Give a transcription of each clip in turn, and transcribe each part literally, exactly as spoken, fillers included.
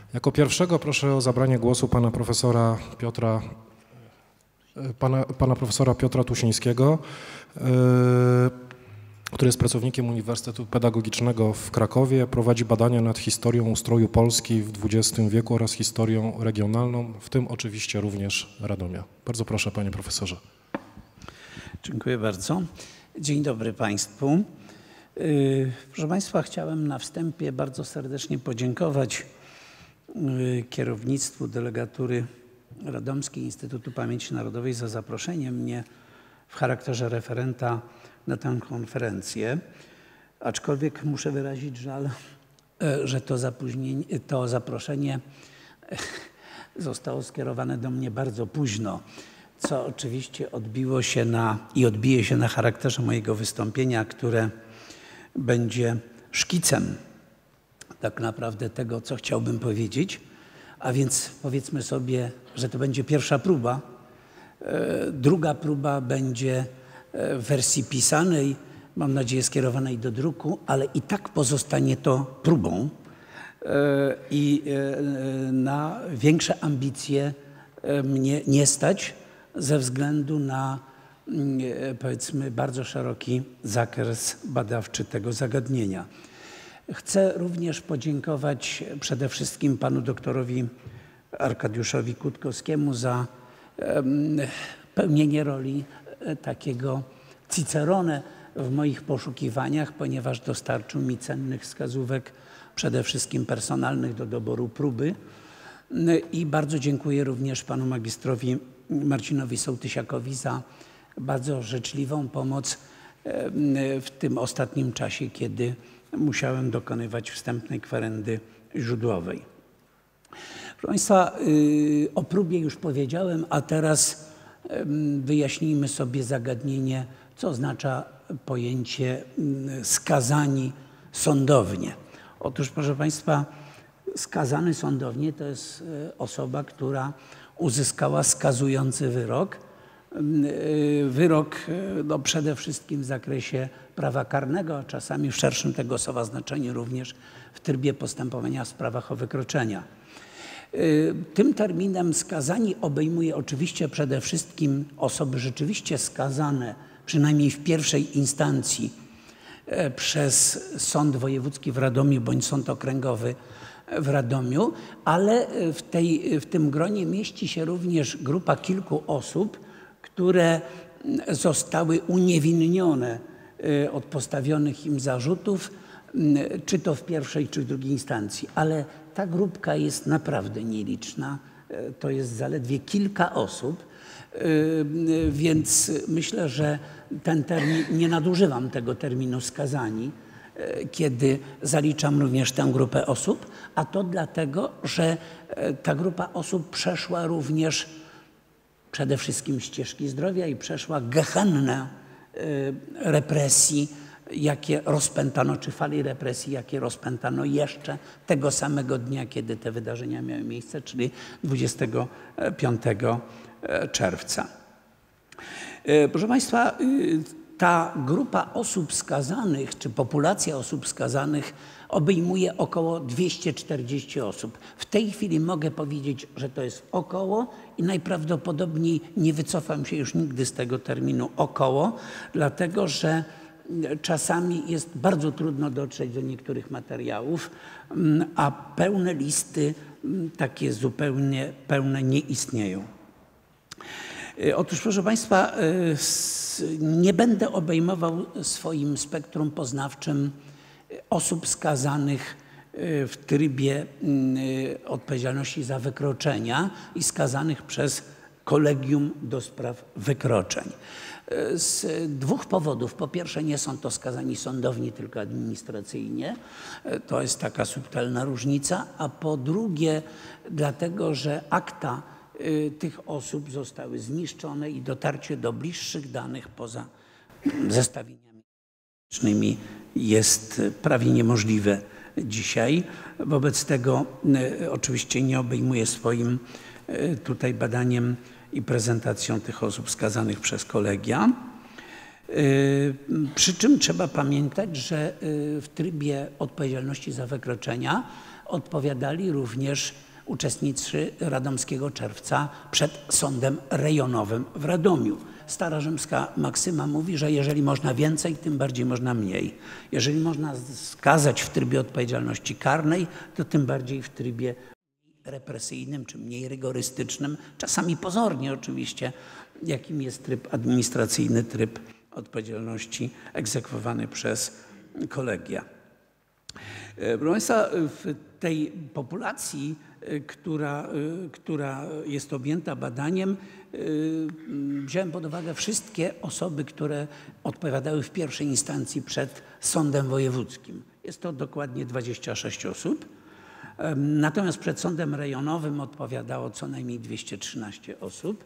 Jako pierwszego proszę o zabranie głosu pana profesora Piotra, pana, pana profesora Piotra Tusińskiego, yy, który jest pracownikiem Uniwersytetu Pedagogicznego w Krakowie. Prowadzi badania nad historią ustroju Polski w dwudziestym wieku oraz historią regionalną, w tym oczywiście również Radomia. Bardzo proszę, panie profesorze. Dziękuję bardzo. Dzień dobry państwu. Yy, proszę państwa, chciałem na wstępie bardzo serdecznie podziękować yy, kierownictwu delegatury Radomskiej Instytutu Pamięci Narodowej za zaproszenie mnie w charakterze referenta na tę konferencję, aczkolwiek muszę wyrazić żal, że to, zapóźnienie, to zaproszenie zostało skierowane do mnie bardzo późno, co oczywiście odbiło się na i odbije się na charakterze mojego wystąpienia, które będzie szkicem tak naprawdę tego, co chciałbym powiedzieć, a więc powiedzmy sobie, że to będzie pierwsza próba. Druga próba będzie w wersji pisanej, mam nadzieję skierowanej do druku, ale i tak pozostanie to próbą i na większe ambicje mnie nie stać ze względu na, powiedzmy, bardzo szeroki zakres badawczy tego zagadnienia. Chcę również podziękować przede wszystkim panu doktorowi Arkadiuszowi Kutkowskiemu za pełnienie roli takiego cicerone w moich poszukiwaniach, ponieważ dostarczył mi cennych wskazówek, przede wszystkim personalnych do doboru próby. I bardzo dziękuję również panu magistrowi Marcinowi Sołtysiakowi za bardzo życzliwą pomoc w tym ostatnim czasie, kiedy musiałem dokonywać wstępnej kwerendy źródłowej. Proszę państwa, o próbie już powiedziałem, a teraz wyjaśnijmy sobie zagadnienie, co oznacza pojęcie skazani sądownie. Otóż, proszę państwa, skazany sądownie to jest osoba, która uzyskała skazujący wyrok. Wyrok no, przede wszystkim w zakresie prawa karnego, a czasami w szerszym tego słowa znaczeniu również w trybie postępowania w sprawach o wykroczenia. Tym terminem skazani obejmuje oczywiście przede wszystkim osoby rzeczywiście skazane, przynajmniej w pierwszej instancji przez Sąd Wojewódzki w Radomiu bądź Sąd Okręgowy w Radomiu, ale w, tej, w tym gronie mieści się również grupa kilku osób, które zostały uniewinnione od postawionych im zarzutów, czy to w pierwszej, czy w drugiej instancji. Ale ta grupka jest naprawdę nieliczna. To jest zaledwie kilka osób, więc myślę, że ten termin, nie nadużywam tego terminu skazani, kiedy zaliczam również tę grupę osób, a to dlatego, że ta grupa osób przeszła również przede wszystkim ścieżki zdrowia i przeszła gehennę represji, jakie rozpętano, czy fali represji, jakie rozpętano jeszcze tego samego dnia, kiedy te wydarzenia miały miejsce, czyli dwudziestego piątego czerwca. Proszę państwa, ta grupa osób skazanych, czy populacja osób skazanych obejmuje około dwieście czterdzieści osób. W tej chwili mogę powiedzieć, że to jest około i najprawdopodobniej nie wycofam się już nigdy z tego terminu około, dlatego że czasami jest bardzo trudno dotrzeć do niektórych materiałów, a pełne listy takie zupełnie pełne nie istnieją. Otóż, proszę państwa, nie będę obejmował swoim spektrum poznawczym osób skazanych w trybie odpowiedzialności za wykroczenia i skazanych przez Kolegium do Spraw Wykroczeń. Z dwóch powodów. Po pierwsze, nie są to skazani sądowni, tylko administracyjnie. To jest taka subtelna różnica. A po drugie, dlatego, że akta tych osób zostały zniszczone i dotarcie do bliższych danych poza zestawieniami historycznymi jest prawie niemożliwe dzisiaj. Wobec tego oczywiście nie obejmuję swoim tutaj badaniem i prezentacją tych osób skazanych przez kolegia. Przy czym trzeba pamiętać, że w trybie odpowiedzialności za wykroczenia odpowiadali również uczestnicy Radomskiego Czerwca przed Sądem Rejonowym w Radomiu. Stara rzymska maksyma mówi, że jeżeli można więcej, tym bardziej można mniej. Jeżeli można skazać w trybie odpowiedzialności karnej, to tym bardziej w trybie represyjnym czy mniej rygorystycznym, czasami pozornie oczywiście, jakim jest tryb administracyjny, tryb odpowiedzialności egzekwowany przez kolegia. Proszę Państwa, w tej populacji, która, która jest objęta badaniem, wziąłem pod uwagę wszystkie osoby, które odpowiadały w pierwszej instancji przed sądem wojewódzkim. Jest to dokładnie dwadzieścia sześć osób. Natomiast przed sądem rejonowym odpowiadało co najmniej dwieście trzynaście osób.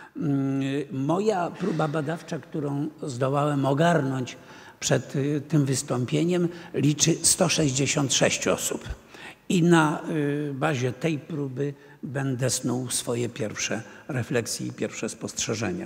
Moja próba badawcza, którą zdołałem ogarnąć przed tym wystąpieniem, liczy sto sześćdziesiąt sześć osób. I na bazie tej próby będę snuł swoje pierwsze refleksje i pierwsze spostrzeżenia.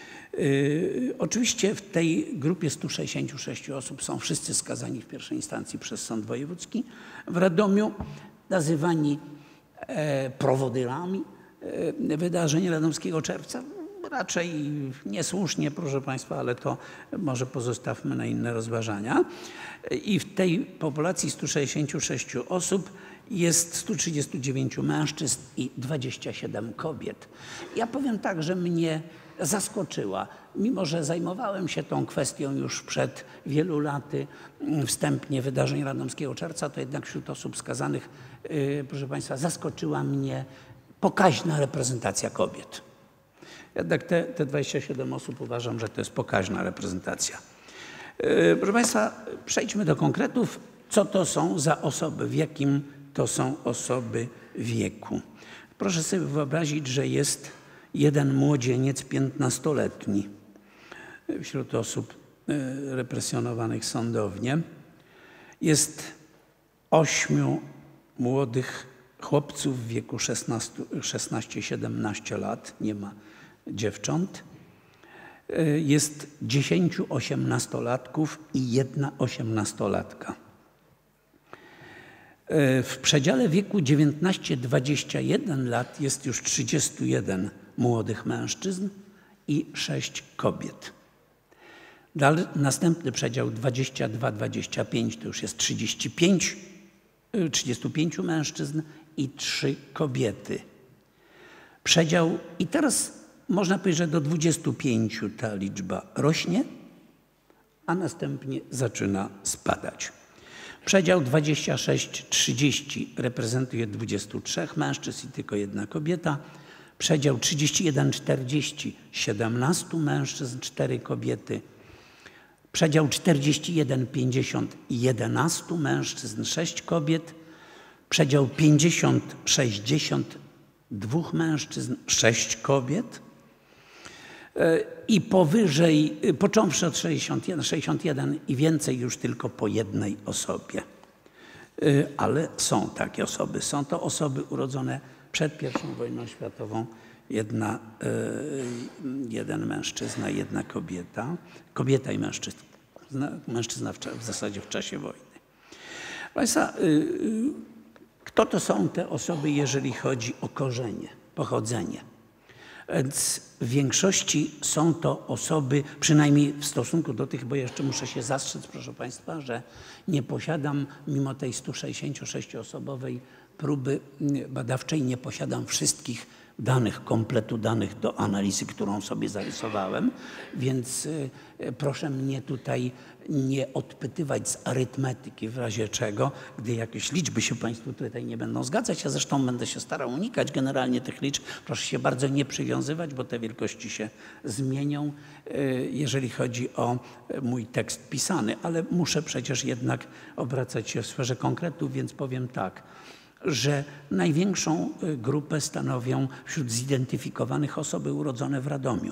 Oczywiście w tej grupie stu sześćdziesięciu sześciu osób są wszyscy skazani w pierwszej instancji przez Sąd Wojewódzki w Radomiu, nazywani prowodyrami wydarzeń Radomskiego Czerwca. Raczej niesłusznie, proszę Państwa, ale to może pozostawmy na inne rozważania. I w tej populacji stu sześćdziesięciu sześciu osób jest stu trzydziestu dziewięciu mężczyzn i dwudziestu siedmiu kobiet. Ja powiem tak, że mnie zaskoczyła. Mimo że zajmowałem się tą kwestią już przed wielu laty wstępnie wydarzeń Radomskiego Czerwca, to jednak wśród osób skazanych, proszę Państwa, zaskoczyła mnie pokaźna reprezentacja kobiet. Jednak te, te dwadzieścia siedem osób uważam, że to jest pokaźna reprezentacja. Proszę Państwa, przejdźmy do konkretów. Co to są za osoby, w jakim to są osoby wieku? Proszę sobie wyobrazić, że jest jeden młodzieniec piętnastoletni wśród osób represjonowanych sądownie. Jest ośmiu młodych chłopców w wieku szesnaście siedemnaście lat, nie ma dziewcząt. Jest dziesięciu osiemnastolatków i jedna osiemnastolatka. W przedziale wieku dziewiętnaście dwadzieścia jeden lat jest już trzydziestu jeden młodych mężczyzn i sześć kobiet. Dalej, następny przedział dwadzieścia dwa dwadzieścia pięć to już jest trzydzieści pięć, trzydziestu pięciu mężczyzn i trzy kobiety. Przedział, i teraz można powiedzieć, że do dwudziestu pięciu ta liczba rośnie, a następnie zaczyna spadać. Przedział dwadzieścia sześć trzydzieści reprezentuje dwudziestu trzech mężczyzn i tylko jedna kobieta. Przedział trzydzieści jeden czterdzieści siedemnastu mężczyzn, cztery kobiety. Przedział czterdzieści jeden pięćdziesiąt jedenastu mężczyzn, sześć kobiet. Przedział pięćdziesiąt sześćdziesiąt dwóch mężczyzn, sześć kobiet. I powyżej, począwszy od sześćdziesiąt jeden, sześćdziesiąt jeden i więcej już tylko po jednej osobie. Ale są takie osoby. Są to osoby urodzone przed pierwszą wojną światową. Jedna, jeden mężczyzna, jedna kobieta. Kobieta i mężczyzna. Mężczyzna w, w zasadzie w czasie wojny. Państwa, kto to są te osoby, jeżeli chodzi o korzenie, pochodzenie? Więc w większości są to osoby, przynajmniej w stosunku do tych, bo jeszcze muszę się zastrzec, proszę Państwa, że nie posiadam, mimo tej stu sześćdziesięciu sześcioosobowej próby badawczej, nie posiadam wszystkich danych, kompletu danych do analizy, którą sobie zarysowałem, więc proszę mnie tutaj nie odpytywać z arytmetyki, w razie czego, gdy jakieś liczby się Państwu tutaj nie będą zgadzać, ja zresztą będę się starał unikać generalnie tych liczb, proszę się bardzo nie przywiązywać, bo te wielkości się zmienią, jeżeli chodzi o mój tekst pisany, ale muszę przecież jednak obracać się w sferze konkretów, więc powiem tak, że największą grupę stanowią wśród zidentyfikowanych osoby urodzone w Radomiu.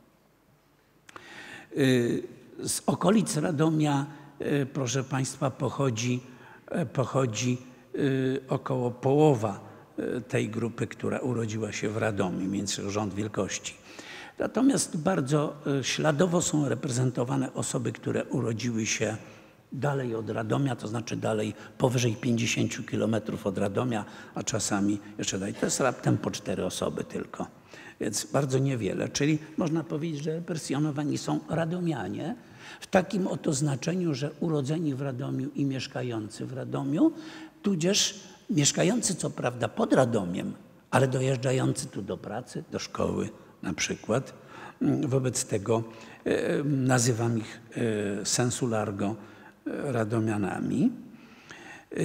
Z okolic Radomia, proszę Państwa, pochodzi, pochodzi około połowa tej grupy, która urodziła się w Radomiu, mniej więcej rząd wielkości. Natomiast bardzo śladowo są reprezentowane osoby, które urodziły się dalej od Radomia, to znaczy dalej powyżej pięćdziesięciu kilometrów od Radomia, a czasami jeszcze dalej. To jest raptem po cztery osoby tylko, więc bardzo niewiele. Czyli można powiedzieć, że represjonowani są radomianie w takim oto znaczeniu, że urodzeni w Radomiu i mieszkający w Radomiu, tudzież mieszkający co prawda pod Radomiem, ale dojeżdżający tu do pracy, do szkoły na przykład. Wobec tego e, nazywam ich e, sensu largo e, radomianami. E,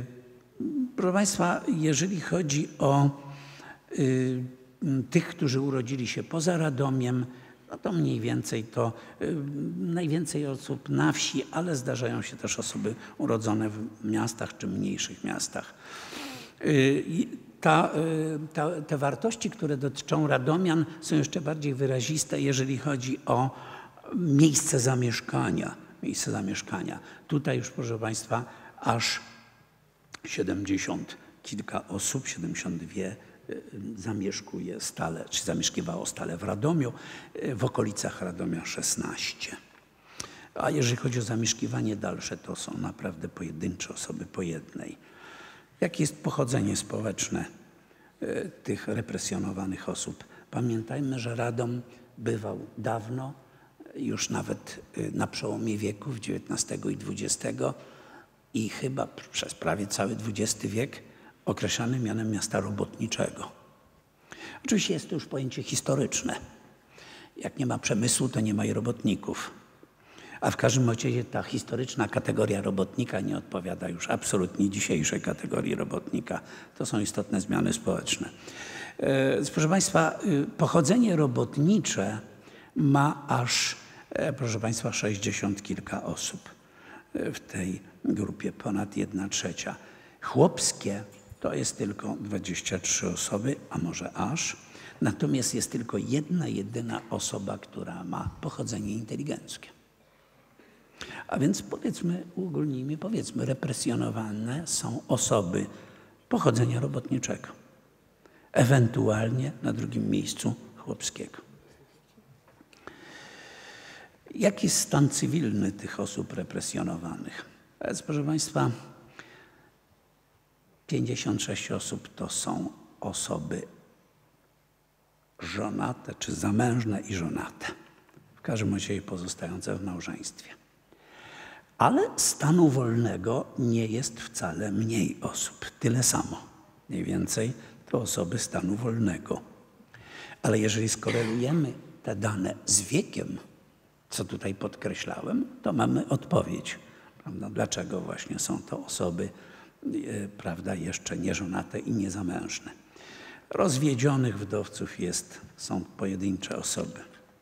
proszę Państwa, jeżeli chodzi o e, tych, którzy urodzili się poza Radomiem, no to mniej więcej to e, najwięcej osób na wsi, ale zdarzają się też osoby urodzone w miastach czy mniejszych miastach. E, Ta, ta, te wartości, które dotyczą radomian, są jeszcze bardziej wyraziste, jeżeli chodzi o miejsce zamieszkania. Miejsce zamieszkania. Tutaj już, proszę Państwa, aż siedemdziesiąt kilka osób, siedemdziesiąt dwie zamieszkuje stale, czy zamieszkiwało stale w Radomiu, w okolicach Radomia szesnaście. A jeżeli chodzi o zamieszkiwanie dalsze, to są naprawdę pojedyncze osoby po jednej. Jakie jest pochodzenie społeczne y, tych represjonowanych osób? Pamiętajmy, że Radom bywał dawno, już nawet y, na przełomie wieków dziewiętnastego i dwudziestego i chyba przez prawie cały dwudziesty wiek określany mianem miasta robotniczego. Oczywiście jest to już pojęcie historyczne. Jak nie ma przemysłu, to nie ma i robotników. A w każdym razie ta historyczna kategoria robotnika nie odpowiada już absolutnie dzisiejszej kategorii robotnika. To są istotne zmiany społeczne. Proszę Państwa, pochodzenie robotnicze ma aż, proszę Państwa, sześćdziesiąt kilka osób w tej grupie, ponad jedna trzecia. Chłopskie to jest tylko dwadzieścia trzy osoby, a może aż. Natomiast jest tylko jedna, jedyna osoba, która ma pochodzenie inteligenckie. A więc powiedzmy, uogólnijmy, powiedzmy, represjonowane są osoby pochodzenia robotniczego. Ewentualnie na drugim miejscu chłopskiego. Jaki jest stan cywilny tych osób represjonowanych? Więc, proszę Państwa, pięćdziesiąt sześć osób to są osoby żonate, czy zamężne i żonate. W każdym razie pozostające w małżeństwie. Ale stanu wolnego nie jest wcale mniej osób. Tyle samo. Mniej więcej to osoby stanu wolnego. Ale jeżeli skorelujemy te dane z wiekiem, co tutaj podkreślałem, to mamy odpowiedź. Prawda? Dlaczego właśnie są to osoby e, prawda, jeszcze nieżonate i niezamężne. Rozwiedzionych wdowców jest, są pojedyncze osoby.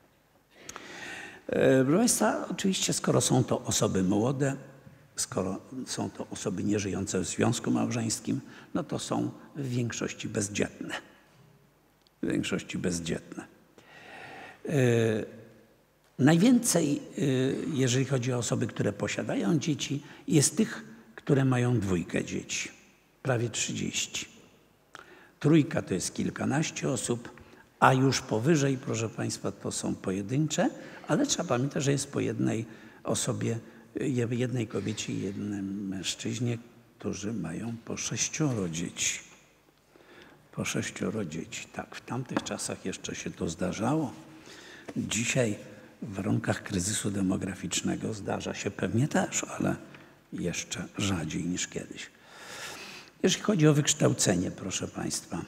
Proszę Państwa, oczywiście skoro są to osoby młode, skoro są to osoby nieżyjące w związku małżeńskim, no to są w większości bezdzietne. W większości bezdzietne. Yy, najwięcej, yy, jeżeli chodzi o osoby, które posiadają dzieci, jest tych, które mają dwójkę dzieci. Prawie trzydzieści. Trójka to jest kilkanaście osób, a już powyżej, proszę Państwa, to są pojedyncze, ale trzeba pamiętać, że jest po jednej osobie, jednej kobiecie i jednym mężczyźnie, którzy mają po sześcioro dzieci. Po sześcioro dzieci. Tak, w tamtych czasach jeszcze się to zdarzało. Dzisiaj w warunkach kryzysu demograficznego zdarza się pewnie też, ale jeszcze rzadziej niż kiedyś. Jeżeli chodzi o wykształcenie, proszę Państwa,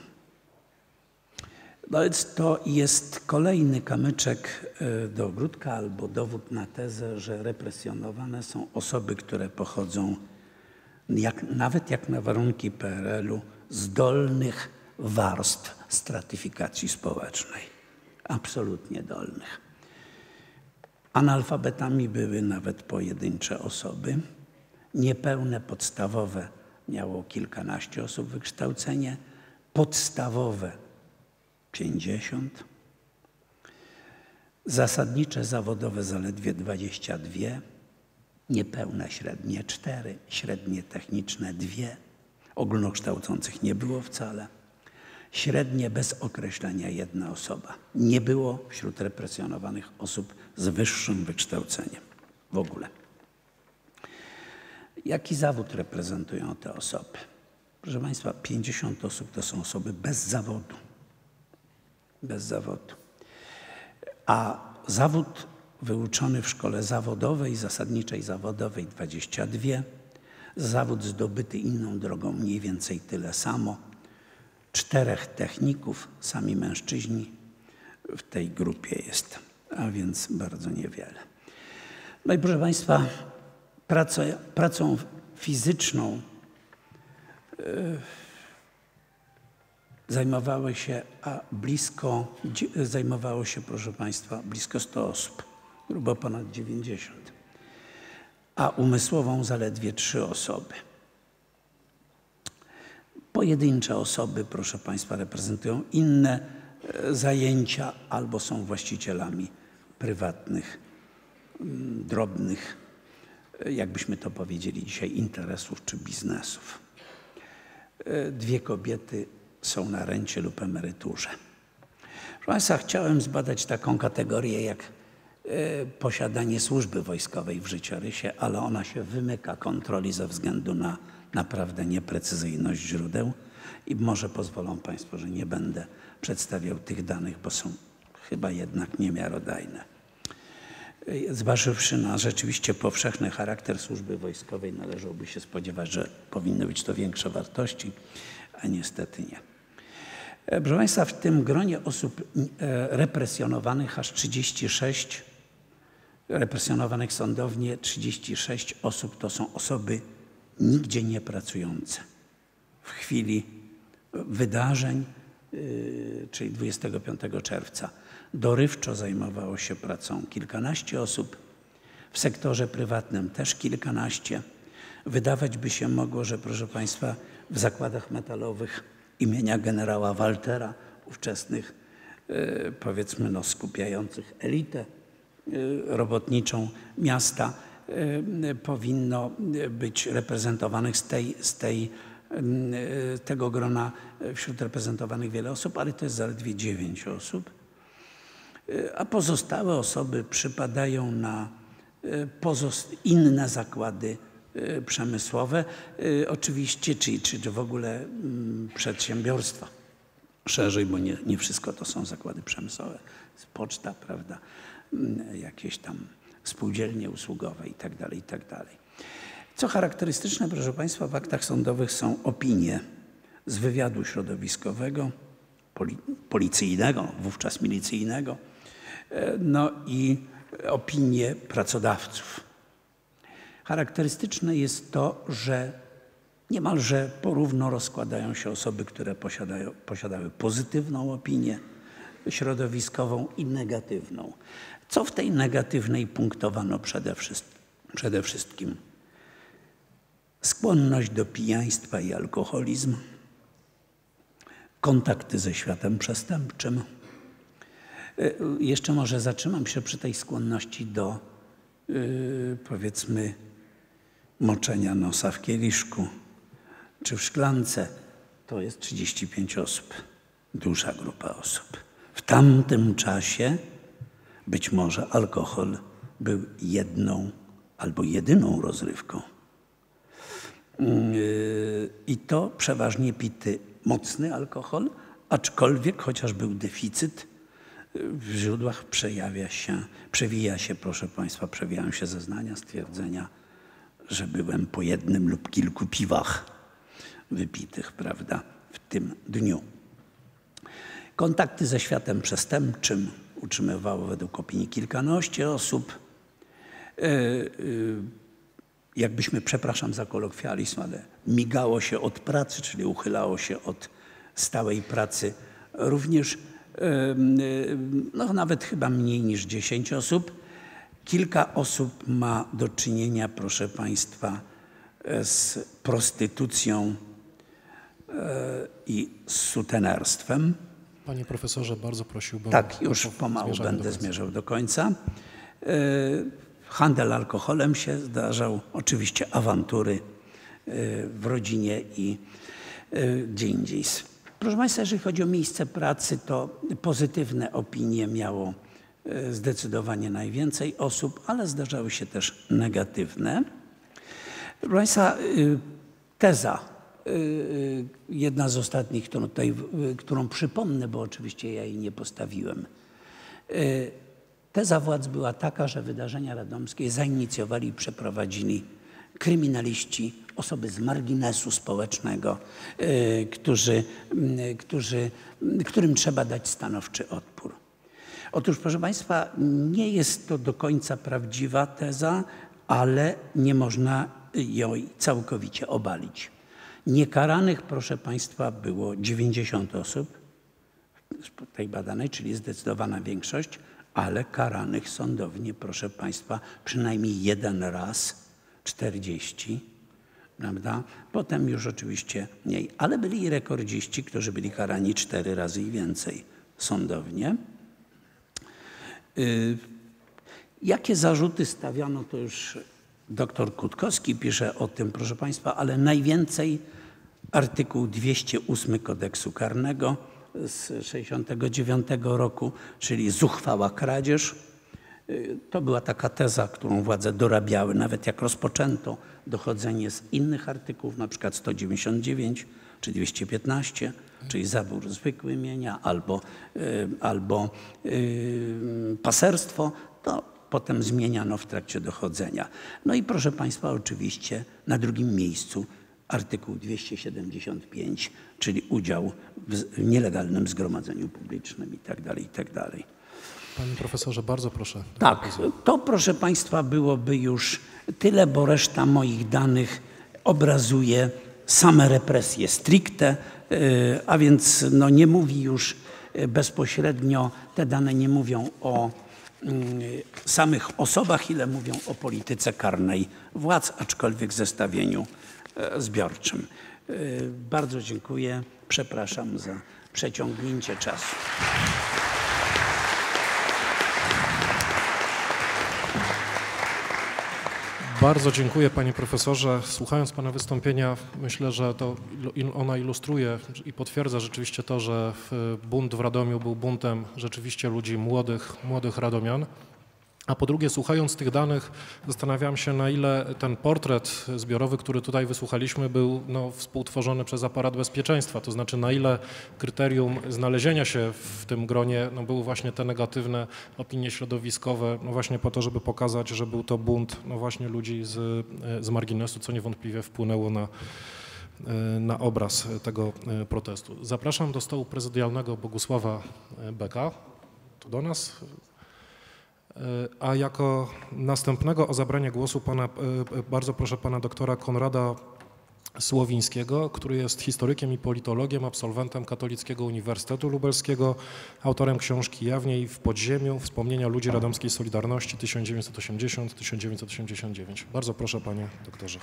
no więc to jest kolejny kamyczek do ogródka albo dowód na tezę, że represjonowane są osoby, które pochodzą jak, nawet jak na warunki P R L-u z dolnych warstw stratyfikacji społecznej. Absolutnie dolnych. Analfabetami były nawet pojedyncze osoby. Niepełne podstawowe miało kilkanaście osób wykształcenie. Podstawowe pięćdziesiąt. Zasadnicze zawodowe zaledwie dwadzieścia dwie. Niepełne średnie cztery. Średnie techniczne dwie. Ogólnokształcących nie było wcale. Średnie bez określenia jedna osoba. Nie było wśród represjonowanych osób z wyższym wykształceniem w ogóle. Jaki zawód reprezentują te osoby? Proszę Państwa, pięćdziesiąt osób to są osoby bez zawodu. Bez zawodu. A zawód wyuczony w szkole zawodowej, zasadniczej zawodowej dwadzieścia dwa, zawód zdobyty inną drogą mniej więcej tyle samo, czterech techników, sami mężczyźni w tej grupie jest, a więc bardzo niewiele. No i proszę Państwa, pracą, pracą fizyczną yy, zajmowało się, a blisko, zajmowało się, proszę Państwa, blisko sto osób, grubo ponad dziewięćdziesiąt, a umysłową zaledwie trzy osoby. Pojedyncze osoby, proszę Państwa, reprezentują inne zajęcia albo są właścicielami prywatnych, drobnych, jakbyśmy to powiedzieli dzisiaj, interesów czy biznesów. Dwie kobiety są na rencie lub emeryturze. Proszę Państwa, chciałem zbadać taką kategorię jak posiadanie służby wojskowej w życiorysie, ale ona się wymyka kontroli ze względu na naprawdę nieprecyzyjność źródeł i może pozwolą Państwo, że nie będę przedstawiał tych danych, bo są chyba jednak niemiarodajne. Zważywszy na rzeczywiście powszechny charakter służby wojskowej, należałoby się spodziewać, że powinny być to większe wartości, a niestety nie. Proszę Państwa, w tym gronie osób represjonowanych aż trzydzieści sześć, represjonowanych sądownie trzydzieści sześć osób to są osoby nigdzie nie pracujące. W chwili wydarzeń, yy, czyli dwudziestego piątego czerwca, dorywczo zajmowało się pracą kilkanaście osób, w sektorze prywatnym też kilkanaście. Wydawać by się mogło, że proszę Państwa, w zakładach metalowych imienia generała Waltera, ówczesnych yy, powiedzmy no, skupiających elitę yy, robotniczą miasta, yy, powinno być reprezentowanych z, tej, z tej, yy, tego grona wśród reprezentowanych wiele osób, ale to jest zaledwie dziewięć osób. Yy, a pozostałe osoby przypadają na yy, inne zakłady przemysłowe, oczywiście, czy, czy w ogóle przedsiębiorstwa szerzej, bo nie, nie wszystko to są zakłady przemysłowe, poczta, prawda, jakieś tam spółdzielnie usługowe i tak dalej, i tak dalej. Co charakterystyczne, proszę Państwa, w aktach sądowych są opinie z wywiadu środowiskowego, poli, policyjnego, wówczas milicyjnego, no i opinie pracodawców. Charakterystyczne jest to, że niemalże porówno rozkładają się osoby, które posiadają, posiadały pozytywną opinię środowiskową i negatywną. Co w tej negatywnej punktowano przede wszystkim? Przede wszystkim skłonność do pijaństwa i alkoholizm, kontakty ze światem przestępczym. Jeszcze może zatrzymam się przy tej skłonności do yy, powiedzmy moczenia nosa w kieliszku czy w szklance. To jest trzydzieści pięć osób, duża grupa osób. W tamtym czasie być może alkohol był jedną albo jedyną rozrywką. Yy, I to przeważnie pity mocny alkohol, aczkolwiek chociaż był deficyt, w źródłach przejawia się, przewija się, proszę Państwa, przewijają się zeznania, stwierdzenia, że byłem po jednym lub kilku piwach wypitych, prawda, w tym dniu. Kontakty ze światem przestępczym utrzymywało według opinii kilkanaście osób. Jakbyśmy, przepraszam za kolokwializm, ale migało się od pracy, czyli uchylało się od stałej pracy również no, nawet chyba mniej niż dziesięć osób. Kilka osób ma do czynienia, proszę Państwa, z prostytucją i z sutenerstwem. Panie profesorze, bardzo prosiłbym. Tak, już pomału będę do zmierzał do końca. Handel alkoholem się zdarzał, oczywiście awantury w rodzinie i gdzie indziej. Proszę Państwa, jeżeli chodzi o miejsce pracy, to pozytywne opinie miało zdecydowanie najwięcej osób, ale zdarzały się też negatywne. Proszę Państwa, teza, jedna z ostatnich, którą, tutaj, którą przypomnę, bo oczywiście ja jej nie postawiłem. Teza władz była taka, że wydarzenia radomskie zainicjowali i przeprowadzili kryminaliści, osoby z marginesu społecznego, którzy, którzy, którym trzeba dać stanowczy odpór. Otóż, proszę Państwa, nie jest to do końca prawdziwa teza, ale nie można jej całkowicie obalić. Niekaranych, proszę Państwa, było dziewięćdziesiąt osób z tej badanej, czyli zdecydowana większość, ale karanych sądownie, proszę Państwa, przynajmniej jeden raz czterdzieści, prawda? Potem już oczywiście mniej, ale byli i rekordziści, którzy byli karani cztery razy i więcej sądownie. Yy, jakie zarzuty stawiano, to już doktor Kutkowski pisze o tym, proszę Państwa, ale najwięcej artykuł dwieście ósmy kodeksu karnego z sześćdziesiątego dziewiątego roku, czyli zuchwała kradzież. To była taka teza, którą władze dorabiały, nawet jak rozpoczęto dochodzenie z innych artykułów, na przykład sto dziewięćdziesiąt dziewięć czy dwieście piętnaście, czyli zabór zwykły mienia albo, albo yy, paserstwo, to potem zmieniano w trakcie dochodzenia. No i proszę Państwa, oczywiście na drugim miejscu artykuł dwieście siedemdziesiąt pięć, czyli udział w nielegalnym zgromadzeniu publicznym i tak dalej, i tak dalej. Panie profesorze, bardzo proszę. Tak, to proszę Państwa byłoby już tyle, bo reszta moich danych obrazuje same represje stricte, a więc no nie mówi już bezpośrednio, te dane nie mówią o samych osobach, ile mówią o polityce karnej władz, aczkolwiek w zestawieniu zbiorczym. Bardzo dziękuję, przepraszam za przeciągnięcie czasu. Bardzo dziękuję, panie profesorze. Słuchając pana wystąpienia, myślę, że to ona ilustruje i potwierdza rzeczywiście to, że bunt w Radomiu był buntem rzeczywiście ludzi młodych, młodych radomian. A po drugie, słuchając tych danych, zastanawiam się, na ile ten portret zbiorowy, który tutaj wysłuchaliśmy, był no, współtworzony przez aparat bezpieczeństwa, to znaczy na ile kryterium znalezienia się w tym gronie no, były właśnie te negatywne opinie środowiskowe, no właśnie po to, żeby pokazać, że był to bunt no, właśnie ludzi z, z marginesu, co niewątpliwie wpłynęło na, na obraz tego protestu. Zapraszam do stołu prezydialnego Bogusława Beka, tu do nas. A jako następnego o zabranie głosu pana, bardzo proszę pana doktora Konrada Słowińskiego, który jest historykiem i politologiem, absolwentem Katolickiego Uniwersytetu Lubelskiego, autorem książki Jawniej w podziemiu, wspomnienia ludzi radomskiej Solidarności tysiąc dziewięćset osiemdziesiąt do tysiąc dziewięćset osiemdziesiąt dziewięć. Bardzo proszę, panie doktorze.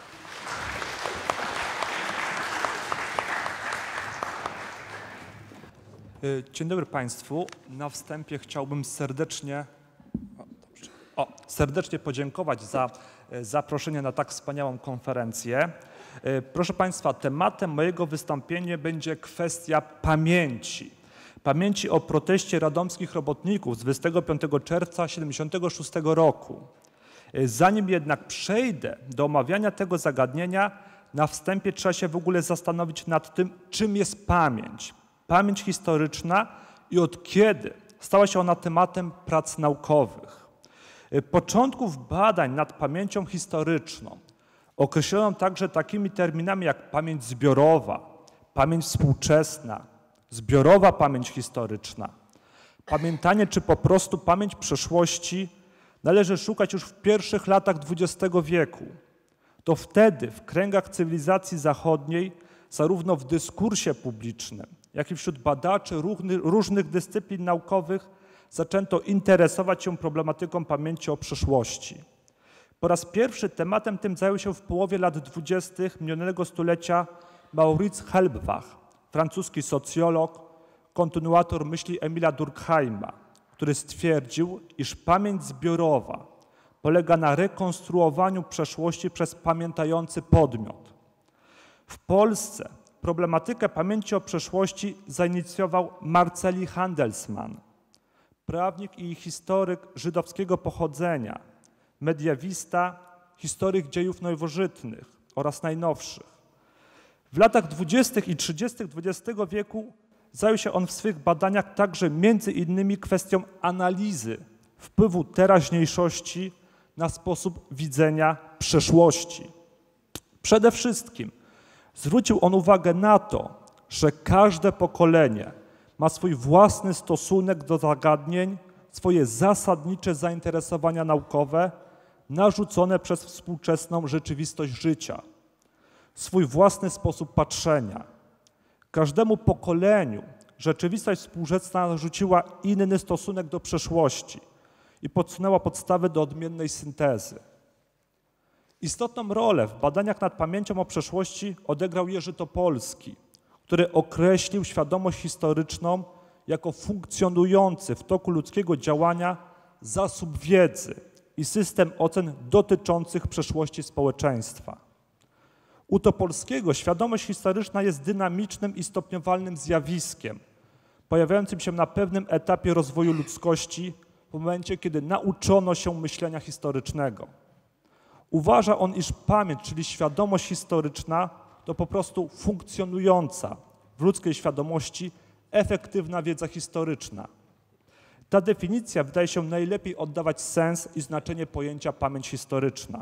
Dzień dobry Państwu. Na wstępie chciałbym serdecznie O, serdecznie podziękować za zaproszenie na tak wspaniałą konferencję. Proszę Państwa, tematem mojego wystąpienia będzie kwestia pamięci. Pamięci o proteście radomskich robotników z dwudziestego piątego czerwca tysiąc dziewięćset siedemdziesiątego szóstego roku. Zanim jednak przejdę do omawiania tego zagadnienia, na wstępie trzeba się w ogóle zastanowić nad tym, czym jest pamięć. Pamięć historyczna i od kiedy stała się ona tematem prac naukowych. Początków badań nad pamięcią historyczną określono także takimi terminami jak pamięć zbiorowa, pamięć współczesna, zbiorowa pamięć historyczna. Pamiętanie czy po prostu pamięć przeszłości należy szukać już w pierwszych latach dwudziestego wieku. To wtedy w kręgach cywilizacji zachodniej, zarówno w dyskursie publicznym, jak i wśród badaczy różnych dyscyplin naukowych zaczęto interesować się problematyką pamięci o przeszłości. Po raz pierwszy tematem tym zajął się w połowie lat dwudziestych minionego stulecia Maurice Halbwach, francuski socjolog, kontynuator myśli Emila Durkheima, który stwierdził, iż pamięć zbiorowa polega na rekonstruowaniu przeszłości przez pamiętający podmiot. W Polsce problematykę pamięci o przeszłości zainicjował Marceli Handelsman, prawnik i historyk żydowskiego pochodzenia, mediawista historyk dziejów nowożytnych oraz najnowszych. W latach dwudziestych i trzydziestych dwudziestego wieku zajął się on w swych badaniach także między innymi kwestią analizy wpływu teraźniejszości na sposób widzenia przeszłości. Przede wszystkim zwrócił on uwagę na to, że każde pokolenie ma swój własny stosunek do zagadnień, swoje zasadnicze zainteresowania naukowe narzucone przez współczesną rzeczywistość życia, swój własny sposób patrzenia. Każdemu pokoleniu rzeczywistość współczesna narzuciła inny stosunek do przeszłości i podsunęła podstawy do odmiennej syntezy. Istotną rolę w badaniach nad pamięcią o przeszłości odegrał Jerzy Topolski, który określił świadomość historyczną jako funkcjonujący w toku ludzkiego działania zasób wiedzy i system ocen dotyczących przeszłości społeczeństwa. U Topolskiego świadomość historyczna jest dynamicznym i stopniowalnym zjawiskiem, pojawiającym się na pewnym etapie rozwoju ludzkości w momencie, kiedy nauczono się myślenia historycznego. Uważa on, iż pamięć, czyli świadomość historyczna, to po prostu funkcjonująca w ludzkiej świadomości efektywna wiedza historyczna. Ta definicja wydaje się najlepiej oddawać sens i znaczenie pojęcia pamięć historyczna.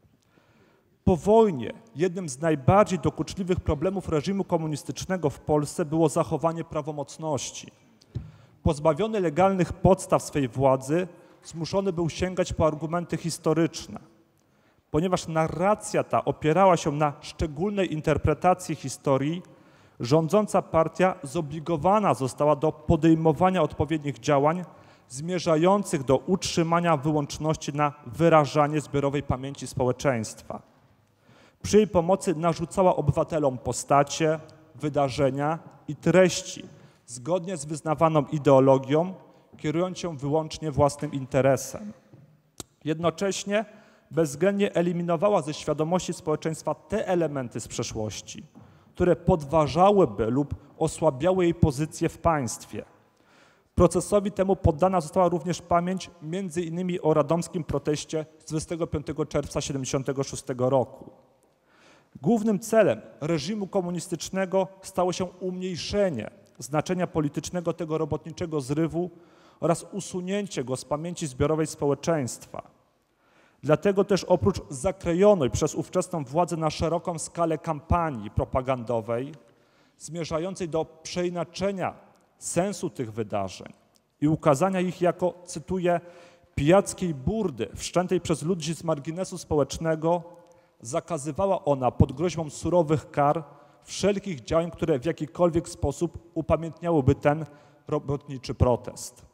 Po wojnie jednym z najbardziej dokuczliwych problemów reżimu komunistycznego w Polsce było zachowanie prawomocności. Pozbawiony legalnych podstaw swej władzy, zmuszony był sięgać po argumenty historyczne. Ponieważ narracja ta opierała się na szczególnej interpretacji historii, rządząca partia zobligowana została do podejmowania odpowiednich działań zmierzających do utrzymania wyłączności na wyrażanie zbiorowej pamięci społeczeństwa. Przy jej pomocy narzucała obywatelom postacie, wydarzenia i treści zgodnie z wyznawaną ideologią, kierując się wyłącznie własnym interesem. Jednocześnie bezwzględnie eliminowała ze świadomości społeczeństwa te elementy z przeszłości, które podważałyby lub osłabiały jej pozycję w państwie. Procesowi temu poddana została również pamięć między innymi o radomskim proteście z dwudziestego piątego czerwca tysiąc dziewięćset siedemdziesiątego szóstego roku. Głównym celem reżimu komunistycznego stało się umniejszenie znaczenia politycznego tego robotniczego zrywu oraz usunięcie go z pamięci zbiorowej społeczeństwa. Dlatego też oprócz zakrojonej przez ówczesną władzę na szeroką skalę kampanii propagandowej zmierzającej do przeinaczenia sensu tych wydarzeń i ukazania ich jako, cytuję, pijackiej burdy wszczętej przez ludzi z marginesu społecznego, zakazywała ona pod groźbą surowych kar wszelkich działań, które w jakikolwiek sposób upamiętniałyby ten robotniczy protest.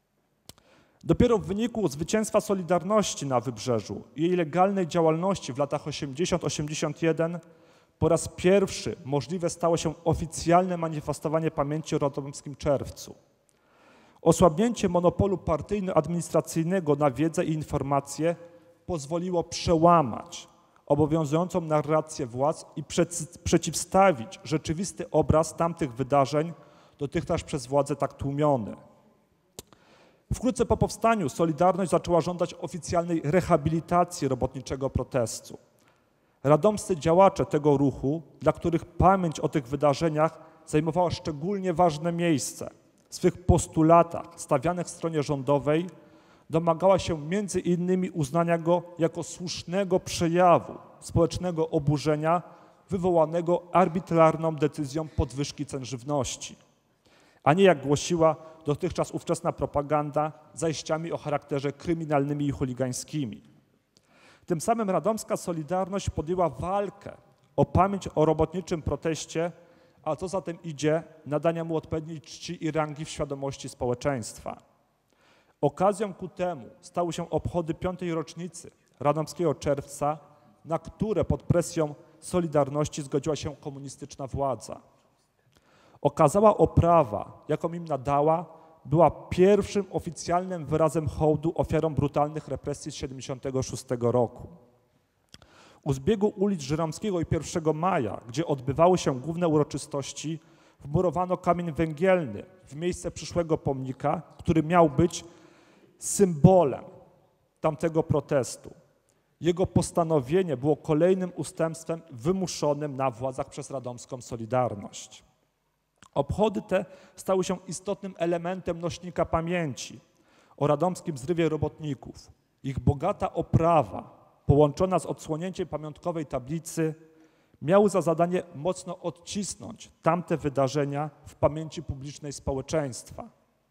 Dopiero w wyniku zwycięstwa Solidarności na Wybrzeżu i jej legalnej działalności w latach osiemdziesiątym osiemdziesiątym pierwszym po raz pierwszy możliwe stało się oficjalne manifestowanie pamięci o radomskim czerwcu. Osłabnięcie monopolu partyjno-administracyjnego na wiedzę i informacje pozwoliło przełamać obowiązującą narrację władz i przeciwstawić rzeczywisty obraz tamtych wydarzeń, dotychczas przez władzę tak tłumiony. Wkrótce po powstaniu Solidarność zaczęła żądać oficjalnej rehabilitacji robotniczego protestu. Radomscy działacze tego ruchu, dla których pamięć o tych wydarzeniach zajmowała szczególnie ważne miejsce, w swych postulatach stawianych w stronie rządowej, domagała się między innymi uznania go jako słusznego przejawu społecznego oburzenia wywołanego arbitralną decyzją podwyżki cen żywności, a nie, jak głosiła dotychczas ówczesna propaganda, zajściami o charakterze kryminalnymi i chuligańskimi. Tym samym radomska Solidarność podjęła walkę o pamięć o robotniczym proteście, a co za tym idzie, nadania mu odpowiedniej czci i rangi w świadomości społeczeństwa. Okazją ku temu stały się obchody piątej rocznicy radomskiego czerwca, na które pod presją Solidarności zgodziła się komunistyczna władza. Okazała oprawa, jaką im nadała, była pierwszym oficjalnym wyrazem hołdu ofiarom brutalnych represji z tysiąc dziewięćset siedemdziesiątego szóstego roku. U zbiegu ulic Żeromskiego i pierwszego maja, gdzie odbywały się główne uroczystości, wmurowano kamień węgielny w miejsce przyszłego pomnika, który miał być symbolem tamtego protestu. Jego postanowienie było kolejnym ustępstwem wymuszonym na władzach przez radomską Solidarność. Obchody te stały się istotnym elementem nośnika pamięci o radomskim zrywie robotników. Ich bogata oprawa, połączona z odsłonięciem pamiątkowej tablicy, miały za zadanie mocno odcisnąć tamte wydarzenia w pamięci publicznej społeczeństwa.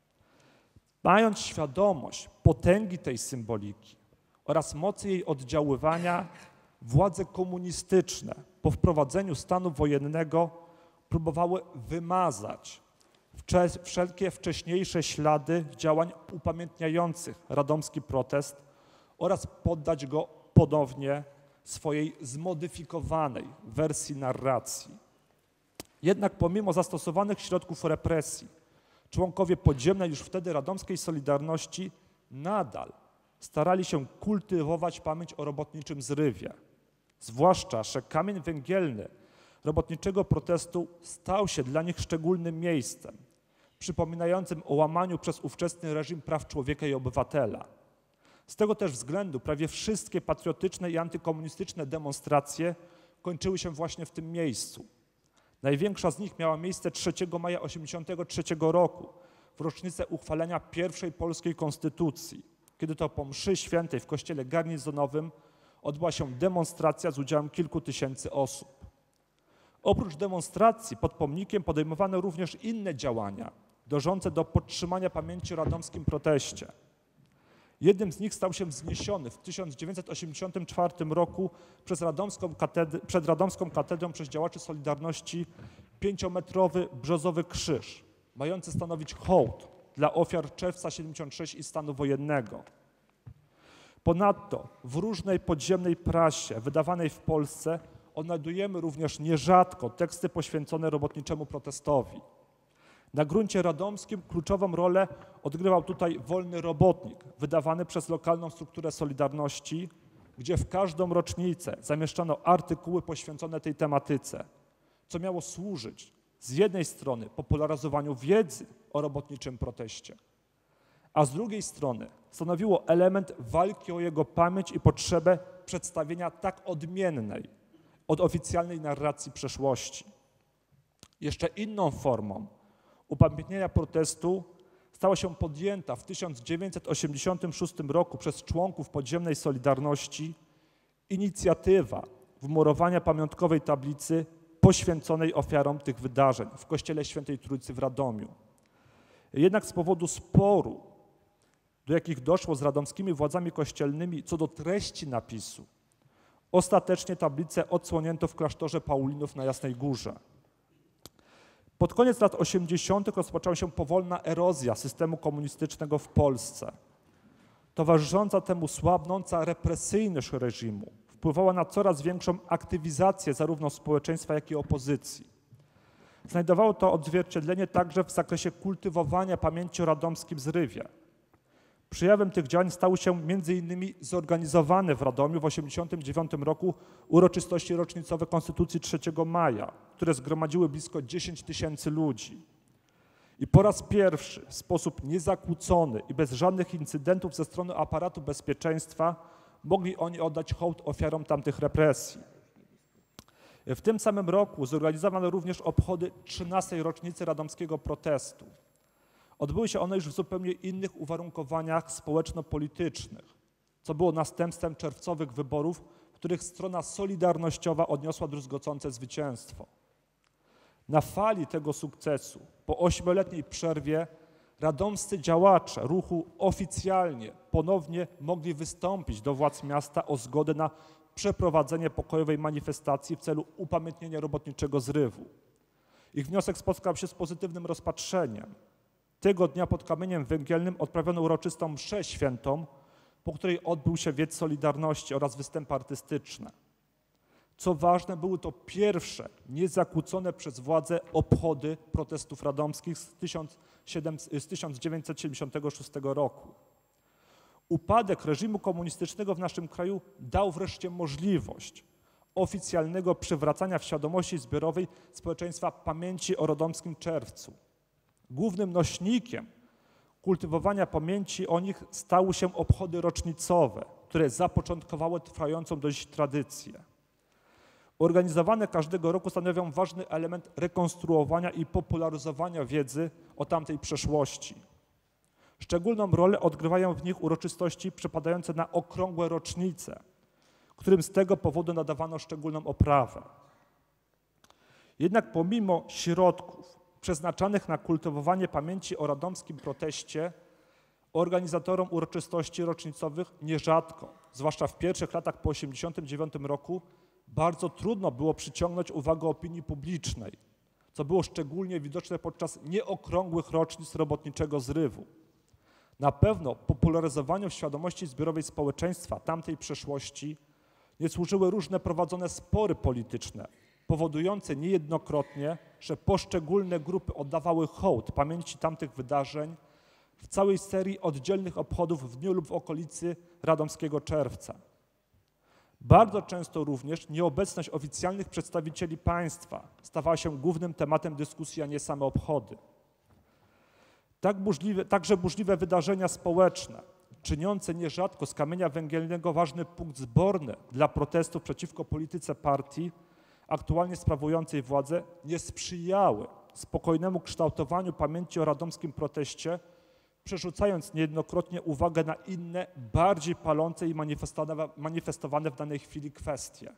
Mając świadomość potęgi tej symboliki oraz mocy jej oddziaływania, władze komunistyczne po wprowadzeniu stanu wojennego próbowały wymazać wszelkie wcześniejsze ślady działań upamiętniających radomski protest oraz poddać go ponownie swojej zmodyfikowanej wersji narracji. Jednak pomimo zastosowanych środków represji, członkowie podziemnej już wtedy radomskiej Solidarności nadal starali się kultywować pamięć o robotniczym zrywie. Zwłaszcza, że kamień węgielny robotniczego protestu stał się dla nich szczególnym miejscem, przypominającym o łamaniu przez ówczesny reżim praw człowieka i obywatela. Z tego też względu prawie wszystkie patriotyczne i antykomunistyczne demonstracje kończyły się właśnie w tym miejscu. Największa z nich miała miejsce trzeciego maja tysiąc dziewięćset osiemdziesiątego trzeciego roku, w rocznicę uchwalenia pierwszej polskiej konstytucji, kiedy to po mszy świętej w kościele garnizonowym odbyła się demonstracja z udziałem kilku tysięcy osób. Oprócz demonstracji pod pomnikiem podejmowano również inne działania dążące do podtrzymania pamięci o radomskim proteście. Jednym z nich stał się wzniesiony w tysiąc dziewięćset osiemdziesiątym czwartym roku przez radomską katedr- przed radomską katedrą przez działaczy Solidarności pięciometrowy brzozowy krzyż, mający stanowić hołd dla ofiar czerwca siedemdziesiątego szóstego i stanu wojennego. Ponadto w różnej podziemnej prasie wydawanej w Polsce odnajdujemy również nierzadko teksty poświęcone robotniczemu protestowi. Na gruncie radomskim kluczową rolę odgrywał tutaj Wolny Robotnik, wydawany przez lokalną strukturę Solidarności, gdzie w każdą rocznicę zamieszczano artykuły poświęcone tej tematyce, co miało służyć z jednej strony popularyzowaniu wiedzy o robotniczym proteście, a z drugiej strony stanowiło element walki o jego pamięć i potrzebę przedstawienia tak odmiennej od oficjalnej narracji przeszłości. Jeszcze inną formą upamiętnienia protestu stała się podjęta w tysiąc dziewięćset osiemdziesiątym szóstym roku przez członków podziemnej Solidarności inicjatywa wmurowania pamiątkowej tablicy poświęconej ofiarom tych wydarzeń w kościele Świętej Trójcy w Radomiu. Jednak z powodu sporu, do jakich doszło z radomskimi władzami kościelnymi co do treści napisu, ostatecznie tablicę odsłonięto w klasztorze Paulinów na Jasnej Górze. Pod koniec lat osiemdziesiątych rozpoczęła się powolna erozja systemu komunistycznego w Polsce. Towarzysząca temu słabnąca represyjność reżimu wpływała na coraz większą aktywizację zarówno społeczeństwa, jak i opozycji. Znajdowało to odzwierciedlenie także w zakresie kultywowania pamięci o radomskim zrywie. Przejawem tych działań stały się między innymi zorganizowane w Radomiu w tysiąc dziewięćset osiemdziesiątym dziewiątym roku uroczystości rocznicowe Konstytucji trzeciego maja, które zgromadziły blisko dziesięć tysięcy ludzi. I po raz pierwszy w sposób niezakłócony i bez żadnych incydentów ze strony aparatu bezpieczeństwa mogli oni oddać hołd ofiarom tamtych represji. W tym samym roku zorganizowano również obchody trzynastej rocznicy radomskiego protestu. Odbyły się one już w zupełnie innych uwarunkowaniach społeczno-politycznych, co było następstwem czerwcowych wyborów, w których strona solidarnościowa odniosła druzgocące zwycięstwo. Na fali tego sukcesu, po ośmioletniej przerwie, radomscy działacze ruchu oficjalnie ponownie mogli wystąpić do władz miasta o zgodę na przeprowadzenie pokojowej manifestacji w celu upamiętnienia robotniczego zrywu. Ich wniosek spotkał się z pozytywnym rozpatrzeniem. Tego dnia pod Kamieniem Węgielnym odprawiono uroczystą mszę świętą, po której odbył się wiec Solidarności oraz występy artystyczne. Co ważne, były to pierwsze niezakłócone przez władze obchody protestów radomskich z tysiąc dziewięćset siedemdziesiątego szóstego roku. Upadek reżimu komunistycznego w naszym kraju dał wreszcie możliwość oficjalnego przywracania w świadomości zbiorowej społeczeństwa pamięci o radomskim czerwcu. Głównym nośnikiem kultywowania pamięci o nich stały się obchody rocznicowe, które zapoczątkowały trwającą dość tradycję. Organizowane każdego roku stanowią ważny element rekonstruowania i popularyzowania wiedzy o tamtej przeszłości. Szczególną rolę odgrywają w nich uroczystości przypadające na okrągłe rocznice, którym z tego powodu nadawano szczególną oprawę. Jednak pomimo środków przeznaczanych na kultywowanie pamięci o radomskim proteście, organizatorom uroczystości rocznicowych nierzadko, zwłaszcza w pierwszych latach po tysiąc dziewięćset osiemdziesiątym dziewiątym roku, bardzo trudno było przyciągnąć uwagę opinii publicznej, co było szczególnie widoczne podczas nieokrągłych rocznic robotniczego zrywu. Na pewno popularyzowaniu w świadomości zbiorowej społeczeństwa tamtej przeszłości nie służyły różne prowadzone spory polityczne, powodujące niejednokrotnie, że poszczególne grupy oddawały hołd pamięci tamtych wydarzeń w całej serii oddzielnych obchodów w dniu lub w okolicy radomskiego czerwca. Bardzo często również nieobecność oficjalnych przedstawicieli państwa stawała się głównym tematem dyskusji, a nie same obchody. Tak burzliwe, także burzliwe wydarzenia społeczne, czyniące nierzadko z kamienia węgielnego ważny punkt zborny dla protestów przeciwko polityce partii aktualnie sprawującej władzę, nie sprzyjały spokojnemu kształtowaniu pamięci o radomskim proteście, przerzucając niejednokrotnie uwagę na inne, bardziej palące i manifestowane w danej chwili kwestie.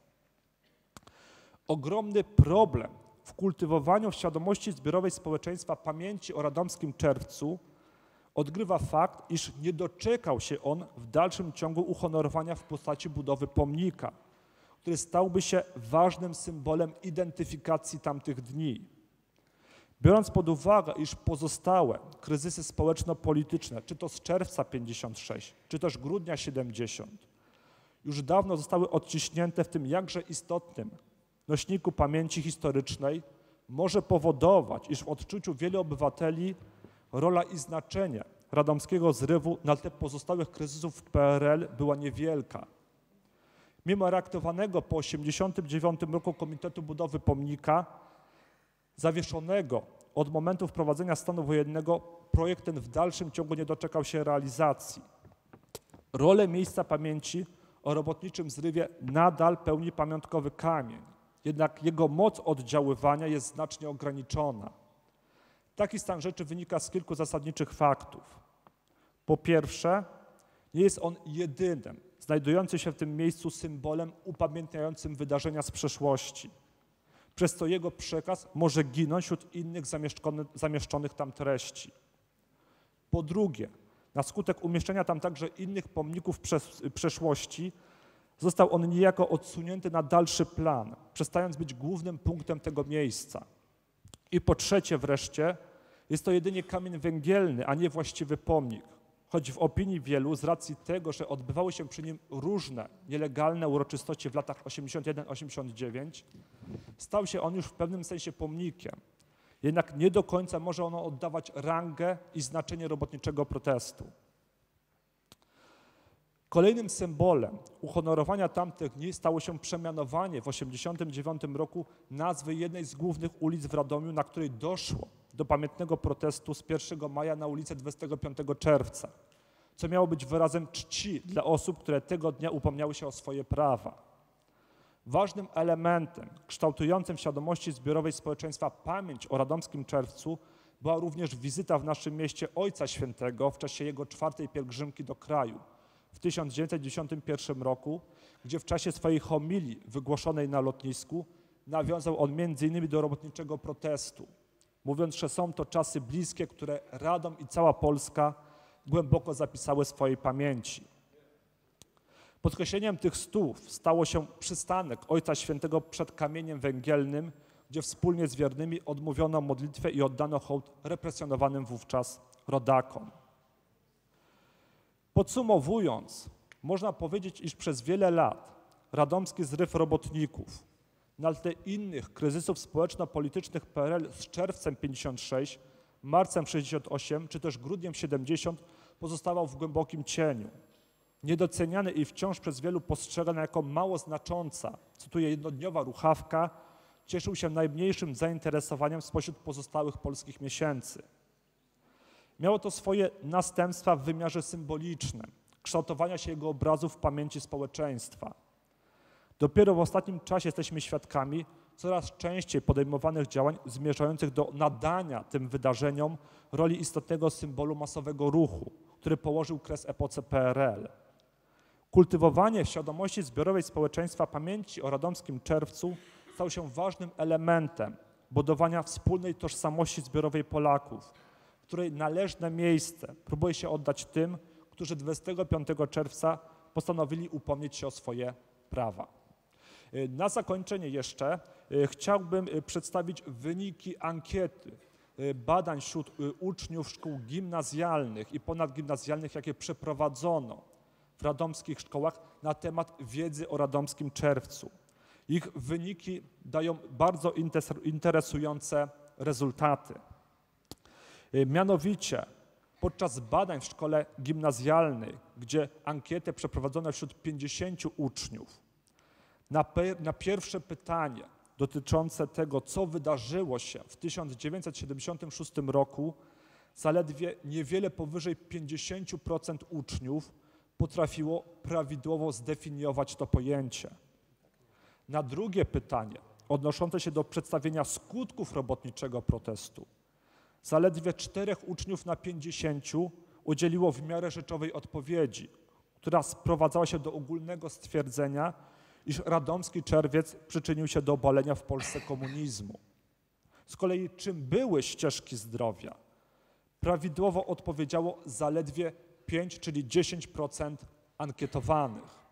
Ogromny problem w kultywowaniu w świadomości zbiorowej społeczeństwa pamięci o radomskim czerwcu odgrywa fakt, iż nie doczekał się on w dalszym ciągu uhonorowania w postaci budowy pomnika, który stałby się ważnym symbolem identyfikacji tamtych dni. Biorąc pod uwagę, iż pozostałe kryzysy społeczno-polityczne, czy to z czerwca pięćdziesiąt sześć, czy też grudnia siedemdziesiąt, już dawno zostały odciśnięte w tym jakże istotnym nośniku pamięci historycznej, może powodować, iż w odczuciu wielu obywateli rola i znaczenie radomskiego zrywu na tle pozostałych kryzysów w P R L była niewielka. Mimo reaktywowanego po tysiąc dziewięćset osiemdziesiątym dziewiątym roku Komitetu Budowy Pomnika, zawieszonego od momentu wprowadzenia stanu wojennego, projekt ten w dalszym ciągu nie doczekał się realizacji. Rolę miejsca pamięci o robotniczym zrywie nadal pełni pamiątkowy kamień, jednak jego moc oddziaływania jest znacznie ograniczona. Taki stan rzeczy wynika z kilku zasadniczych faktów. Po pierwsze, nie jest on jedynym znajdującym się w tym miejscu symbolem upamiętniającym wydarzenia z przeszłości, przez co jego przekaz może ginąć wśród innych zamieszczonych tam treści. Po drugie, na skutek umieszczenia tam także innych pomników przeszłości został on niejako odsunięty na dalszy plan, przestając być głównym punktem tego miejsca. I po trzecie wreszcie, jest to jedynie kamień węgielny, a nie właściwy pomnik, choć w opinii wielu z racji tego, że odbywały się przy nim różne nielegalne uroczystości w latach osiemdziesiątym pierwszym osiemdziesiątym dziewiątym, stał się on już w pewnym sensie pomnikiem. Jednak nie do końca może ono oddawać rangę i znaczenie robotniczego protestu. Kolejnym symbolem uhonorowania tamtych dni stało się przemianowanie w tysiąc dziewięćset osiemdziesiątym dziewiątym roku nazwy jednej z głównych ulic w Radomiu, na której doszło do pamiętnego protestu z pierwszego maja na ulicę dwudziestego piątego czerwca, co miało być wyrazem czci dla osób, które tego dnia upomniały się o swoje prawa. Ważnym elementem kształtującym w świadomości zbiorowej społeczeństwa pamięć o radomskim czerwcu była również wizyta w naszym mieście Ojca Świętego w czasie jego czwartej pielgrzymki do kraju w tysiąc dziewięćset dziewięćdziesiątym pierwszym roku, gdzie w czasie swojej homilii wygłoszonej na lotnisku nawiązał on między innymi do robotniczego protestu, mówiąc, że są to czasy bliskie, które Radom i cała Polska głęboko zapisały w swojej pamięci. Podkreśleniem tych słów stało się przystanek Ojca Świętego przed kamieniem węgielnym, gdzie wspólnie z wiernymi odmówiono modlitwę i oddano hołd represjonowanym wówczas rodakom. Podsumowując, można powiedzieć, iż przez wiele lat radomski zryw robotników na tle innych kryzysów społeczno-politycznych P R L z czerwcem pięćdziesiąt sześć, marcem sześćdziesiąt osiem czy też grudniem siedemdziesiąt pozostawał w głębokim cieniu. Niedoceniany i wciąż przez wielu postrzegany jako mało znacząca, cytuję, jednodniowa ruchawka, cieszył się najmniejszym zainteresowaniem spośród pozostałych polskich miesięcy. Miało to swoje następstwa w wymiarze symbolicznym, kształtowania się jego obrazu w pamięci społeczeństwa. Dopiero w ostatnim czasie jesteśmy świadkami coraz częściej podejmowanych działań zmierzających do nadania tym wydarzeniom roli istotnego symbolu masowego ruchu, który położył kres epoce P R L. Kultywowanie w świadomości zbiorowej społeczeństwa pamięci o radomskim czerwcu stał się ważnym elementem budowania wspólnej tożsamości zbiorowej Polaków, w której należne miejsce próbuje się oddać tym, którzy dwudziestego piątego czerwca postanowili upomnieć się o swoje prawa. Na zakończenie jeszcze chciałbym przedstawić wyniki ankiety badań wśród uczniów szkół gimnazjalnych i ponadgimnazjalnych, jakie przeprowadzono w radomskich szkołach na temat wiedzy o radomskim czerwcu. Ich wyniki dają bardzo interesujące rezultaty. Mianowicie podczas badań w szkole gimnazjalnej, gdzie ankietę przeprowadzono wśród pięćdziesięciu uczniów, na, na pierwsze pytanie dotyczące tego, co wydarzyło się w tysiąc dziewięćset siedemdziesiątym szóstym roku, zaledwie niewiele powyżej pięćdziesiąt procent uczniów potrafiło prawidłowo zdefiniować to pojęcie. Na drugie pytanie, odnoszące się do przedstawienia skutków robotniczego protestu, zaledwie czterech uczniów na pięćdziesięciu udzieliło w miarę rzeczowej odpowiedzi, która sprowadzała się do ogólnego stwierdzenia, iż radomski czerwiec przyczynił się do obalenia w Polsce komunizmu. Z kolei czym były ścieżki zdrowia? Prawidłowo odpowiedziało zaledwie pięć, czyli dziesięć procent ankietowanych.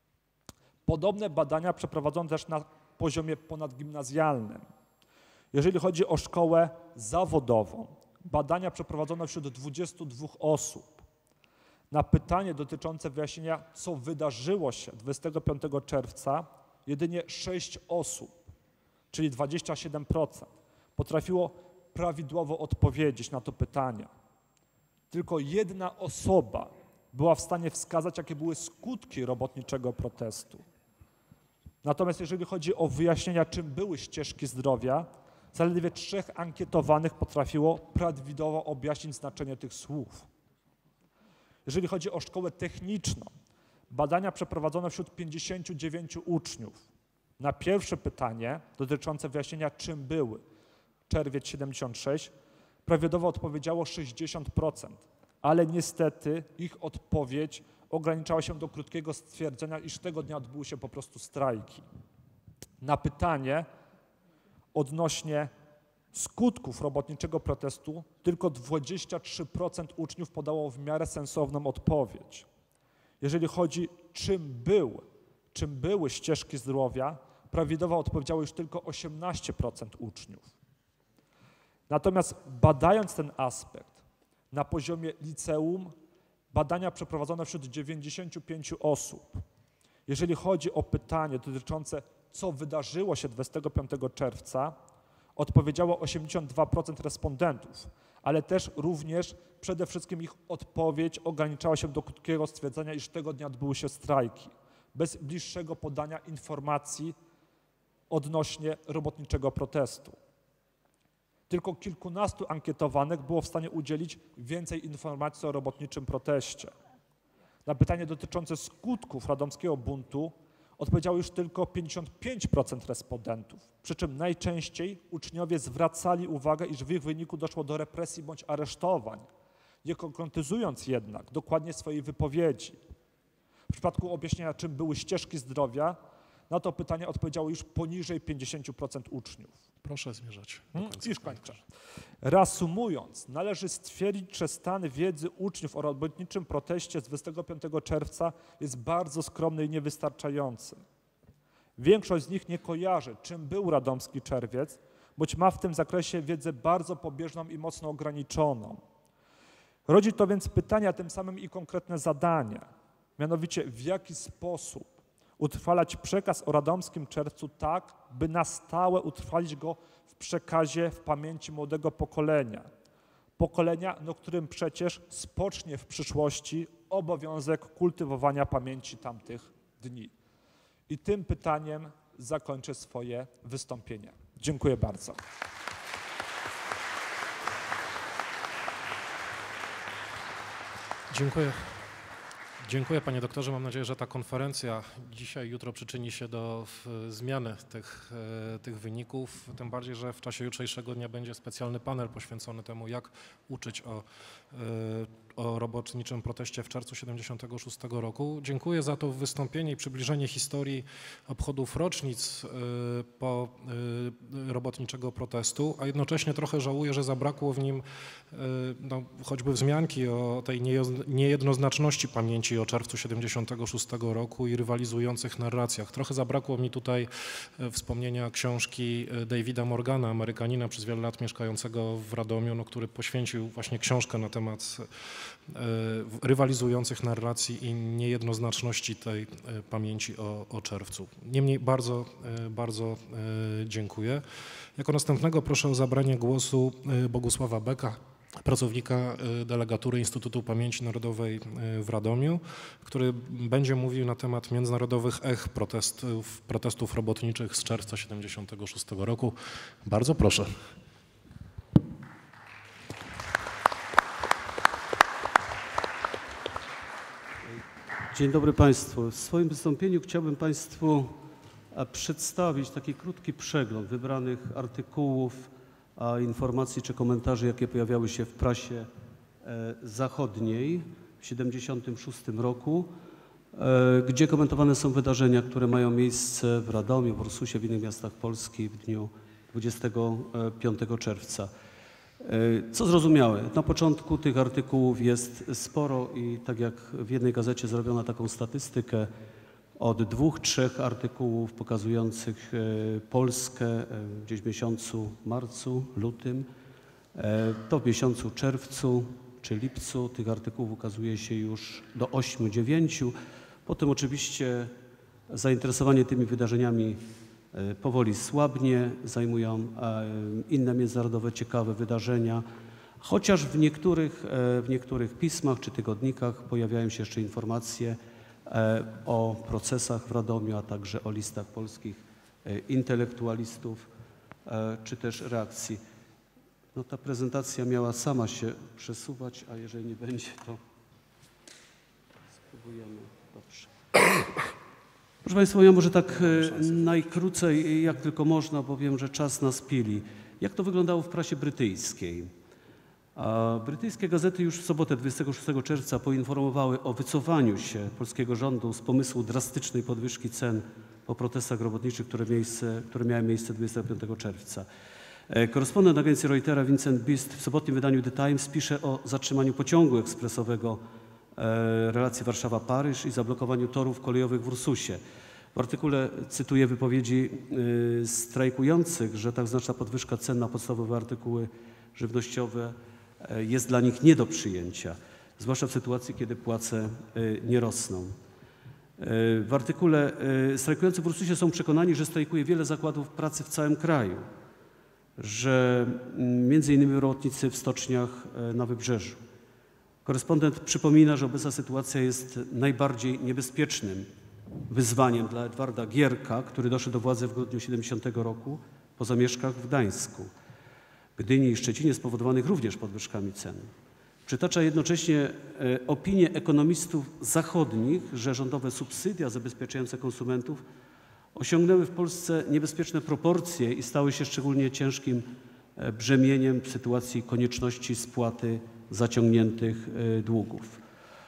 Podobne badania przeprowadzono też na poziomie ponadgimnazjalnym. Jeżeli chodzi o szkołę zawodową, badania przeprowadzono wśród dwudziestu dwóch osób. Na pytanie dotyczące wyjaśnienia, co wydarzyło się dwudziestego piątego czerwca, jedynie sześć osób, czyli dwadzieścia siedem procent, potrafiło prawidłowo odpowiedzieć na to pytanie. Tylko jedna osoba była w stanie wskazać, jakie były skutki robotniczego protestu. Natomiast jeżeli chodzi o wyjaśnienia, czym były ścieżki zdrowia, zaledwie trzech ankietowanych potrafiło prawidłowo objaśnić znaczenie tych słów. Jeżeli chodzi o szkołę techniczną, badania przeprowadzono wśród pięćdziesięciu dziewięciu uczniów. Na pierwsze pytanie dotyczące wyjaśnienia, czym były czerwiec siedemdziesiąt sześć, prawidłowo odpowiedziało sześćdziesiąt procent, ale niestety ich odpowiedź ograniczała się do krótkiego stwierdzenia, iż tego dnia odbyły się po prostu strajki. Na pytanie odnośnie skutków robotniczego protestu tylko dwadzieścia trzy procent uczniów podało w miarę sensowną odpowiedź. Jeżeli chodzi, czym był, czym były ścieżki zdrowia, prawidłowo odpowiedziało już tylko osiemnaście procent uczniów. Natomiast badając ten aspekt na poziomie liceum, badania przeprowadzono wśród dziewięćdziesięciu pięciu osób. Jeżeli chodzi o pytanie dotyczące, co wydarzyło się dwudziestego piątego czerwca, odpowiedziało osiemdziesiąt dwa procent respondentów, ale też również przede wszystkim ich odpowiedź ograniczała się do krótkiego stwierdzenia, iż tego dnia odbyły się strajki, bez bliższego podania informacji odnośnie robotniczego protestu. Tylko kilkunastu ankietowanych było w stanie udzielić więcej informacji o robotniczym proteście. Na pytanie dotyczące skutków radomskiego buntu odpowiedziało już tylko pięćdziesiąt pięć procent respondentów, przy czym najczęściej uczniowie zwracali uwagę, iż w ich wyniku doszło do represji bądź aresztowań, nie konkretyzując jednak dokładnie swojej wypowiedzi. W przypadku objaśnienia, czym były ścieżki zdrowia, na to pytanie odpowiedziało już poniżej pięćdziesiąt procent uczniów. Proszę zmierzać. Hmm, już kończę. Reasumując, należy stwierdzić, że stan wiedzy uczniów o robotniczym proteście z dwudziestego piątego czerwca jest bardzo skromny i niewystarczający. Większość z nich nie kojarzy, czym był radomski czerwiec, bądź ma w tym zakresie wiedzę bardzo pobieżną i mocno ograniczoną. Rodzi to więc pytania, a tym samym i konkretne zadania. Mianowicie, w jaki sposób utrwalać przekaz o radomskim czerwcu tak, by na stałe utrwalić go w przekazie, w pamięci młodego pokolenia. Pokolenia, no którym przecież spocznie w przyszłości obowiązek kultywowania pamięci tamtych dni. I tym pytaniem zakończę swoje wystąpienie. Dziękuję bardzo. Dziękuję. Dziękuję panie doktorze. Mam nadzieję, że ta konferencja dzisiaj, jutro przyczyni się do zmiany tych, tych wyników. Tym bardziej, że w czasie jutrzejszego dnia będzie specjalny panel poświęcony temu, jak uczyć o, o robotniczym proteście w czerwcu siedemdziesiątego szóstego roku. Dziękuję za to wystąpienie i przybliżenie historii obchodów rocznic po robotniczego protestu, a jednocześnie trochę żałuję, że zabrakło w nim no, choćby wzmianki o tej niejednoznaczności pamięci o czerwcu siedemdziesiątego szóstego roku i rywalizujących narracjach. Trochę zabrakło mi tutaj wspomnienia książki Davida Morgana, Amerykanina przez wiele lat mieszkającego w Radomiu, no, który poświęcił właśnie książkę na temat rywalizujących narracji i niejednoznaczności tej pamięci o, o czerwcu. Niemniej bardzo, bardzo dziękuję. Jako następnego proszę o zabranie głosu Bogusława Beka, pracownika delegatury Instytutu Pamięci Narodowej w Radomiu, który będzie mówił na temat międzynarodowych ech protestów, protestów robotniczych z czerwca siedemdziesiątego szóstego roku. Bardzo proszę. Dzień dobry Państwu. W swoim wystąpieniu chciałbym Państwu przedstawić taki krótki przegląd wybranych artykułów, a informacji czy komentarzy, jakie pojawiały się w prasie zachodniej w tysiąc dziewięćset siedemdziesiątym szóstym roku, gdzie komentowane są wydarzenia, które mają miejsce w Radomiu, w Ursusie, w innych miastach Polski w dniu dwudziestego piątego czerwca. Co zrozumiałe, na początku tych artykułów jest sporo i tak jak w jednej gazecie zrobiono taką statystykę od dwóch, trzech artykułów pokazujących Polskę gdzieś w miesiącu marcu, lutym, to w miesiącu czerwcu czy lipcu tych artykułów ukazuje się już do ośmiu, dziewięciu. Potem oczywiście zainteresowanie tymi wydarzeniami powoli słabnie, zajmują inne międzynarodowe ciekawe wydarzenia, chociaż w niektórych, w niektórych pismach czy tygodnikach pojawiają się jeszcze informacje o procesach w Radomiu, a także o listach polskich intelektualistów, czy też reakcji. No, ta prezentacja miała sama się przesuwać, a jeżeli nie będzie, to spróbujemy. Dobrze. Proszę Państwa, ja może tak najkrócej, jak tylko można, bo wiem, że czas nas pili. Jak to wyglądało w prasie brytyjskiej? A brytyjskie gazety już w sobotę dwudziestego szóstego czerwca poinformowały o wycofaniu się polskiego rządu z pomysłu drastycznej podwyżki cen po protestach robotniczych, które, miejsce, które miały miejsce dwudziestego piątego czerwca. Korespondent agencji Reutera Vincent Beast w sobotnim wydaniu The Times pisze o zatrzymaniu pociągu ekspresowego relacji Warszawa-Paryż i zablokowaniu torów kolejowych w Ursusie. W artykule cytuję wypowiedzi strajkujących, że tak znaczna podwyżka cen na podstawowe artykuły żywnościowe jest dla nich nie do przyjęcia, zwłaszcza w sytuacji, kiedy płace nie rosną. W artykule strajkujący w Ursusie są przekonani, że strajkuje wiele zakładów pracy w całym kraju, że między innymi robotnicy w stoczniach na Wybrzeżu. Korespondent przypomina, że obecna sytuacja jest najbardziej niebezpiecznym wyzwaniem dla Edwarda Gierka, który doszedł do władzy w grudniu siedemdziesiątego roku po zamieszkach w Gdańsku, Gdyni i Szczecinie, spowodowanych również podwyżkami cen. Przytacza jednocześnie opinię ekonomistów zachodnich, że rządowe subsydia zabezpieczające konsumentów osiągnęły w Polsce niebezpieczne proporcje i stały się szczególnie ciężkim brzemieniem w sytuacji konieczności spłaty zaciągniętych długów.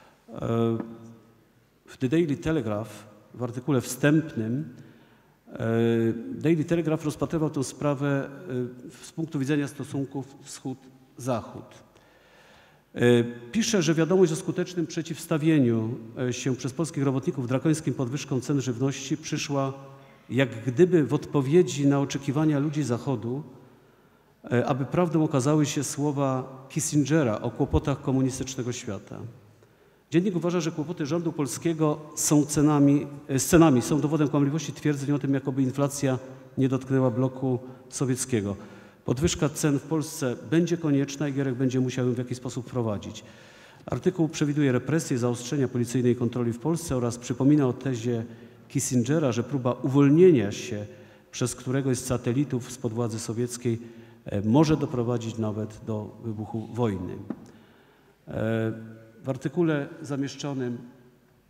W The Daily Telegraph, w artykule wstępnym, Daily Telegraph rozpatrywał tę sprawę z punktu widzenia stosunków wschód-zachód. Pisze, że wiadomość o skutecznym przeciwstawieniu się przez polskich robotników drakońskim podwyżkom cen żywności przyszła jak gdyby w odpowiedzi na oczekiwania ludzi Zachodu, aby prawdą okazały się słowa Kissingera o kłopotach komunistycznego świata. Dziennik uważa, że kłopoty rządu polskiego są cenami, z cenami są dowodem kłamliwości twierdzeń o tym, jakoby inflacja nie dotknęła bloku sowieckiego. Podwyżka cen w Polsce będzie konieczna i Gierek będzie musiał ją w jakiś sposób wprowadzić. Artykuł przewiduje represje, zaostrzenia policyjnej kontroli w Polsce oraz przypomina o tezie Kissingera, że próba uwolnienia się przez któregoś z satelitów spod władzy sowieckiej może doprowadzić nawet do wybuchu wojny. W artykule zamieszczonym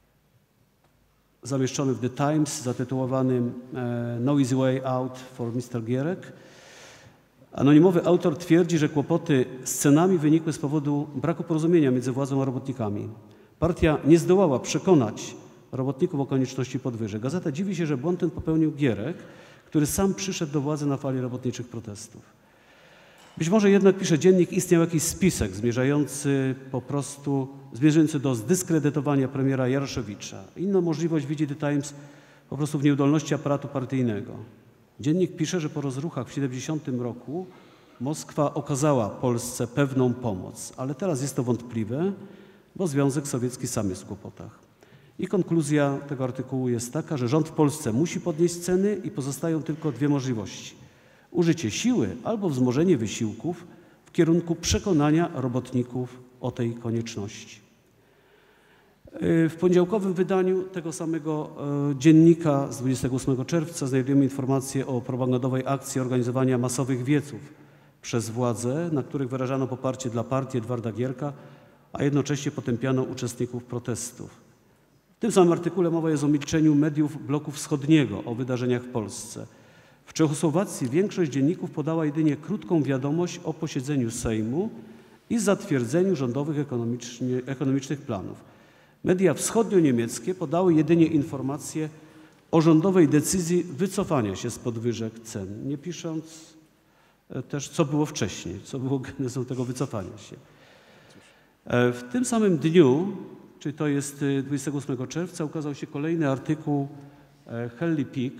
zamieszczony w The Times zatytułowanym No Easy Way Out for mister Gierek. Anonimowy autor twierdzi, że kłopoty z cenami wynikły z powodu braku porozumienia między władzą a robotnikami. Partia nie zdołała przekonać robotników o konieczności podwyżek. Gazeta dziwi się, że błąd ten popełnił Gierek, który sam przyszedł do władzy na fali robotniczych protestów. Być może jednak, pisze dziennik, istniał jakiś spisek zmierzający po prostu, zmierzający do zdyskredytowania premiera Jaroszewicza. Inną możliwość widzi The Times po prostu w nieudolności aparatu partyjnego. Dziennik pisze, że po rozruchach w siedemdziesiątym roku Moskwa okazała Polsce pewną pomoc, ale teraz jest to wątpliwe, bo Związek Sowiecki sam jest w kłopotach. I konkluzja tego artykułu jest taka, że rząd w Polsce musi podnieść ceny i pozostają tylko dwie możliwości. Użycie siły albo wzmożenie wysiłków w kierunku przekonania robotników o tej konieczności. W poniedziałkowym wydaniu tego samego dziennika z dwudziestego ósmego czerwca znajdujemy informację o propagandowej akcji organizowania masowych wieców przez władze, na których wyrażano poparcie dla partii Edwarda Gierka, a jednocześnie potępiano uczestników protestów. W tym samym artykule mowa jest o milczeniu mediów bloku wschodniego o wydarzeniach w Polsce. W Czechosłowacji większość dzienników podała jedynie krótką wiadomość o posiedzeniu Sejmu i zatwierdzeniu rządowych ekonomicznych planów. Media wschodnio-niemieckie podały jedynie informacje o rządowej decyzji wycofania się z podwyżek cen, nie pisząc też, co było wcześniej, co było genezą tego wycofania się. W tym samym dniu, czyli to jest dwudziestego ósmego czerwca, ukazał się kolejny artykuł Helly Pik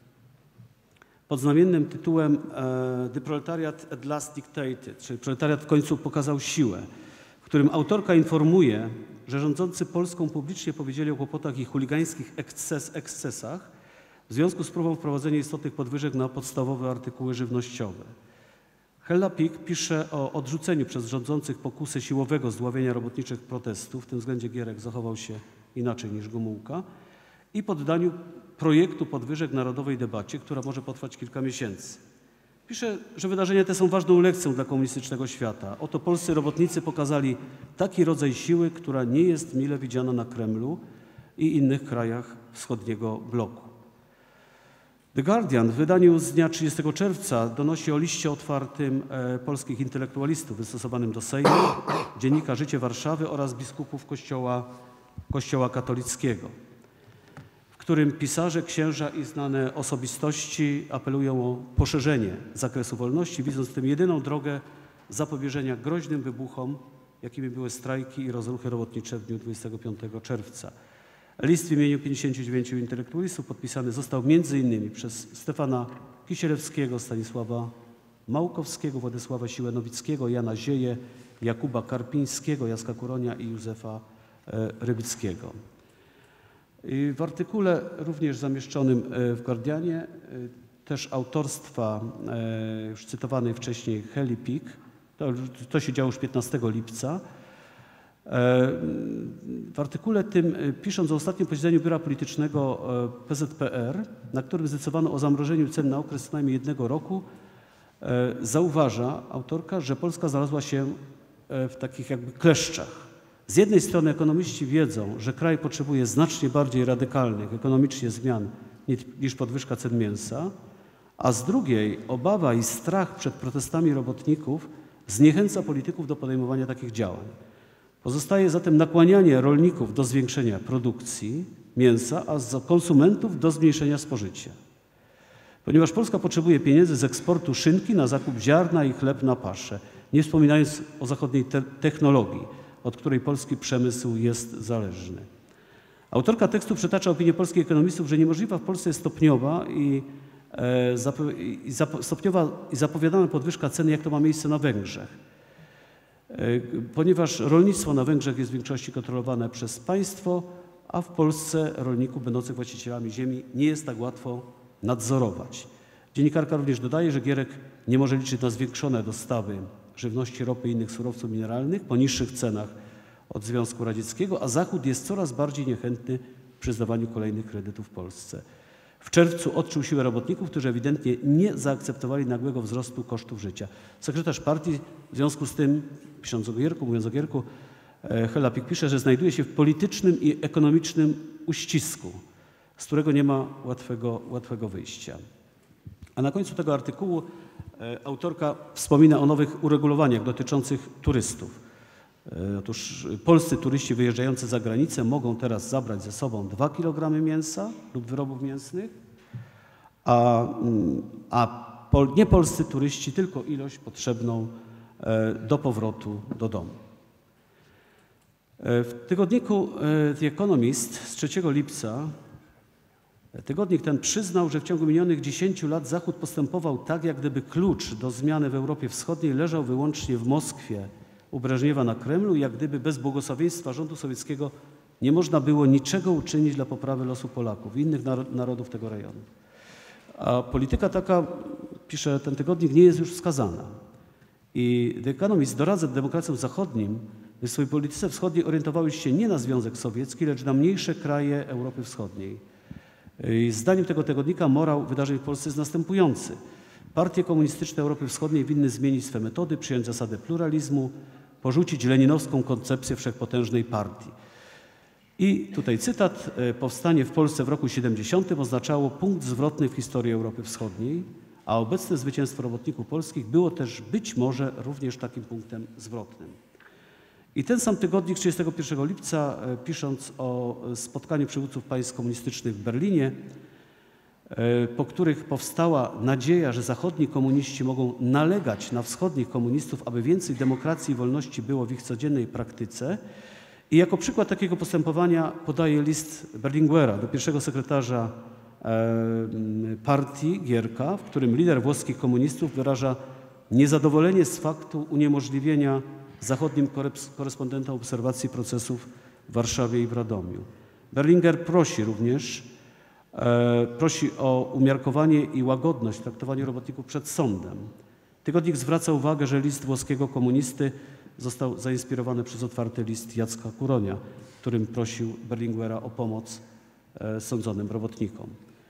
pod znamiennym tytułem The Proletariat at Last Dictated, czyli proletariat w końcu pokazał siłę, w którym autorka informuje, że rządzący Polską publicznie powiedzieli o kłopotach i chuligańskich eksces, ekscesach w związku z próbą wprowadzenia istotnych podwyżek na podstawowe artykuły żywnościowe. Hella Pik pisze o odrzuceniu przez rządzących pokusy siłowego zdławienia robotniczych protestów, w tym względzie Gierek zachował się inaczej niż Gomułka, i poddaniu projektu podwyżek narodowej debacie, która może potrwać kilka miesięcy. Pisze, że wydarzenia te są ważną lekcją dla komunistycznego świata. Oto polscy robotnicy pokazali taki rodzaj siły, która nie jest mile widziana na Kremlu i innych krajach wschodniego bloku. The Guardian w wydaniu z dnia trzydziestego czerwca donosi o liście otwartym e, polskich intelektualistów wystosowanym do Sejmu, dziennika Życie Warszawy oraz biskupów Kościoła, Kościoła katolickiego, w którym pisarze, księża i znane osobistości apelują o poszerzenie zakresu wolności, widząc w tym jedyną drogę zapobieżenia groźnym wybuchom, jakimi były strajki i rozruchy robotnicze w dniu dwudziestego piątego czerwca. List w imieniu pięćdziesięciu dziewięciu intelektualistów podpisany został między innymi przez Stefana Kisielewskiego, Stanisława Małkowskiego, Władysława Siłę-Nowickiego, Jana Zieję, Jakuba Karpińskiego, Jacka Kuronia i Józefa Rybickiego. W artykule również zamieszczonym w Guardianie, też autorstwa już cytowanej wcześniej Helly Pik, to, to się działo już piętnastego lipca, w artykule tym, pisząc o ostatnim posiedzeniu Biura Politycznego P Z P R, na którym zdecydowano o zamrożeniu cen na okres co najmniej jednego roku, zauważa autorka, że Polska znalazła się w takich jakby kleszczach. Z jednej strony ekonomiści wiedzą, że kraj potrzebuje znacznie bardziej radykalnych ekonomicznie zmian niż podwyżka cen mięsa, a z drugiej obawa i strach przed protestami robotników zniechęca polityków do podejmowania takich działań. Pozostaje zatem nakłanianie rolników do zwiększenia produkcji mięsa, a konsumentów do zmniejszenia spożycia. Ponieważ Polska potrzebuje pieniędzy z eksportu szynki na zakup ziarna i chleb na paszę, nie wspominając o zachodniej te technologii, od której polski przemysł jest zależny. Autorka tekstu przytacza opinię polskich ekonomistów, że niemożliwa w Polsce jest stopniowa i, e, zapo i, zapo stopniowa i zapowiadana podwyżka ceny, jak to ma miejsce na Węgrzech. E, ponieważ rolnictwo na Węgrzech jest w większości kontrolowane przez państwo, a w Polsce rolników będących właścicielami ziemi nie jest tak łatwo nadzorować. Dziennikarka również dodaje, że Gierek nie może liczyć na zwiększone dostawy żywności, ropy i innych surowców mineralnych po niższych cenach od Związku Radzieckiego, a Zachód jest coraz bardziej niechętny w przyznawaniu kolejnych kredytów w Polsce. W czerwcu odczuł siłę robotników, którzy ewidentnie nie zaakceptowali nagłego wzrostu kosztów życia. Sekretarz partii w związku z tym, pisząc o Gierku, mówiąc o Gierku, Hella Pik pisze, że znajduje się w politycznym i ekonomicznym uścisku. z którego nie ma łatwego, łatwego wyjścia. A na końcu tego artykułu autorka wspomina o nowych uregulowaniach dotyczących turystów. Otóż polscy turyści wyjeżdżający za granicę mogą teraz zabrać ze sobą dwa kilogramy mięsa lub wyrobów mięsnych, a, a pol, niepolscy turyści tylko ilość potrzebną do powrotu do domu. W tygodniku The Economist z trzeciego lipca tygodnik ten przyznał, że w ciągu minionych dziesięciu lat Zachód postępował tak, jak gdyby klucz do zmiany w Europie Wschodniej leżał wyłącznie w Moskwie u Breżniewa na Kremlu, jak gdyby bez błogosławieństwa rządu sowieckiego nie można było niczego uczynić dla poprawy losu Polaków i innych narodów tego rejonu. A polityka taka, pisze ten tygodnik, nie jest już wskazana. I The Economist doradza demokracjom zachodnim, by w swojej polityce wschodniej orientowały się nie na Związek Sowiecki, lecz na mniejsze kraje Europy Wschodniej. I zdaniem tego tygodnika morał wydarzeń w Polsce jest następujący. Partie komunistyczne Europy Wschodniej winny zmienić swe metody, przyjąć zasadę pluralizmu, porzucić leninowską koncepcję wszechpotężnej partii. I tutaj cytat. Powstanie w Polsce w roku siedemdziesiątym oznaczało punkt zwrotny w historii Europy Wschodniej, a obecne zwycięstwo robotników polskich było też być może również takim punktem zwrotnym. I ten sam tygodnik trzydziestego pierwszego lipca, pisząc o spotkaniu przywódców państw komunistycznych w Berlinie, po których powstała nadzieja, że zachodni komuniści mogą nalegać na wschodnich komunistów, aby więcej demokracji i wolności było w ich codziennej praktyce. I jako przykład takiego postępowania podaje list Berlinguera do pierwszego sekretarza partii Gierka, w którym lider włoskich komunistów wyraża niezadowolenie z faktu uniemożliwienia zachodnim korespondentom obserwacji procesów w Warszawie i w Radomiu. Berlinguer prosi również e, prosi o umiarkowanie i łagodność w traktowaniu robotników przed sądem. Tygodnik zwraca uwagę, że list włoskiego komunisty został zainspirowany przez otwarty list Jacka Kuronia, w którym prosił Berlinguera o pomoc e, sądzonym robotnikom.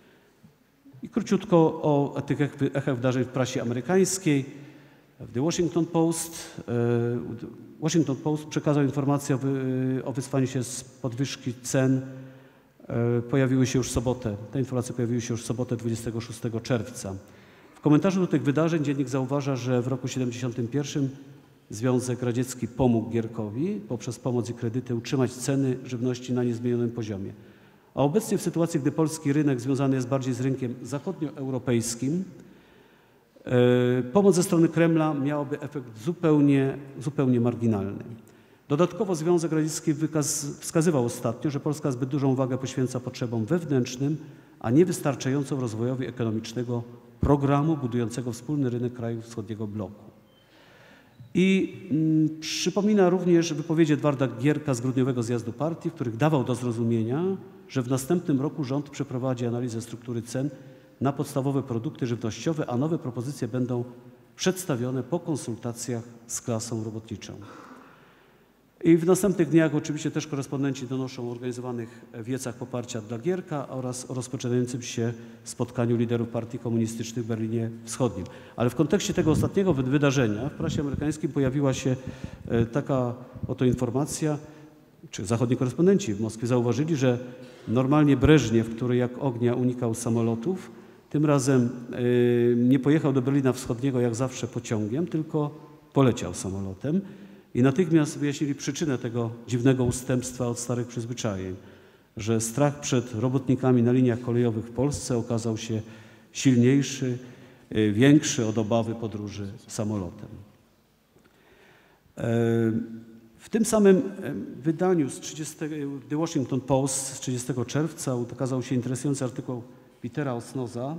I króciutko o tych echach wydarzeń w prasie amerykańskiej. W The Washington Post, Washington Post przekazał informację o, wy, o wycofaniu się z podwyżki cen. Pojawiły się już w sobotę, te informacje pojawiły się już w sobotę dwudziestego szóstego czerwca. W komentarzu do tych wydarzeń dziennik zauważa, że w roku siedemdziesiątym pierwszym Związek Radziecki pomógł Gierkowi poprzez pomoc i kredyty utrzymać ceny żywności na niezmienionym poziomie. A obecnie w sytuacji, gdy polski rynek związany jest bardziej z rynkiem zachodnioeuropejskim, pomoc ze strony Kremla miałaby efekt zupełnie, zupełnie marginalny. Dodatkowo Związek Radziecki wykaz, wskazywał ostatnio, że Polska zbyt dużą uwagę poświęca potrzebom wewnętrznym, a niewystarczająco rozwojowi ekonomicznego programu budującego wspólny rynek krajów wschodniego bloku. I mm, przypomina również wypowiedzi Edwarda Gierka z grudniowego zjazdu partii, w których dawał do zrozumienia, że w następnym roku rząd przeprowadzi analizę struktury cen na podstawowe produkty żywnościowe, a nowe propozycje będą przedstawione po konsultacjach z klasą robotniczą. I w następnych dniach oczywiście też korespondenci donoszą o organizowanych wiecach poparcia dla Gierka oraz o rozpoczynającym się spotkaniu liderów partii komunistycznych w Berlinie Wschodnim. Ale w kontekście tego ostatniego wydarzenia w prasie amerykańskiej pojawiła się taka oto informacja, czy zachodni korespondenci w Moskwie zauważyli, że normalnie Breżniew, który jak ognia unikał samolotów, tym razem nie pojechał do Berlina Wschodniego jak zawsze pociągiem, tylko poleciał samolotem. I natychmiast wyjaśnili przyczynę tego dziwnego ustępstwa od starych przyzwyczajeń, że strach przed robotnikami na liniach kolejowych w Polsce okazał się silniejszy, większy od obawy podróży samolotem. W tym samym wydaniu z trzydziestego, The Washington Post z trzydziestego czerwca ukazał się interesujący artykuł Petera Osnoza.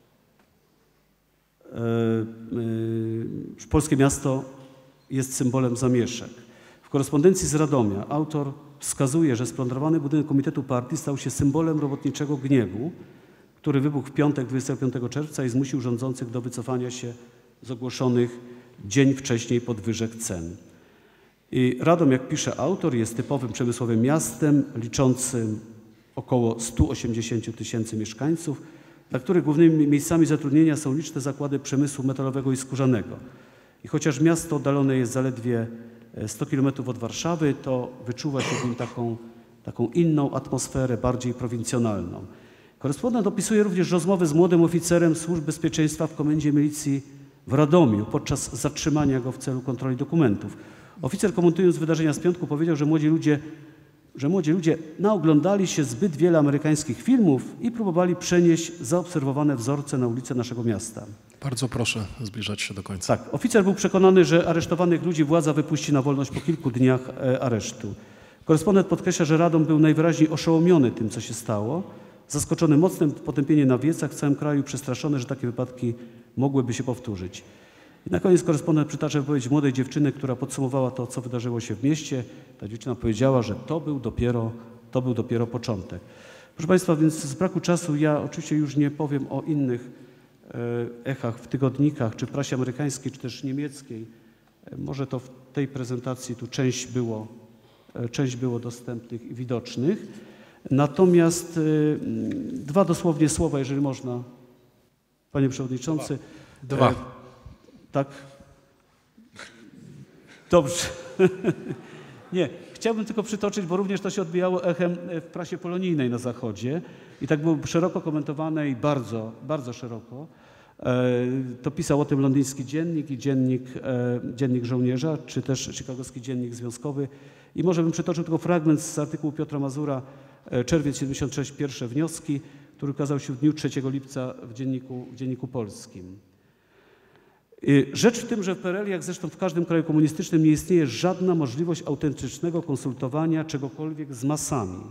Polskie miasto jest symbolem zamieszek. W korespondencji z Radomia autor wskazuje, że splądrowany budynek Komitetu Partii stał się symbolem robotniczego gniewu, który wybuchł w piątek dwudziestego piątego czerwca i zmusił rządzących do wycofania się z ogłoszonych dzień wcześniej podwyżek cen. I Radom, jak pisze autor, jest typowym przemysłowym miastem liczącym około stu osiemdziesięciu tysięcy mieszkańców, dla których głównymi miejscami zatrudnienia są liczne zakłady przemysłu metalowego i skórzanego. I chociaż miasto oddalone jest zaledwie sto kilometrów od Warszawy, to wyczuwa się w nim taką, taką inną atmosferę, bardziej prowincjonalną. Korespondent opisuje również rozmowę z młodym oficerem Służb Bezpieczeństwa w Komendzie Milicji w Radomiu podczas zatrzymania go w celu kontroli dokumentów. Oficer, komentując wydarzenia z piątku, powiedział, że młodzi ludzie, że młodzi ludzie naoglądali się zbyt wiele amerykańskich filmów i próbowali przenieść zaobserwowane wzorce na ulice naszego miasta. Bardzo proszę zbliżać się do końca. Tak, oficer był przekonany, że aresztowanych ludzi władza wypuści na wolność po kilku dniach aresztu. Korespondent podkreśla, że Radom był najwyraźniej oszołomiony tym, co się stało, zaskoczony mocnym potępieniem na wiecach w całym kraju, przestraszony, że takie wypadki mogłyby się powtórzyć. I na koniec korespondent przytacza wypowiedź młodej dziewczyny, która podsumowała to, co wydarzyło się w mieście. Ta dziewczyna powiedziała, że to był dopiero, to był dopiero początek. Proszę Państwa, więc z braku czasu ja oczywiście już nie powiem o innych echach w tygodnikach, czy w prasie amerykańskiej, czy też niemieckiej. Może to w tej prezentacji tu część było, część było dostępnych i widocznych. Natomiast dwa dosłownie słowa, jeżeli można, Panie Przewodniczący. Dwa. E, tak. Dobrze. Nie, chciałbym tylko przytoczyć, bo również to się odbijało echem w prasie polonijnej na Zachodzie i tak było szeroko komentowane i bardzo, bardzo szeroko. To pisał o tym londyński dziennik i dziennik, dziennik żołnierza, czy też chicagowski dziennik związkowy. I może bym przytoczył tylko fragment z artykułu Piotra Mazura, czerwiec siedemdziesiąt sześć, pierwsze wnioski, który ukazał się w dniu trzeciego lipca w dzienniku, w dzienniku polskim. Rzecz w tym, że w P R L, jak zresztą w każdym kraju komunistycznym, nie istnieje żadna możliwość autentycznego konsultowania czegokolwiek z masami.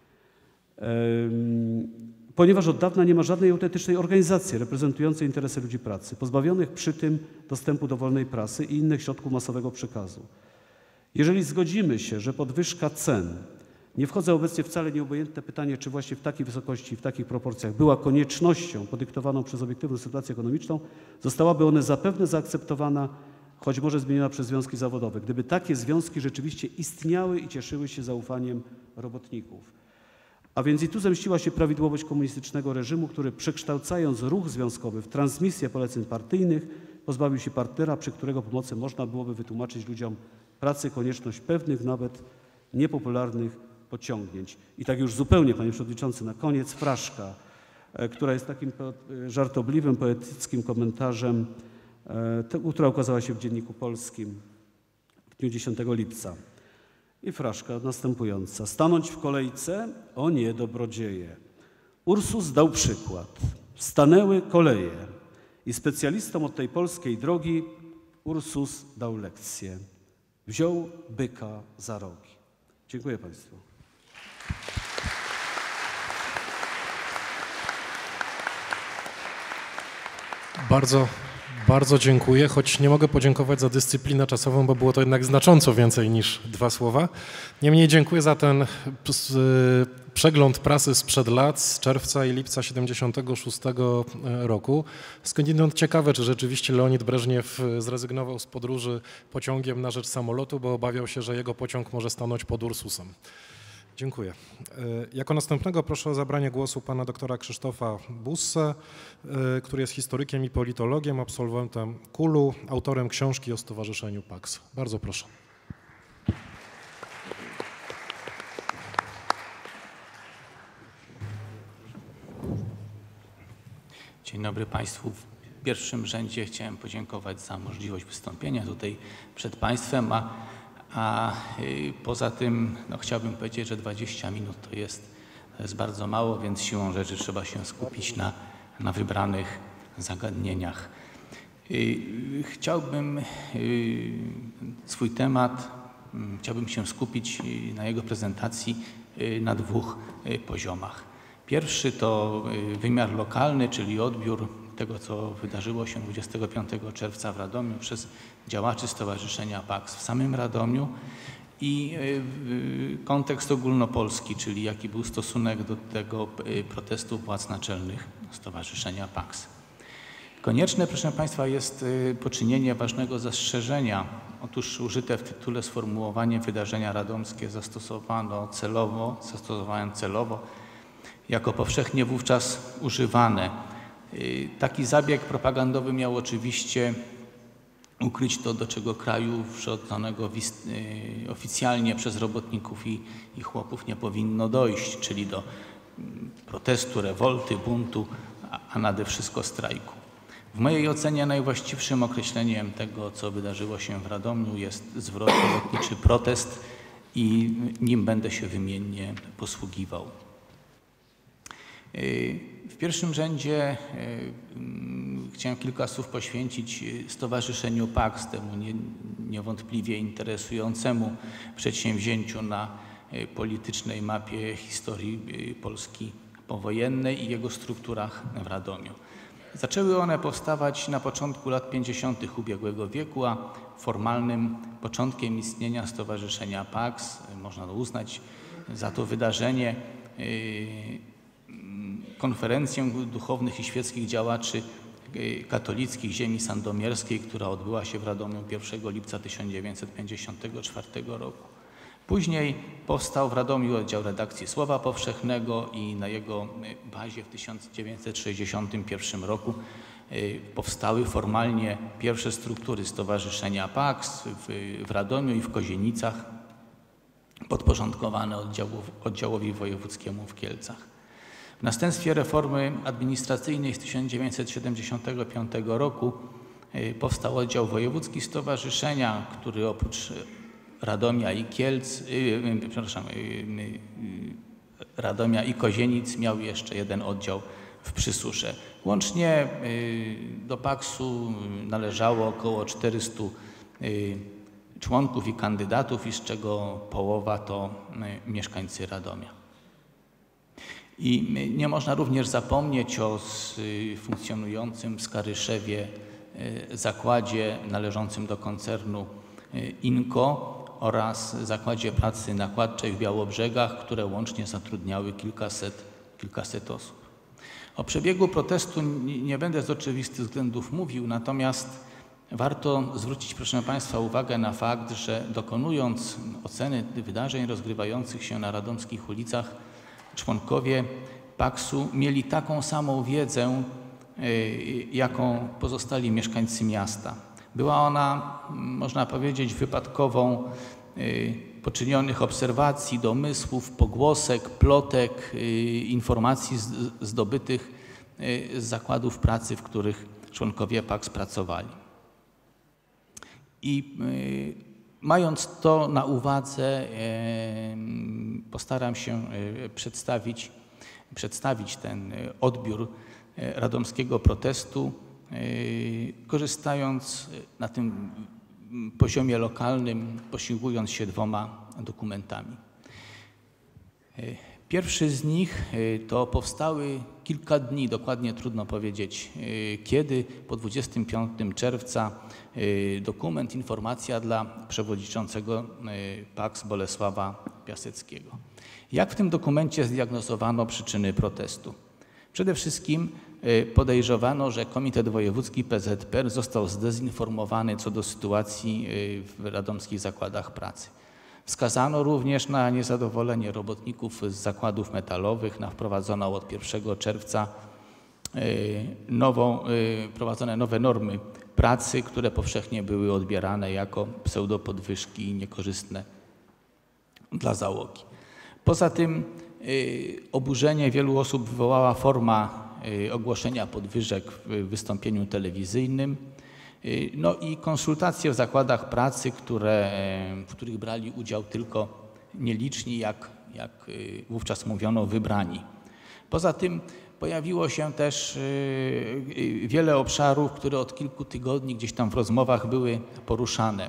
Ponieważ od dawna nie ma żadnej autentycznej organizacji reprezentującej interesy ludzi pracy, pozbawionych przy tym dostępu do wolnej prasy i innych środków masowego przekazu. Jeżeli zgodzimy się, że podwyżka cen, nie wchodzę obecnie wcale nieobojętne pytanie, czy właśnie w takiej wysokości, w takich proporcjach była koniecznością podyktowaną przez obiektywną sytuację ekonomiczną, zostałaby ona zapewne zaakceptowana, choć może zmieniona przez związki zawodowe, gdyby takie związki rzeczywiście istniały i cieszyły się zaufaniem robotników. A więc i tu zemściła się prawidłowość komunistycznego reżimu, który przekształcając ruch związkowy w transmisję poleceń partyjnych, pozbawił się partnera, przy którego pomocy można byłoby wytłumaczyć ludziom pracy konieczność pewnych, nawet niepopularnych pociągnięć. I tak już zupełnie, Panie Przewodniczący, na koniec fraszka, która jest takim żartobliwym, poetyckim komentarzem, która ukazała się w Dzienniku Polskim w dniu dziesiątego lipca. I fraszka następująca. Stanąć w kolejce? O nie, dobrodzieje. Ursus dał przykład. Stanęły koleje i specjalistom od tej polskiej drogi Ursus dał lekcję. Wziął byka za rogi. Dziękuję Państwu. Bardzo, bardzo dziękuję, choć nie mogę podziękować za dyscyplinę czasową, bo było to jednak znacząco więcej niż dwa słowa. Niemniej dziękuję za ten przegląd prasy sprzed lat, z czerwca i lipca siedemdziesiątego szóstego roku. Skądinąd ciekawe, czy rzeczywiście Leonid Breżniew zrezygnował z podróży pociągiem na rzecz samolotu, bo obawiał się, że jego pociąg może stanąć pod Ursusem. Dziękuję. Jako następnego proszę o zabranie głosu pana doktora Krzysztofa Bussę, który jest historykiem i politologiem, absolwentem KUL-u, autorem książki o Stowarzyszeniu Pax. Bardzo proszę. Dzień dobry Państwu. W pierwszym rzędzie chciałem podziękować za możliwość wystąpienia tutaj przed Państwem, a, a y, poza tym no, chciałbym powiedzieć, że dwadzieścia minut to jest, to jest bardzo mało, więc siłą rzeczy trzeba się skupić na, na wybranych zagadnieniach. Y, chciałbym y, swój temat, y, chciałbym się skupić y, na jego prezentacji y, na dwóch y, poziomach. Pierwszy to wymiar lokalny, czyli odbiór tego, co wydarzyło się dwudziestego piątego czerwca w Radomiu przez działaczy Stowarzyszenia Pax w samym Radomiu i kontekst ogólnopolski, czyli jaki był stosunek do tego protestu władz naczelnych Stowarzyszenia Pax. Konieczne, proszę Państwa, jest poczynienie ważnego zastrzeżenia. Otóż użyte w tytule sformułowanie wydarzenia radomskie zastosowano celowo, zastosowałem celowo, jako powszechnie wówczas używane. Taki zabieg propagandowy miał oczywiście ukryć to, do czego kraju wrządzonego oficjalnie przez robotników i, i chłopów nie powinno dojść, czyli do protestu, rewolty, buntu, a nade wszystko strajku. W mojej ocenie najwłaściwszym określeniem tego, co wydarzyło się w Radomiu, jest zwrot robotniczy protest i nim będę się wymiennie posługiwał. W pierwszym rzędzie chciałem kilka słów poświęcić Stowarzyszeniu PAKS, temu nie, niewątpliwie interesującemu przedsięwzięciu na politycznej mapie historii Polski powojennej i jego strukturach w Radomiu. Zaczęły one powstawać na początku lat pięćdziesiątych ubiegłego wieku, a formalnym początkiem istnienia Stowarzyszenia PAKS można uznać za to wydarzenie konferencję duchownych i świeckich działaczy katolickich ziemi sandomierskiej, która odbyła się w Radomiu pierwszego lipca tysiąc dziewięćset pięćdziesiątego czwartego roku. Później powstał w Radomiu oddział redakcji Słowa Powszechnego i na jego bazie w tysiąc dziewięćset sześćdziesiątym pierwszym roku powstały formalnie pierwsze struktury Stowarzyszenia PAKS w, w Radomiu i w Kozienicach, podporządkowane oddziałów, oddziałowi wojewódzkiemu w Kielcach. W następstwie reformy administracyjnej z tysiąc dziewięćset siedemdziesiątego piątego roku powstał oddział wojewódzki Stowarzyszenia, który oprócz Radomia i Kielc, yy, przepraszam, yy, Radomia i Kozienic miał jeszcze jeden oddział w Przysusze. Łącznie yy, do PAKS-u należało około czterystu yy, członków i kandydatów, i z czego połowa to yy, mieszkańcy Radomia. I nie można również zapomnieć o yy, funkcjonującym w Skaryszewie yy, zakładzie należącym do koncernu yy, INKO oraz Zakładzie Pracy Nakładczej w Białobrzegach, które łącznie zatrudniały kilkaset, kilkaset osób. O przebiegu protestu nie będę z oczywistych względów mówił, natomiast warto zwrócić, proszę Państwa, uwagę na fakt, że dokonując oceny wydarzeń rozgrywających się na radomskich ulicach, członkowie PAKS-u mieli taką samą wiedzę, jaką pozostali mieszkańcy miasta. Była ona, można powiedzieć, wypadkową poczynionych obserwacji, domysłów, pogłosek, plotek, informacji zdobytych z zakładów pracy, w których członkowie PAKS pracowali. I mając to na uwadze, postaram się przedstawić, przedstawić ten odbiór radomskiego protestu, korzystając na tym poziomie lokalnym, posiłkując się dwoma dokumentami. Pierwszy z nich to powstały kilka dni, dokładnie trudno powiedzieć kiedy, po dwudziestego piątego czerwca, dokument, informacja dla przewodniczącego PAKS Bolesława Piaseckiego. Jak w tym dokumencie zdiagnozowano przyczyny protestu? Przede wszystkim podejrzewano, że Komitet Wojewódzki P Z P R został zdezinformowany co do sytuacji w radomskich zakładach pracy. Wskazano również na niezadowolenie robotników z zakładów metalowych, na wprowadzoną od pierwszego czerwca nową, prowadzone nowe normy pracy, które powszechnie były odbierane jako pseudopodwyżki niekorzystne dla załogi. Poza tym oburzenie wielu osób wywołała forma ogłoszenia podwyżek w wystąpieniu telewizyjnym, no i konsultacje w zakładach pracy, które, w których brali udział tylko nieliczni, jak, jak wówczas mówiono, wybrani. Poza tym pojawiło się też wiele obszarów, które od kilku tygodni gdzieś tam w rozmowach były poruszane.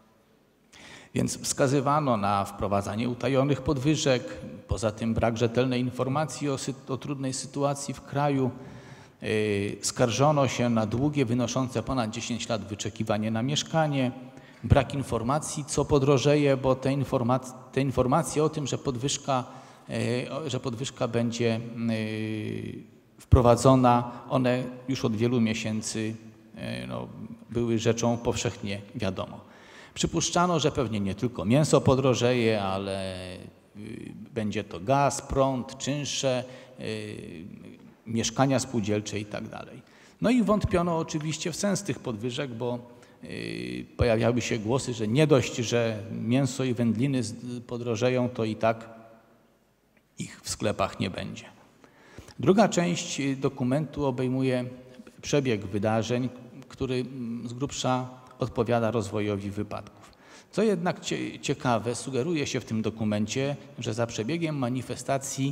Więc wskazywano na wprowadzanie utajonych podwyżek, poza tym brak rzetelnej informacji o, o trudnej sytuacji w kraju. Yy, skarżono się na długie, wynoszące ponad dziesięć lat wyczekiwanie na mieszkanie, brak informacji, co podrożeje, bo te, informac te informacje o tym, że podwyżka, yy, że podwyżka będzie yy, wprowadzona, one już od wielu miesięcy yy, no, były rzeczą powszechnie wiadomą. Przypuszczano, że pewnie nie tylko mięso podrożeje, ale będzie to gaz, prąd, czynsze, yy, mieszkania spółdzielcze i tak dalej. No i wątpiono oczywiście w sens tych podwyżek, bo yy, pojawiały się głosy, że nie dość, że mięso i wędliny podrożeją, to i tak ich w sklepach nie będzie. Druga część dokumentu obejmuje przebieg wydarzeń, który z grubsza odpowiada rozwojowi wypadków. Co jednak ciekawe, sugeruje się w tym dokumencie, że za przebiegiem manifestacji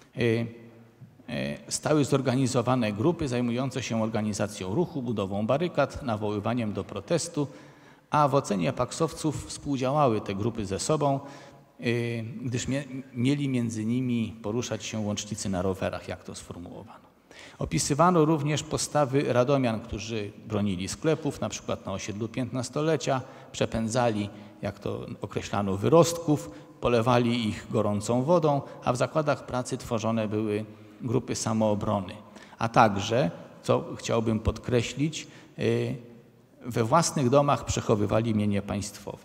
stały zorganizowane grupy zajmujące się organizacją ruchu, budową barykad, nawoływaniem do protestu, a w ocenie paksowców współdziałały te grupy ze sobą, gdyż mieli między nimi poruszać się łącznicy na rowerach, jak to sformułowano. Opisywano również postawy radomian, którzy bronili sklepów, na przykład na osiedlu piętnastolecia, przepędzali, jak to określano, wyrostków, polewali ich gorącą wodą, a w zakładach pracy tworzone były grupy samoobrony. A także, co chciałbym podkreślić, we własnych domach przechowywali mienie państwowe.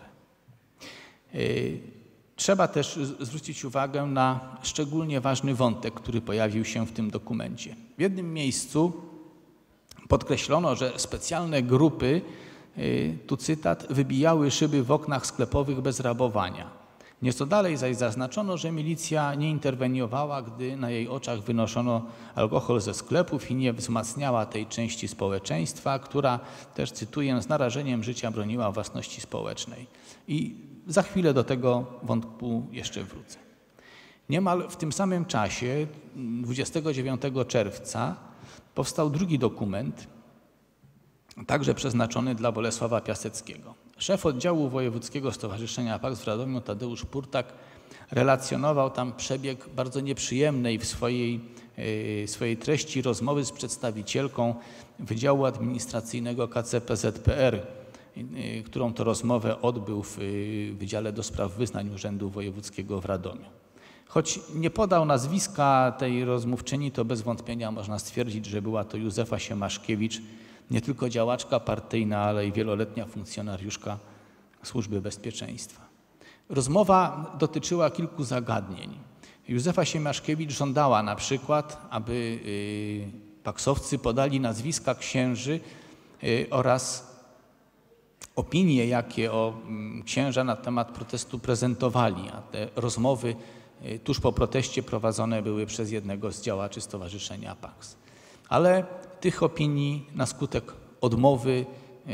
Trzeba też zwrócić uwagę na szczególnie ważny wątek, który pojawił się w tym dokumencie. W jednym miejscu podkreślono, że specjalne grupy, tu cytat, wybijały szyby w oknach sklepowych bez rabowania. Nieco dalej zaś zaznaczono, że milicja nie interweniowała, gdy na jej oczach wynoszono alkohol ze sklepów i nie wzmacniała tej części społeczeństwa, która też, cytuję, z narażeniem życia broniła własności społecznej. I za chwilę do tego wątku jeszcze wrócę. Niemal w tym samym czasie, dwudziestego dziewiątego czerwca, powstał drugi dokument, także przeznaczony dla Bolesława Piaseckiego. Szef oddziału Wojewódzkiego Stowarzyszenia Paks w Radomiu, Tadeusz Purtak, relacjonował tam przebieg bardzo nieprzyjemnej w swojej, swojej treści rozmowy z przedstawicielką Wydziału Administracyjnego K C P Z P R, którą to rozmowę odbył w Wydziale do Spraw Wyznań Urzędu Wojewódzkiego w Radomiu. Choć nie podał nazwiska tej rozmówczyni, to bez wątpienia można stwierdzić, że była to Józefa Siemaszkiewicz, nie tylko działaczka partyjna, ale i wieloletnia funkcjonariuszka Służby Bezpieczeństwa. Rozmowa dotyczyła kilku zagadnień. Józefa Siemaszkiewicz żądała na przykład, aby paksowcy podali nazwiska księży oraz opinie, jakie o księża na temat protestu prezentowali, a te rozmowy tuż po proteście prowadzone były przez jednego z działaczy Stowarzyszenia Paks. Ale tych opinii na skutek odmowy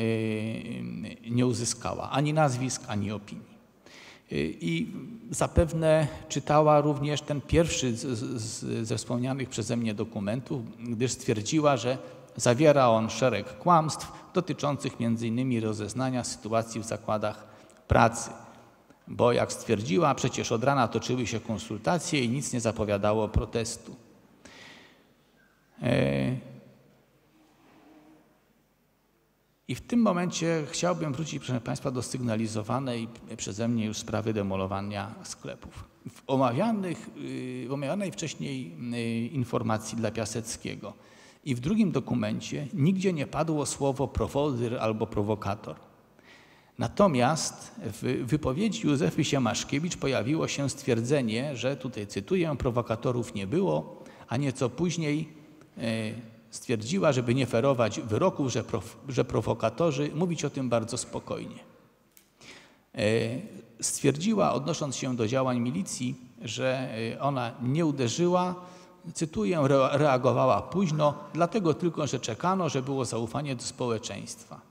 nie uzyskała ani nazwisk, ani opinii. I zapewne czytała również ten pierwszy z, z, ze wspomnianych przeze mnie dokumentów, gdyż stwierdziła, że zawiera on szereg kłamstw dotyczących między innymi rozeznania sytuacji w zakładach pracy. Bo jak stwierdziła, przecież od rana toczyły się konsultacje i nic nie zapowiadało protestu. I w tym momencie chciałbym wrócić, proszę Państwa, do sygnalizowanej przeze mnie już sprawy demolowania sklepów. W, omawianych, w omawianej wcześniej informacji dla Piaseckiego i w drugim dokumencie nigdzie nie padło słowo prowodyr albo prowokator. Natomiast w wypowiedzi Józefy Siemaszkiewicz pojawiło się stwierdzenie, że, tutaj cytuję, prowokatorów nie było, a nieco później stwierdziła, żeby nie ferować wyroków, że, prof, że prowokatorzy, mówić o tym bardzo spokojnie. Stwierdziła, odnosząc się do działań milicji, że ona nie uderzyła, cytuję, reagowała późno, dlatego tylko, że czekano, że było zaufanie do społeczeństwa.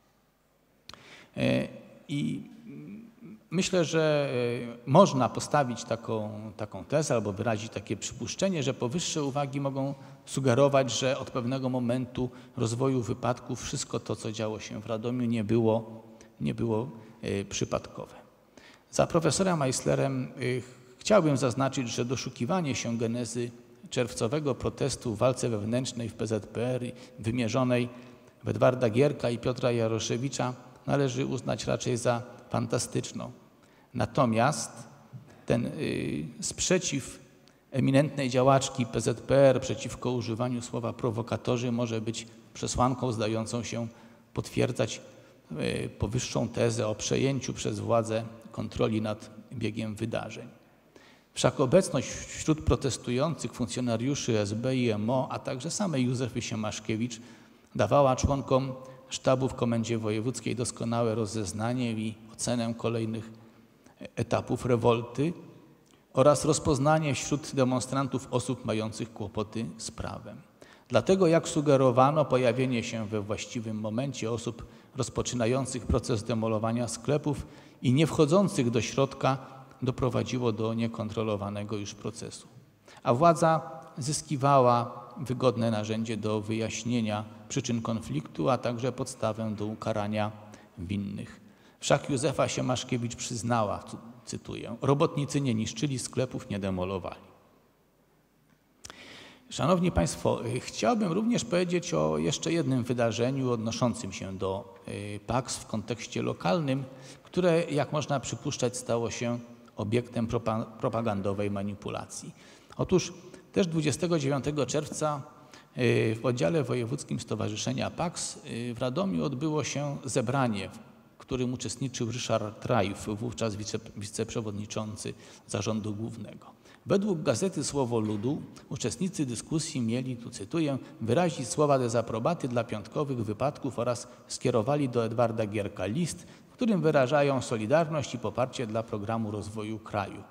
I myślę, że można postawić taką, taką tezę albo wyrazić takie przypuszczenie, że powyższe uwagi mogą sugerować, że od pewnego momentu rozwoju wypadków wszystko to, co działo się w Radomiu, nie było, nie było przypadkowe. Za profesorem Meisslerem chciałbym zaznaczyć, że doszukiwanie się genezy czerwcowego protestu w walce wewnętrznej w P Z P R wymierzonej w Edwarda Gierka i Piotra Jaroszewicza należy uznać raczej za fantastyczną. Natomiast ten y, sprzeciw eminentnej działaczki P Z P R przeciwko używaniu słowa prowokatorzy może być przesłanką zdającą się potwierdzać y, powyższą tezę o przejęciu przez władzę kontroli nad biegiem wydarzeń. Wszakobecność wśród protestujących funkcjonariuszy S B i M O, a także samej Józefy Siemaszkiewicz dawała członkom sztabu w Komendzie Wojewódzkiej doskonałe rozeznanie i ocenę kolejnych etapów rewolty, oraz rozpoznanie wśród demonstrantów osób mających kłopoty z prawem. Dlatego, jak sugerowano, pojawienie się we właściwym momencie osób rozpoczynających proces demolowania sklepów i nie wchodzących do środka doprowadziło do niekontrolowanego już procesu. A władza zyskiwała wygodne narzędzie do wyjaśnienia przyczyn konfliktu, a także podstawę do ukarania winnych. Wszak Józefa Siemaszkiewicz przyznała, cytuję, robotnicy nie niszczyli sklepów, nie demolowali. Szanowni Państwo, chciałbym również powiedzieć o jeszcze jednym wydarzeniu odnoszącym się do P A X w kontekście lokalnym, które, jak można przypuszczać, stało się obiektem propagandowej manipulacji. Otóż też dwudziestego dziewiątego czerwca w oddziale wojewódzkim Stowarzyszenia P A X w Radomiu odbyło się zebranie, w którym uczestniczył Ryszard Rajf, wówczas wice, wiceprzewodniczący Zarządu Głównego. Według gazety Słowo Ludu uczestnicy dyskusji mieli, tu cytuję, wyrazić słowa dezaprobaty dla piątkowych wypadków oraz skierowali do Edwarda Gierka list, w którym wyrażają solidarność i poparcie dla programu rozwoju kraju.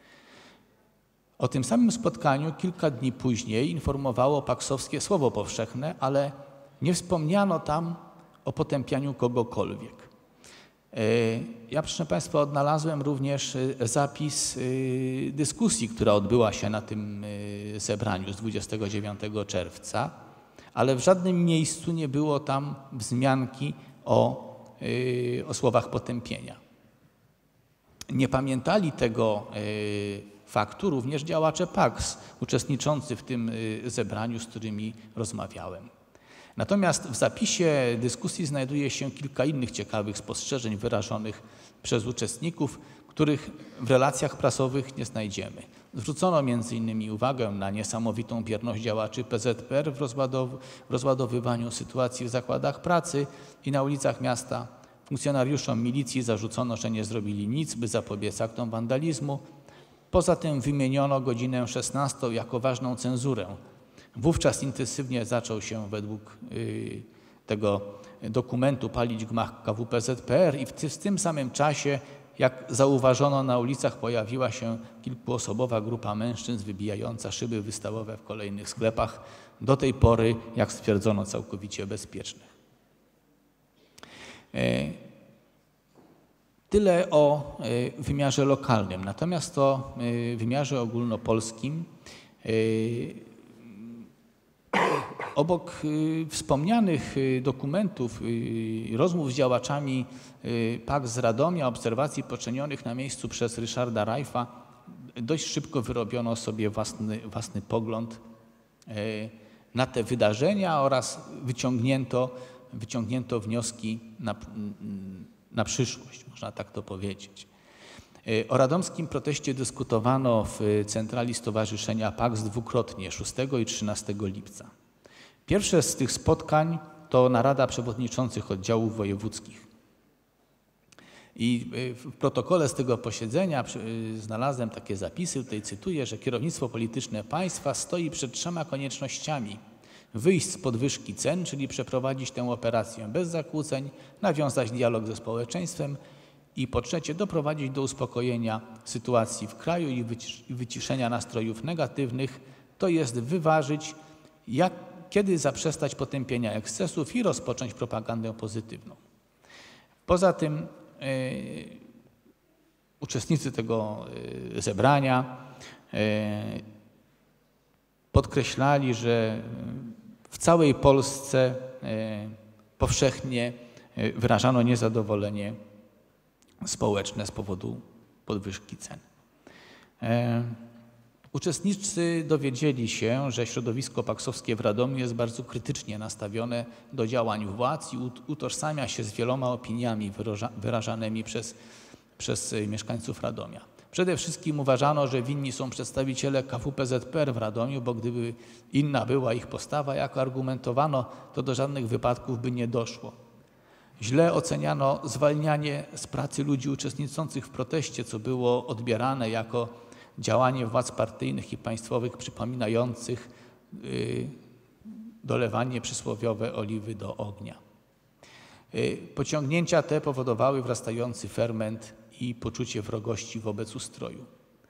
O tym samym spotkaniu kilka dni później informowało paksowskie Słowo Powszechne, ale nie wspomniano tam o potępianiu kogokolwiek. Ja, proszę Państwa, odnalazłem również zapis dyskusji, która odbyła się na tym zebraniu z dwudziestego dziewiątego czerwca, ale w żadnym miejscu nie było tam wzmianki o, o słowach potępienia. Nie pamiętali tego faktu również działacze P A X uczestniczący w tym zebraniu, z którymi rozmawiałem. Natomiast w zapisie dyskusji znajduje się kilka innych ciekawych spostrzeżeń wyrażonych przez uczestników, których w relacjach prasowych nie znajdziemy. Zwrócono między innymi uwagę na niesamowitą bierność działaczy P Z P R w, rozładow w rozładowywaniu sytuacji w zakładach pracy i na ulicach miasta. Funkcjonariuszom milicji zarzucono, że nie zrobili nic, by zapobiec aktom wandalizmu. Poza tym wymieniono godzinę szesnastą jako ważną cenzurę. Wówczas intensywnie zaczął się według y, tego dokumentu palić gmach K W P Z P R i w, ty, w tym samym czasie, jak zauważono, na ulicach pojawiła się kilkuosobowa grupa mężczyzn wybijająca szyby wystawowe w kolejnych sklepach, do tej pory, jak stwierdzono, całkowicie bezpiecznych. Y, Tyle o y, wymiarze lokalnym. Natomiast o y, wymiarze ogólnopolskim y, obok y, wspomnianych y, dokumentów, y, rozmów z działaczami y, P A X z Radomia, obserwacji poczynionych na miejscu przez Ryszarda Rajfa, dość szybko wyrobiono sobie własny, własny pogląd y, na te wydarzenia oraz wyciągnięto, wyciągnięto wnioski na, na przyszłość, można tak to powiedzieć. O radomskim proteście dyskutowano w centrali Stowarzyszenia P A X dwukrotnie, szóstego i trzynastego lipca. Pierwsze z tych spotkań to narada przewodniczących oddziałów wojewódzkich. I w protokole z tego posiedzenia znalazłem takie zapisy, tutaj cytuję, że kierownictwo polityczne państwa stoi przed trzema koniecznościami. Wyjść z podwyżki cen, czyli przeprowadzić tę operację bez zakłóceń, nawiązać dialog ze społeczeństwem i po trzecie doprowadzić do uspokojenia sytuacji w kraju i wyciszenia nastrojów negatywnych, to jest wyważyć, jak, kiedy zaprzestać potępienia ekscesów i rozpocząć propagandę pozytywną. Poza tym yy, uczestnicy tego yy, zebrania yy, podkreślali, że w całej Polsce yy, powszechnie yy, wyrażano niezadowolenie społeczne z powodu podwyżki cen. E, uczestnicy dowiedzieli się, że środowisko paksowskie w Radomiu jest bardzo krytycznie nastawione do działań władz i utożsamia się z wieloma opiniami wyraża, wyrażanymi przez, przez mieszkańców Radomia. Przede wszystkim uważano, że winni są przedstawiciele K W P Z P R w Radomiu, bo gdyby inna była ich postawa, jak argumentowano, to do żadnych wypadków by nie doszło. Źle oceniano zwalnianie z pracy ludzi uczestniczących w proteście, co było odbierane jako działanie władz partyjnych i państwowych przypominających yy, dolewanie przysłowiowe oliwy do ognia. Yy, pociągnięcia te powodowały wzrastający ferment i poczucie wrogości wobec ustroju.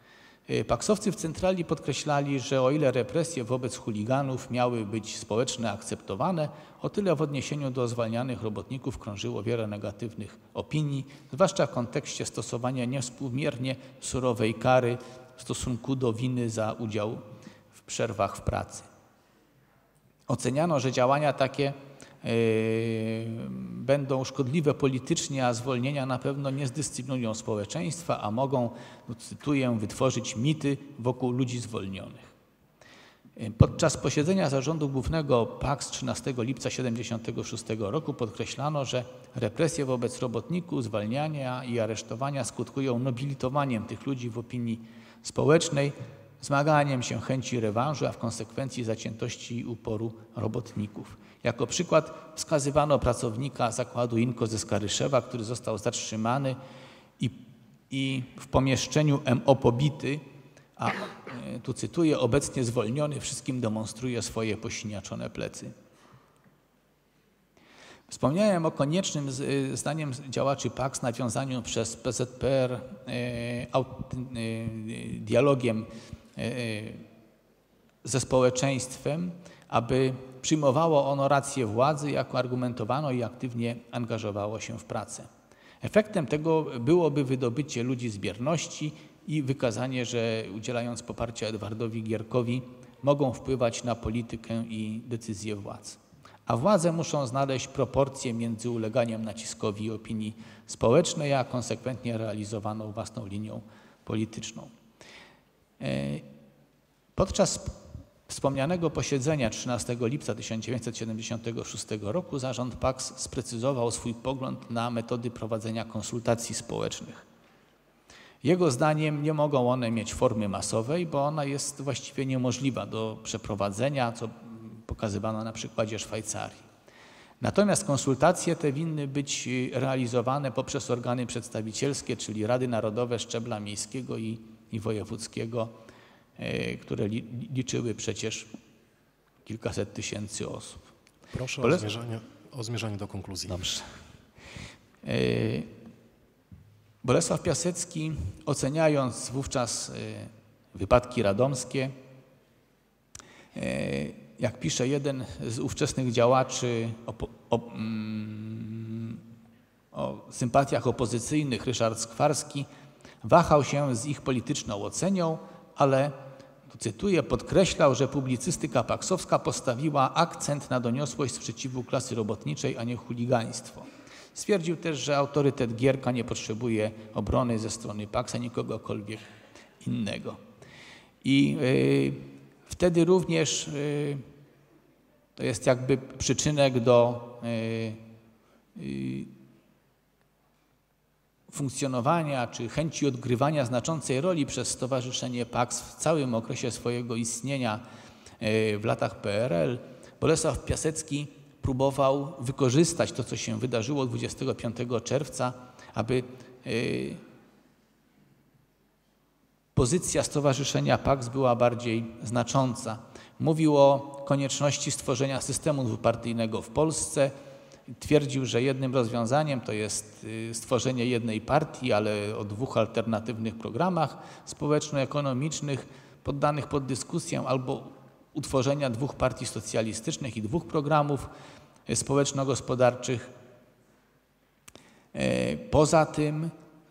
Paksowcy w centrali podkreślali, że o ile represje wobec chuliganów miały być społecznie akceptowane, o tyle w odniesieniu do zwalnianych robotników krążyło wiele negatywnych opinii, zwłaszcza w kontekście stosowania niewspółmiernie surowej kary w stosunku do winy za udział w przerwach w pracy. Oceniano, że działania takie yy, będą szkodliwe politycznie, a zwolnienia na pewno nie zdyscyplinują społeczeństwa, a mogą, cytuję, wytworzyć mity wokół ludzi zwolnionych. Podczas posiedzenia Zarządu Głównego P A K S trzynastego lipca tysiąc dziewięćset siedemdziesiątego szóstego roku podkreślano, że represje wobec robotników, zwalniania i aresztowania skutkują nobilitowaniem tych ludzi w opinii społecznej, zmaganiem się chęci rewanżu, a w konsekwencji zaciętości i uporu robotników. Jako przykład wskazywano pracownika zakładu Inko ze Skaryszewa, który został zatrzymany i, i w pomieszczeniu M O pobity, a tu cytuję, obecnie zwolniony wszystkim demonstruje swoje posiniaczone plecy. Wspomniałem o koniecznym zdaniem działaczy P A K S nawiązaniu przez P Z P R dialogiem ze społeczeństwem, aby przyjmowało ono rację władzy, jako argumentowano i aktywnie angażowało się w pracę. Efektem tego byłoby wydobycie ludzi z bierności i wykazanie, że udzielając poparcia Edwardowi Gierkowi mogą wpływać na politykę i decyzje władz. A władze muszą znaleźć proporcje między uleganiem naciskowi opinii społecznej, a konsekwentnie realizowaną własną linią polityczną. Podczas wspomnianego posiedzenia trzynastego lipca tysiąc dziewięćset siedemdziesiątego szóstego roku zarząd P A K S sprecyzował swój pogląd na metody prowadzenia konsultacji społecznych. Jego zdaniem nie mogą one mieć formy masowej, bo ona jest właściwie niemożliwa do przeprowadzenia, co pokazywano na przykładzie Szwajcarii. Natomiast konsultacje te winny być realizowane poprzez organy przedstawicielskie, czyli Rady Narodowe szczebla miejskiego i, i wojewódzkiego, które liczyły przecież kilkaset tysięcy osób. Proszę Bolesław... o, zmierzanie, o zmierzanie do konkluzji. Dobrze. Bolesław Piasecki, oceniając wówczas wypadki radomskie, jak pisze jeden z ówczesnych działaczy o, o, o sympatiach opozycyjnych, Ryszard Skwarski, wahał się z ich polityczną ocenią, ale, tu cytuję, podkreślał, że publicystyka paksowska postawiła akcent na doniosłość sprzeciwu klasy robotniczej, a nie chuligaństwo. Stwierdził też, że autorytet Gierka nie potrzebuje obrony ze strony P A K S a nikogokolwiek innego. I yy, wtedy również yy, to jest jakby przyczynek do yy, yy, funkcjonowania czy chęci odgrywania znaczącej roli przez Stowarzyszenie P A K S w całym okresie swojego istnienia yy, w latach P R L. Bolesław Piasecki próbował wykorzystać to, co się wydarzyło dwudziestego piątego czerwca, aby yy, pozycja Stowarzyszenia P A K S była bardziej znacząca. Mówił o konieczności stworzenia systemu dwupartyjnego w Polsce. Twierdził, że jednym rozwiązaniem to jest stworzenie jednej partii, ale o dwóch alternatywnych programach społeczno-ekonomicznych poddanych pod dyskusję, albo utworzenia dwóch partii socjalistycznych i dwóch programów społeczno-gospodarczych. Poza tym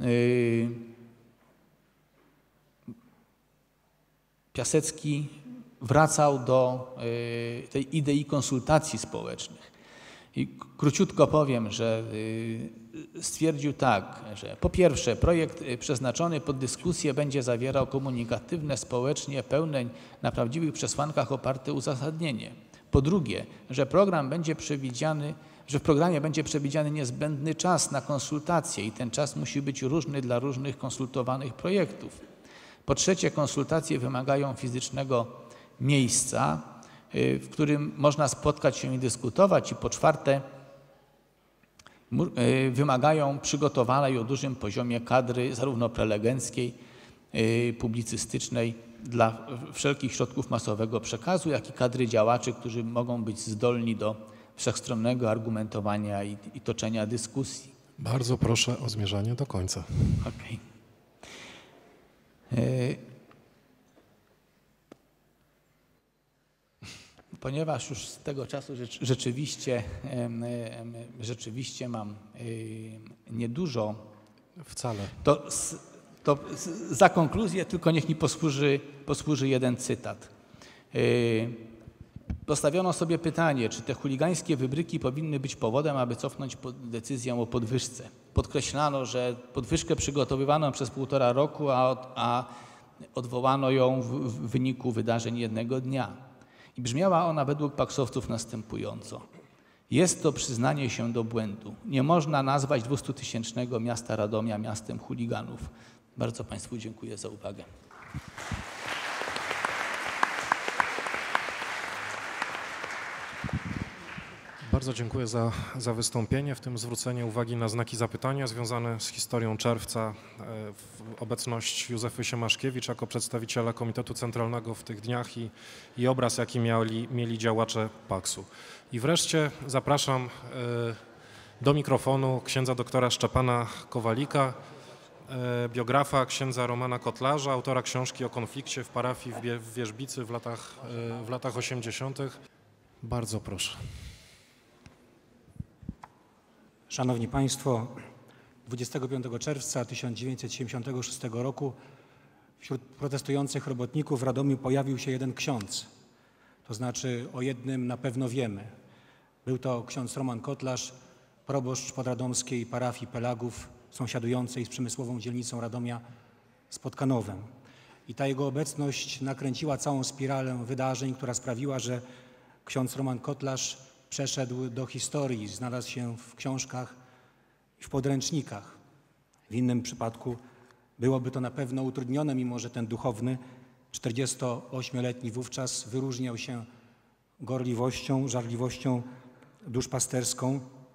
Piasecki wracał do tej idei konsultacji społecznych. I króciutko powiem, że stwierdził tak, że po pierwsze projekt przeznaczony pod dyskusję będzie zawierał komunikatywne, społecznie pełne na prawdziwych przesłankach oparte uzasadnienie. Po drugie, że program będzie przewidziany, że w programie będzie przewidziany niezbędny czas na konsultacje i ten czas musi być różny dla różnych konsultowanych projektów. Po trzecie, konsultacje wymagają fizycznego miejsca, w którym można spotkać się i dyskutować. I po czwarte, wymagają przygotowanej o dużym poziomie kadry, zarówno prelegenckiej, publicystycznej, dla wszelkich środków masowego przekazu, jak i kadry działaczy, którzy mogą być zdolni do wszechstronnego argumentowania i, i toczenia dyskusji. Bardzo proszę o zmierzanie do końca. Okay. Ponieważ już z tego czasu rzeczywiście, rzeczywiście mam niedużo, Wcale. to, to za konkluzję tylko niech mi posłuży, posłuży jeden cytat. Postawiono sobie pytanie, czy te chuligańskie wybryki powinny być powodem, aby cofnąć decyzję o podwyżce. Podkreślano, że podwyżkę przygotowywano przez półtora roku, a, a odwołano ją w, w wyniku wydarzeń jednego dnia. I brzmiała ona według paksowców następująco. Jest to przyznanie się do błędu. Nie można nazwać dwustutysięcznego miasta Radomia miastem chuliganów. Bardzo Państwu dziękuję za uwagę. Bardzo dziękuję za, za wystąpienie, w tym zwrócenie uwagi na znaki zapytania związane z historią czerwca, w obecność Józefy Siemaszkiewicz jako przedstawiciela Komitetu Centralnego w tych dniach i, i obraz, jaki mieli, mieli działacze paksu. I wreszcie zapraszam do mikrofonu księdza doktora Szczepana Kowalika, biografa księdza Romana Kotlarza, autora książki o konflikcie w parafii w, Bie, w Wierzbicy w latach, w latach osiemdziesiątych. Bardzo proszę. Szanowni Państwo, dwudziestego piątego czerwca tysiąc dziewięćset siedemdziesiątego szóstego roku wśród protestujących robotników w Radomiu pojawił się jeden ksiądz. To znaczy o jednym na pewno wiemy. Był to ksiądz Roman Kotlarz, proboszcz podradomskiej parafii Pelagów, sąsiadującej z przemysłową dzielnicą Radomia z Podkanowem. I ta jego obecność nakręciła całą spiralę wydarzeń, która sprawiła, że ksiądz Roman Kotlarz przeszedł do historii, znalazł się w książkach i w podręcznikach. W innym przypadku byłoby to na pewno utrudnione, mimo że ten duchowny, czterdziestoośmioletni wówczas, wyróżniał się gorliwością, żarliwością duszpasterską.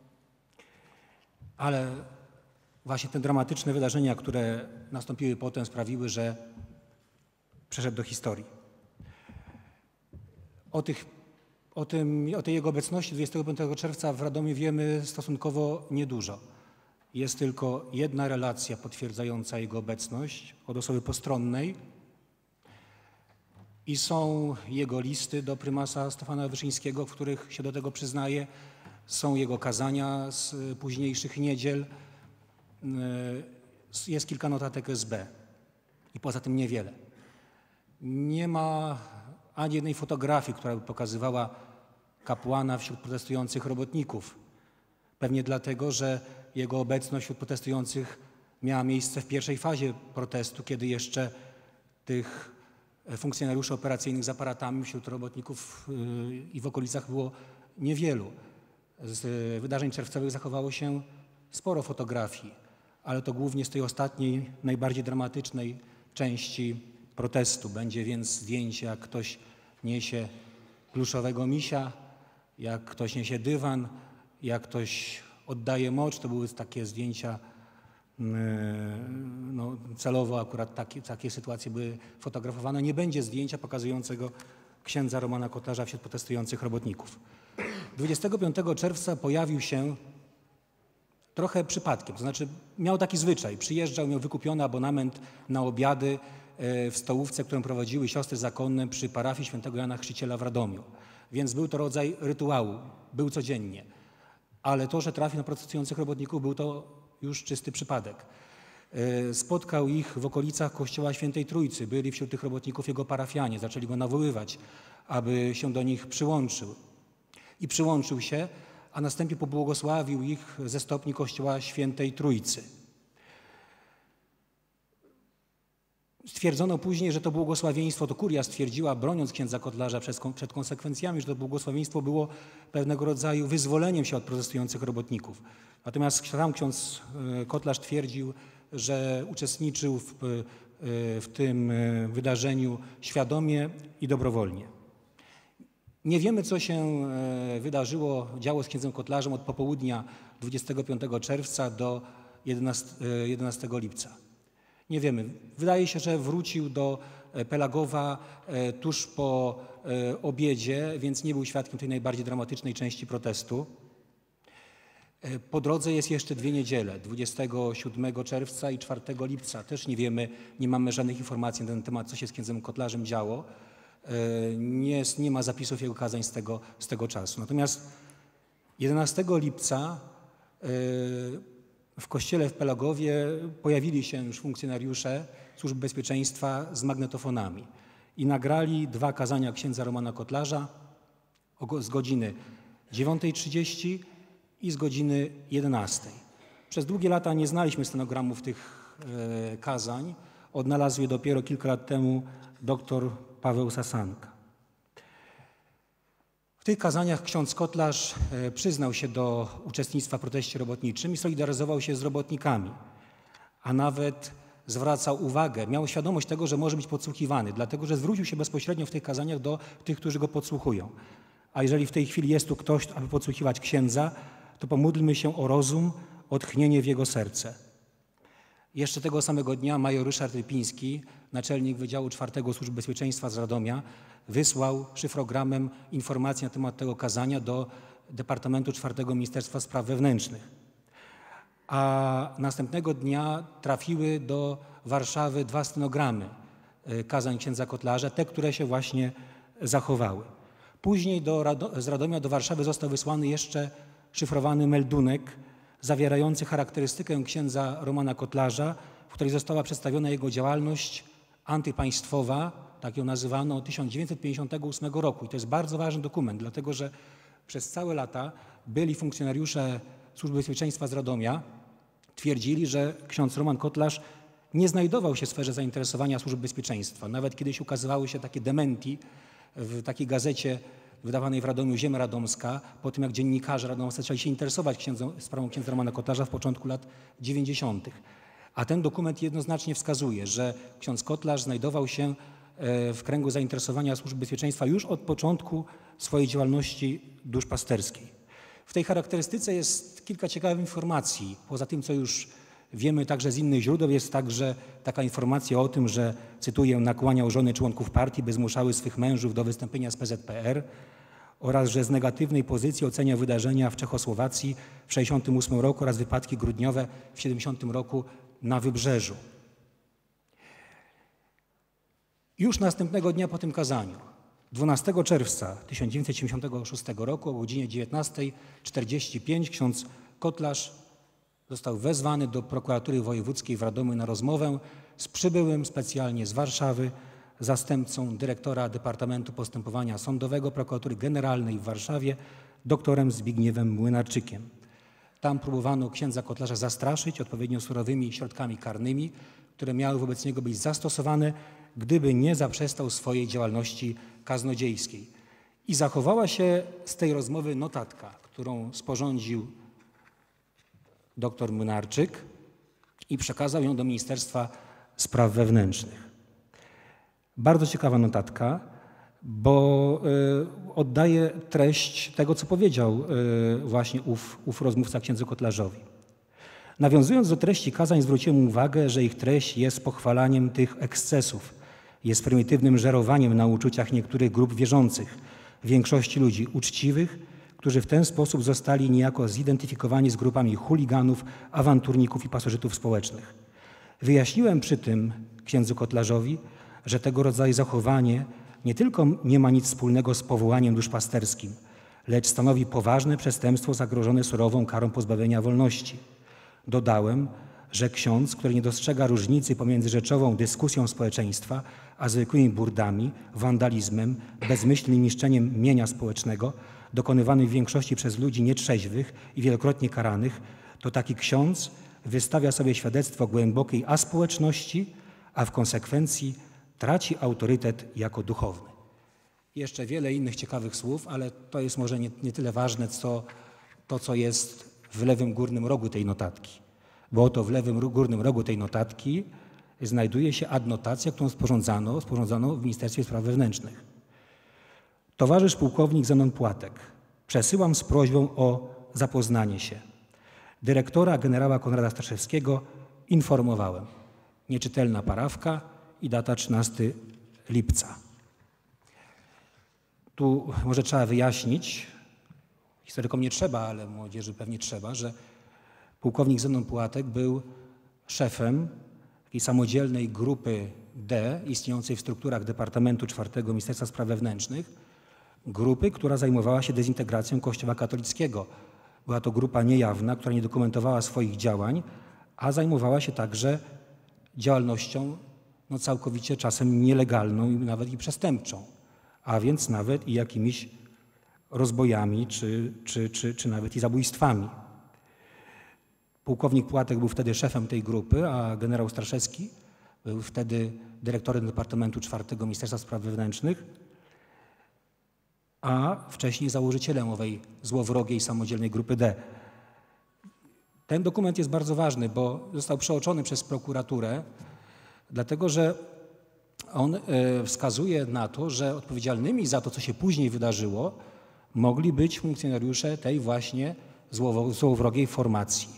Ale właśnie te dramatyczne wydarzenia, które nastąpiły potem, sprawiły, że przeszedł do historii. O tych O, tym, o tej jego obecności dwudziestego piątego czerwca w Radomiu wiemy stosunkowo niedużo. Jest tylko jedna relacja potwierdzająca jego obecność od osoby postronnej i są jego listy do prymasa Stefana Wyszyńskiego, w których się do tego przyznaje. Są jego kazania z późniejszych niedziel. Jest kilka notatek S B i poza tym niewiele. Nie ma ani jednej fotografii, która by pokazywała kapłana wśród protestujących robotników. Pewnie dlatego, że jego obecność wśród protestujących miała miejsce w pierwszej fazie protestu, kiedy jeszcze tych funkcjonariuszy operacyjnych z aparatami wśród robotników i w okolicach było niewielu. Z wydarzeń czerwcowych zachowało się sporo fotografii, ale to głównie z tej ostatniej, najbardziej dramatycznej części protestu. Będzie więc zdjęcie, jak ktoś niesie pluszowego misia, jak ktoś niesie dywan, jak ktoś oddaje mocz. To były takie zdjęcia, no, celowo akurat takie, takie sytuacje były fotografowane. Nie będzie zdjęcia pokazującego księdza Romana Kotlarza wśród protestujących robotników. dwudziestego piątego czerwca pojawił się trochę przypadkiem, to znaczy miał taki zwyczaj, przyjeżdżał, miał wykupiony abonament na obiady w stołówce, którą prowadziły siostry zakonne przy parafii świętego Jana Chrzciciela w Radomiu. Więc był to rodzaj rytuału, był codziennie. Ale to, że trafił na protestujących robotników, był to już czysty przypadek. Spotkał ich w okolicach kościoła Świętej Trójcy. Byli wśród tych robotników jego parafianie. Zaczęli go nawoływać, aby się do nich przyłączył. I przyłączył się, a następnie pobłogosławił ich ze stopni kościoła Świętej Trójcy. Stwierdzono później, że to błogosławieństwo, to kuria stwierdziła, broniąc księdza Kotlarza przed, przed konsekwencjami, że to błogosławieństwo było pewnego rodzaju wyzwoleniem się od protestujących robotników. Natomiast sam ksiądz Kotlarz twierdził, że uczestniczył w, w tym wydarzeniu świadomie i dobrowolnie. Nie wiemy, co się wydarzyło, działo z księdzem Kotlarzem od popołudnia dwudziestego piątego czerwca do jedenastego lipca. Nie wiemy. Wydaje się, że wrócił do Pelagowa tuż po obiedzie, więc nie był świadkiem tej najbardziej dramatycznej części protestu. Po drodze jest jeszcze dwie niedziele, dwudziestego siódmego czerwca i czwartego lipca. Też nie wiemy, nie mamy żadnych informacji na ten temat, co się z księdzem Kotlarzem działo. Nie, nie ma zapisów jego kazań z tego, z tego czasu. Natomiast jedenastego lipca w kościele w Pelagowie pojawili się już funkcjonariusze Służby Bezpieczeństwa z magnetofonami i nagrali dwa kazania księdza Romana Kotlarza z godziny dziewiątej trzydzieści i z godziny jedenastej. Przez długie lata nie znaliśmy stenogramów tych e, kazań. Odnalazł je dopiero kilka lat temu dr Paweł Sasanka. W tych kazaniach ksiądz Kotlarz e, przyznał się do uczestnictwa w proteście robotniczym i solidaryzował się z robotnikami, a nawet zwracał uwagę, miał świadomość tego, że może być podsłuchiwany, dlatego że zwrócił się bezpośrednio w tych kazaniach do tych, którzy go podsłuchują. A jeżeli w tej chwili jest tu ktoś, aby podsłuchiwać księdza, to pomódlmy się o rozum, o tchnienie w jego serce. Jeszcze tego samego dnia major Ryszard Rypiński, naczelnik Wydziału czwartego Służby Bezpieczeństwa z Radomia, wysłał szyfrogramem informacje na temat tego kazania do Departamentu czwartego Ministerstwa Spraw Wewnętrznych. A następnego dnia trafiły do Warszawy dwa stenogramy kazań księdza Kotlarza, te, które się właśnie zachowały. Później do Rado- z Radomia do Warszawy został wysłany jeszcze szyfrowany meldunek zawierający charakterystykę księdza Romana Kotlarza, w której została przedstawiona jego działalność antypaństwowa, tak ją nazywano, od tysiąc dziewięćset pięćdziesiątego ósmego roku. I to jest bardzo ważny dokument, dlatego że przez całe lata byli funkcjonariusze Służby Bezpieczeństwa z Radomia twierdzili, że ksiądz Roman Kotlarz nie znajdował się w sferze zainteresowania Służby Bezpieczeństwa. Nawet kiedyś ukazywały się takie dementi w takiej gazecie wydawanej w Radomiu Ziemia Radomska, po tym jak dziennikarze radomscy zaczęli się interesować księdzą, sprawą księdza Romana Kotlarza w początku lat dziewięćdziesiątych. A ten dokument jednoznacznie wskazuje, że ksiądz Kotlarz znajdował się w kręgu zainteresowania Służby Bezpieczeństwa już od początku swojej działalności duszpasterskiej. W tej charakterystyce jest kilka ciekawych informacji. Poza tym, co już wiemy także z innych źródeł, jest także taka informacja o tym, że, cytuję, nakłaniał żony członków partii, by zmuszały swych mężów do wystąpienia z P Z P R oraz, że z negatywnej pozycji ocenia wydarzenia w Czechosłowacji w tysiąc dziewięćset sześćdziesiątym ósmym roku oraz wypadki grudniowe w tysiąc dziewięćset siedemdziesiątym roku na Wybrzeżu. Już następnego dnia po tym kazaniu, dwunastego czerwca tysiąc dziewięćset siedemdziesiątego szóstego roku o godzinie dziewiętnastej czterdzieści pięć ksiądz Kotlarz został wezwany do prokuratury wojewódzkiej w Radomiu na rozmowę z przybyłym specjalnie z Warszawy zastępcą dyrektora Departamentu Postępowania Sądowego Prokuratury Generalnej w Warszawie, doktorem Zbigniewem Młynarczykiem. Tam próbowano księdza Kotlarza zastraszyć odpowiednio surowymi środkami karnymi, które miały wobec niego być zastosowane, gdyby nie zaprzestał swojej działalności kaznodziejskiej. I zachowała się z tej rozmowy notatka, którą sporządził dr Młynarczyk i przekazał ją do Ministerstwa Spraw Wewnętrznych. Bardzo ciekawa notatka, bo y, oddaje treść tego, co powiedział y, właśnie ów, ów rozmówca księdzu Kotlarzowi. Nawiązując do treści kazań, zwróciłem uwagę, że ich treść jest pochwalaniem tych ekscesów, jest prymitywnym żerowaniem na uczuciach niektórych grup wierzących, większości ludzi uczciwych, którzy w ten sposób zostali niejako zidentyfikowani z grupami chuliganów, awanturników i pasożytów społecznych. Wyjaśniłem przy tym księdzu Kotlarzowi, że tego rodzaju zachowanie nie tylko nie ma nic wspólnego z powołaniem duszpasterskim, lecz stanowi poważne przestępstwo zagrożone surową karą pozbawienia wolności. Dodałem, że ksiądz, który nie dostrzega różnicy pomiędzy rzeczową dyskusją społeczeństwa, a zwykłymi burdami, wandalizmem, bezmyślnym niszczeniem mienia społecznego, dokonywanym w większości przez ludzi nietrzeźwych i wielokrotnie karanych, to taki ksiądz wystawia sobie świadectwo głębokiej aspołeczności, a w konsekwencji traci autorytet jako duchowny. Jeszcze wiele innych ciekawych słów, ale to jest może nie, nie tyle ważne, co to, co jest w lewym górnym rogu tej notatki. Bo oto w lewym górnym rogu tej notatki znajduje się adnotacja, którą sporządzano, sporządzano w Ministerstwie Spraw Wewnętrznych. Towarzysz pułkownik Zenon Płatek. Przesyłam z prośbą o zapoznanie się. Dyrektora generała Konrada Staszewskiego informowałem. Nieczytelna parawka i data trzynastego lipca. Tu może trzeba wyjaśnić, historykom nie trzeba, ale młodzieży pewnie trzeba, że pułkownik Zenon Płatek był szefem takiej samodzielnej grupy D, istniejącej w strukturach Departamentu czwartego Ministerstwa Spraw Wewnętrznych, grupy, która zajmowała się dezintegracją Kościoła katolickiego. Była to grupa niejawna, która nie dokumentowała swoich działań, a zajmowała się także działalnością no, całkowicie czasem nielegalną i nawet i przestępczą, a więc nawet i jakimiś rozbojami czy, czy, czy, czy nawet i zabójstwami. Pułkownik Płatek był wtedy szefem tej grupy, a generał Straszewski był wtedy dyrektorem Departamentu czwartego Ministerstwa Spraw Wewnętrznych, a wcześniej założycielem owej złowrogiej, samodzielnej grupy D. Ten dokument jest bardzo ważny, bo został przeoczony przez prokuraturę, dlatego że on wskazuje na to, że odpowiedzialnymi za to, co się później wydarzyło, mogli być funkcjonariusze tej właśnie złowrogiej formacji.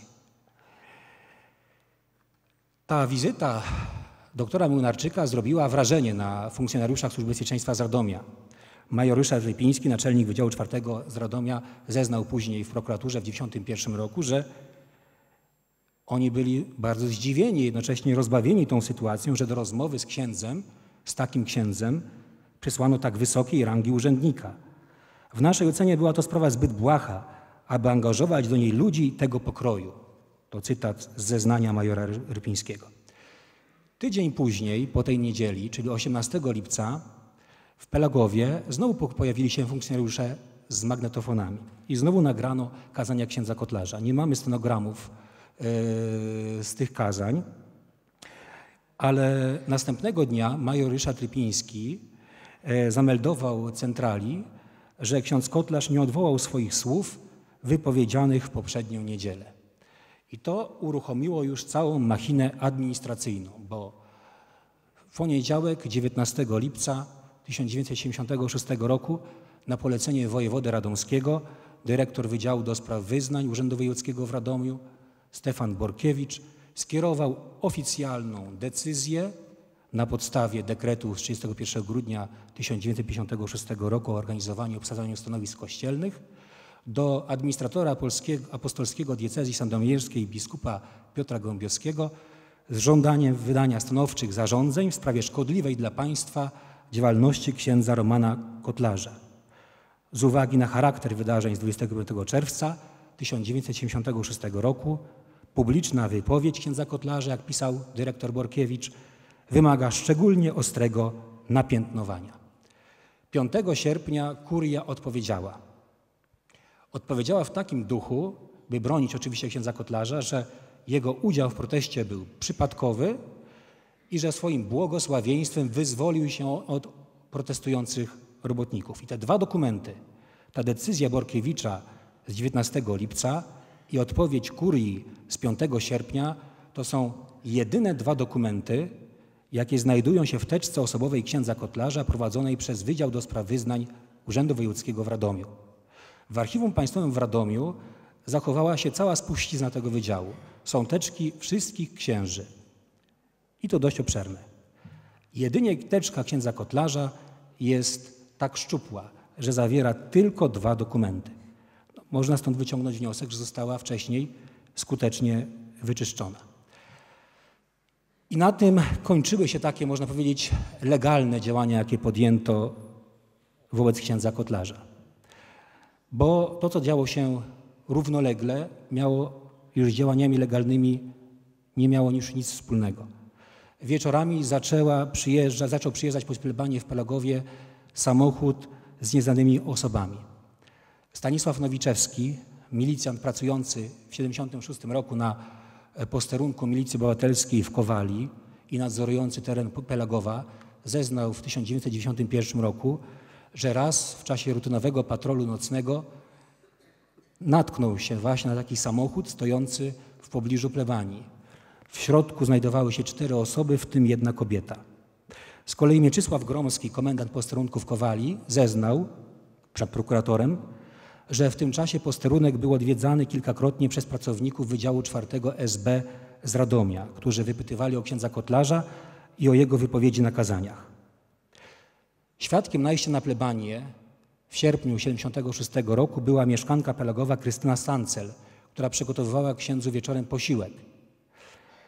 Ta wizyta doktora Młynarczyka zrobiła wrażenie na funkcjonariuszach Służby Bezpieczeństwa z Radomia. Major Ryszard Rypiński, naczelnik Wydziału czwartego z Radomia, zeznał później w prokuraturze w tysiąc dziewięćset dziewięćdziesiątym pierwszym roku, że oni byli bardzo zdziwieni, jednocześnie rozbawieni tą sytuacją, że do rozmowy z księdzem, z takim księdzem, przysłano tak wysokiej rangi urzędnika. W naszej ocenie była to sprawa zbyt błaha, aby angażować do niej ludzi tego pokroju. To cytat z zeznania majora Rypińskiego. Tydzień później, po tej niedzieli, czyli osiemnastego lipca, w Pelagowie znowu pojawili się funkcjonariusze z magnetofonami i znowu nagrano kazania księdza Kotlarza. Nie mamy stenogramów yy, z tych kazań, ale następnego dnia major Ryszard Rypiński yy, zameldował centrali, że ksiądz Kotlarz nie odwołał swoich słów wypowiedzianych w poprzednią niedzielę. I to uruchomiło już całą machinę administracyjną, bo w poniedziałek, dziewiętnastego lipca tysiąc dziewięćset siedemdziesiątego szóstego roku na polecenie wojewody radomskiego dyrektor Wydziału do Spraw Wyznań Urzędu Wojewódzkiego w Radomiu Stefan Borkiewicz skierował oficjalną decyzję na podstawie dekretu z trzydziestego pierwszego grudnia tysiąc dziewięćset pięćdziesiątego szóstego roku o organizowaniu i obsadzaniu stanowisk kościelnych do administratora polskiego, apostolskiego diecezji sandomierskiej biskupa Piotra Gołębiowskiego z żądaniem wydania stanowczych zarządzeń w sprawie szkodliwej dla państwa działalności księdza Romana Kotlarza. Z uwagi na charakter wydarzeń z dwudziestego piątego czerwca tysiąc dziewięćset siedemdziesiątego szóstego roku publiczna wypowiedź księdza Kotlarza, jak pisał dyrektor Borkiewicz, wymaga szczególnie ostrego napiętnowania. piątego sierpnia kuria odpowiedziała. Odpowiedziała w takim duchu, by bronić oczywiście księdza Kotlarza, że jego udział w proteście był przypadkowy i że swoim błogosławieństwem wyzwolił się od protestujących robotników. I te dwa dokumenty, ta decyzja Borkiewicza z dziewiętnastego lipca i odpowiedź kurii z piątego sierpnia, to są jedyne dwa dokumenty, jakie znajdują się w teczce osobowej księdza Kotlarza prowadzonej przez Wydział do Spraw Wyznań Urzędu Wojewódzkiego w Radomiu. W Archiwum Państwowym w Radomiu zachowała się cała spuścizna tego wydziału. Są teczki wszystkich księży. I to dość obszerne. Jedynie teczka księdza Kotlarza jest tak szczupła, że zawiera tylko dwa dokumenty. No, można stąd wyciągnąć wniosek, że została wcześniej skutecznie wyczyszczona. I na tym kończyły się takie, można powiedzieć, legalne działania, jakie podjęto wobec księdza Kotlarza. Bo to, co działo się równolegle, miało już z działaniami legalnymi, nie miało już nic wspólnego. Wieczorami zaczęła przyjeżdża, zaczął przyjeżdżać po plebanie w Pelagowie samochód z nieznanymi osobami. Stanisław Nowiczewski, milicjant pracujący w tysiąc dziewięćset siedemdziesiątym szóstym roku na posterunku Milicji Obywatelskiej w Kowali i nadzorujący teren Pelagowa, zeznał w tysiąc dziewięćset dziewięćdziesiątym pierwszym roku, że raz w czasie rutynowego patrolu nocnego natknął się właśnie na taki samochód stojący w pobliżu plebanii. W środku znajdowały się cztery osoby, w tym jedna kobieta. Z kolei Mieczysław Gromski, komendant posterunku w Kowali, zeznał przed prokuratorem, że w tym czasie posterunek był odwiedzany kilkakrotnie przez pracowników Wydziału czwartego S B z Radomia, którzy wypytywali o księdza Kotlarza i o jego wypowiedzi na kazaniach. Świadkiem najścia na plebanię w sierpniu tysiąc dziewięćset siedemdziesiątego szóstego roku była mieszkanka Pelagowa Krystyna Sancel, która przygotowywała księdzu wieczorem posiłek.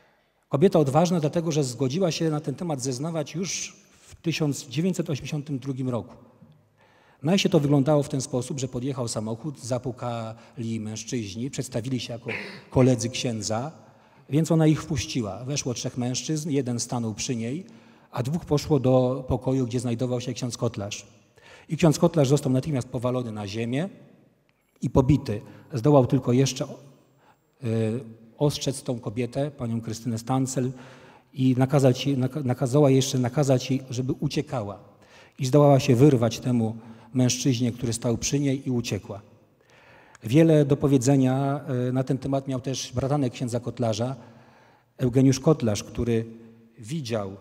Kobieta odważna dlatego, że zgodziła się na ten temat zeznawać już w tysiąc dziewięćset osiemdziesiątym drugim roku. Najsie to wyglądało w ten sposób, że podjechał samochód, zapukali mężczyźni, przedstawili się jako koledzy księdza, więc ona ich wpuściła. Weszło trzech mężczyzn, jeden stanął przy niej, a dwóch poszło do pokoju, gdzie znajdował się ksiądz Kotlarz. I ksiądz Kotlarz został natychmiast powalony na ziemię i pobity. Zdołał tylko jeszcze y, ostrzec tą kobietę, panią Krystynę Stancel, i nakazać, nakazała jeszcze nakazać jej, żeby uciekała. I zdołała się wyrwać temu mężczyźnie, który stał przy niej, i uciekła. Wiele do powiedzenia na ten temat miał też bratanek księdza Kotlarza, Eugeniusz Kotlarz, który widział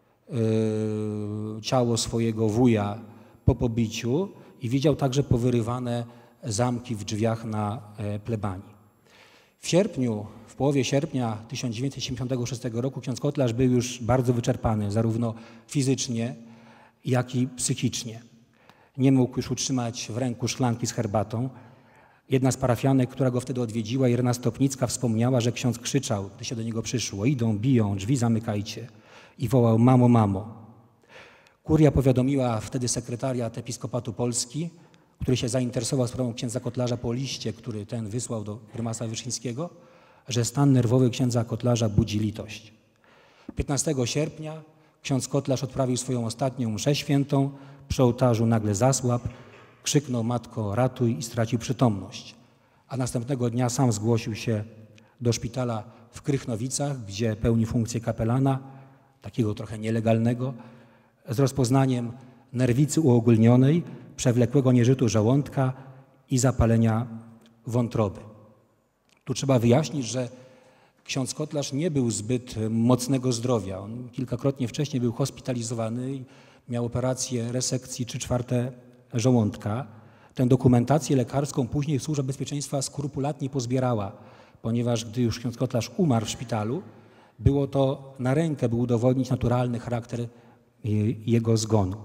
y, ciało swojego wuja po pobiciu i widział także powyrywane zamki w drzwiach na plebanii. W sierpniu, w połowie sierpnia tysiąc dziewięćset siedemdziesiątego szóstego roku ksiądz Kotlarz był już bardzo wyczerpany, zarówno fizycznie, jak i psychicznie. Nie mógł już utrzymać w ręku szklanki z herbatą. Jedna z parafianek, która go wtedy odwiedziła, Irena Stopnicka, wspomniała, że ksiądz krzyczał, gdy się do niego przyszło: idą, biją, drzwi zamykajcie. I wołał: mamo, mamo. Kuria powiadomiła wtedy sekretariat Episkopatu Polski, który się zainteresował sprawą księdza Kotlarza po liście, który ten wysłał do prymasa Wyszyńskiego, że stan nerwowy księdza Kotlarza budzi litość. piętnastego sierpnia ksiądz Kotlarz odprawił swoją ostatnią mszę świętą, przy ołtarzu nagle zasłabł, krzyknął: matko, ratuj, i stracił przytomność. A następnego dnia sam zgłosił się do szpitala w Krychnowicach, gdzie pełni funkcję kapelana, takiego trochę nielegalnego, z rozpoznaniem nerwicy uogólnionej, przewlekłego nieżytu żołądka i zapalenia wątroby. Tu trzeba wyjaśnić, że ksiądz Kotlarz nie był zbyt mocnego zdrowia. On kilkakrotnie wcześniej był hospitalizowany i miał operację resekcji trzy czwarte żołądka. Tę dokumentację lekarską później Służba Bezpieczeństwa skrupulatnie pozbierała, ponieważ gdy już ksiądz Kotlarz umarł w szpitalu, było to na rękę, by udowodnić naturalny charakter jego zgonu.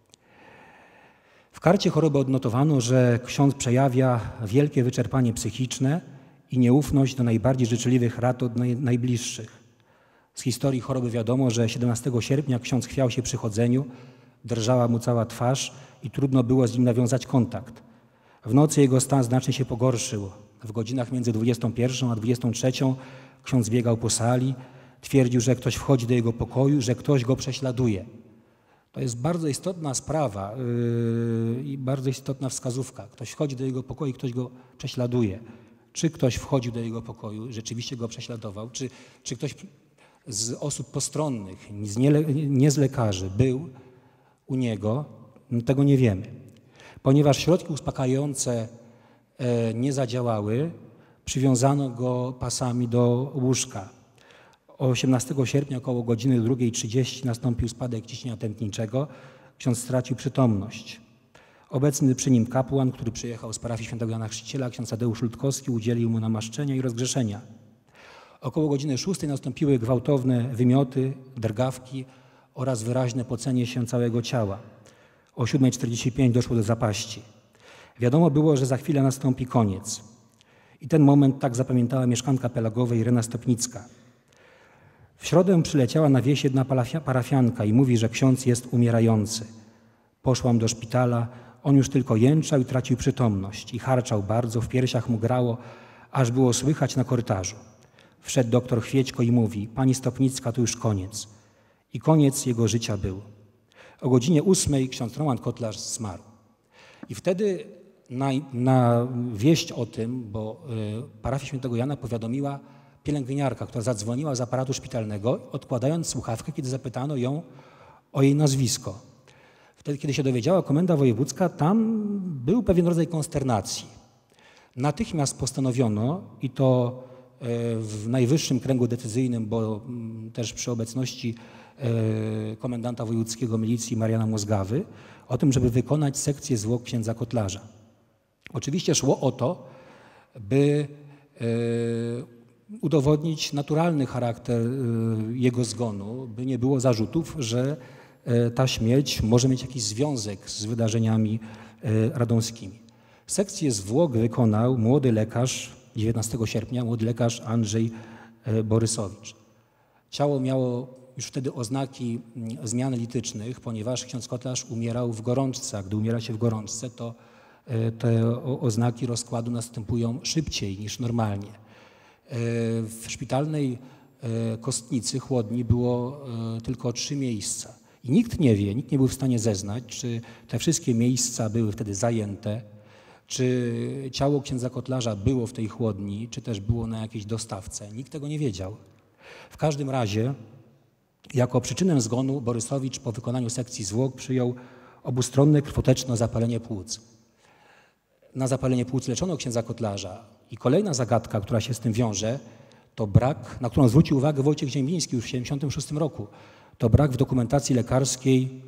W karcie choroby odnotowano, że ksiądz przejawia wielkie wyczerpanie psychiczne i nieufność do najbardziej życzliwych rad od naj, najbliższych. Z historii choroby wiadomo, że siedemnastego sierpnia ksiądz chwiał się przy chodzeniu, drżała mu cała twarz i trudno było z nim nawiązać kontakt. W nocy jego stan znacznie się pogorszył. W godzinach między dwudziestą pierwszą a dwudziestą trzecią ksiądz biegał po sali, twierdził, że ktoś wchodzi do jego pokoju, że ktoś go prześladuje. To jest bardzo istotna sprawa yy, i bardzo istotna wskazówka. Ktoś wchodzi do jego pokoju i ktoś go prześladuje. Czy ktoś wchodził do jego pokoju, rzeczywiście go prześladował, czy, czy ktoś z osób postronnych, z nie, nie z lekarzy był u niego, no tego nie wiemy. Ponieważ środki uspokajające e, nie zadziałały, przywiązano go pasami do łóżka. osiemnastego sierpnia około godziny drugiej trzydzieści nastąpił spadek ciśnienia tętniczego. Ksiądz stracił przytomność. Obecny przy nim kapłan, który przyjechał z parafii świętego Jana Chrzciciela, ksiądz Tadeusz Ludkowski, udzielił mu namaszczenia i rozgrzeszenia. Około godziny szóstej nastąpiły gwałtowne wymioty, drgawki oraz wyraźne pocenie się całego ciała. O siódmej czterdzieści pięć doszło do zapaści. Wiadomo było, że za chwilę nastąpi koniec. I ten moment tak zapamiętała mieszkanka Pelagowej Irena Stopnicka. W środę przyleciała na wieś jedna parafianka i mówi, że ksiądz jest umierający. Poszłam do szpitala, on już tylko jęczał i tracił przytomność i harczał bardzo, w piersiach mu grało, aż było słychać na korytarzu. Wszedł doktor Chwiećko i mówi: pani Stopnicka, to już koniec. I koniec jego życia był. O godzinie ósmej ksiądz Roman Kotlarz zmarł. I wtedy na, na wieść o tym, bo y, parafia świętego Jana powiadomiła pielęgniarka, która zadzwoniła z aparatu szpitalnego, odkładając słuchawkę, kiedy zapytano ją o jej nazwisko. Wtedy, kiedy się dowiedziała komenda wojewódzka, tam był pewien rodzaj konsternacji. Natychmiast postanowiono, i to w najwyższym kręgu decyzyjnym, bo też przy obecności komendanta wojewódzkiego milicji Mariana Mózgawy, o tym, żeby wykonać sekcję zwłok księdza Kotlarza. Oczywiście szło o to, by udowodnić naturalny charakter jego zgonu, by nie było zarzutów, że ta śmierć może mieć jakiś związek z wydarzeniami radomskimi. Sekcję zwłok wykonał młody lekarz, dziewiętnastego sierpnia, młody lekarz Andrzej Borysowicz. Ciało miało już wtedy oznaki zmian litycznych, ponieważ ksiądz Kotlarz umierał w gorączce, a gdy umiera się w gorączce, to te oznaki rozkładu następują szybciej niż normalnie. W szpitalnej kostnicy, chłodni, było tylko trzy miejsca. I nikt nie wie, nikt nie był w stanie zeznać, czy te wszystkie miejsca były wtedy zajęte, czy ciało księdza Kotlarza było w tej chłodni, czy też było na jakiejś dostawce. Nikt tego nie wiedział. W każdym razie jako przyczynę zgonu Borysowicz po wykonaniu sekcji zwłok przyjął obustronne krwoteczne zapalenie płuc. Na zapalenie płuc leczono księdza Kotlarza. I kolejna zagadka, która się z tym wiąże, to brak, na którą zwrócił uwagę Wojciech Ziembiński już w tysiąc dziewięćset siedemdziesiątym szóstym roku, to brak w dokumentacji lekarskiej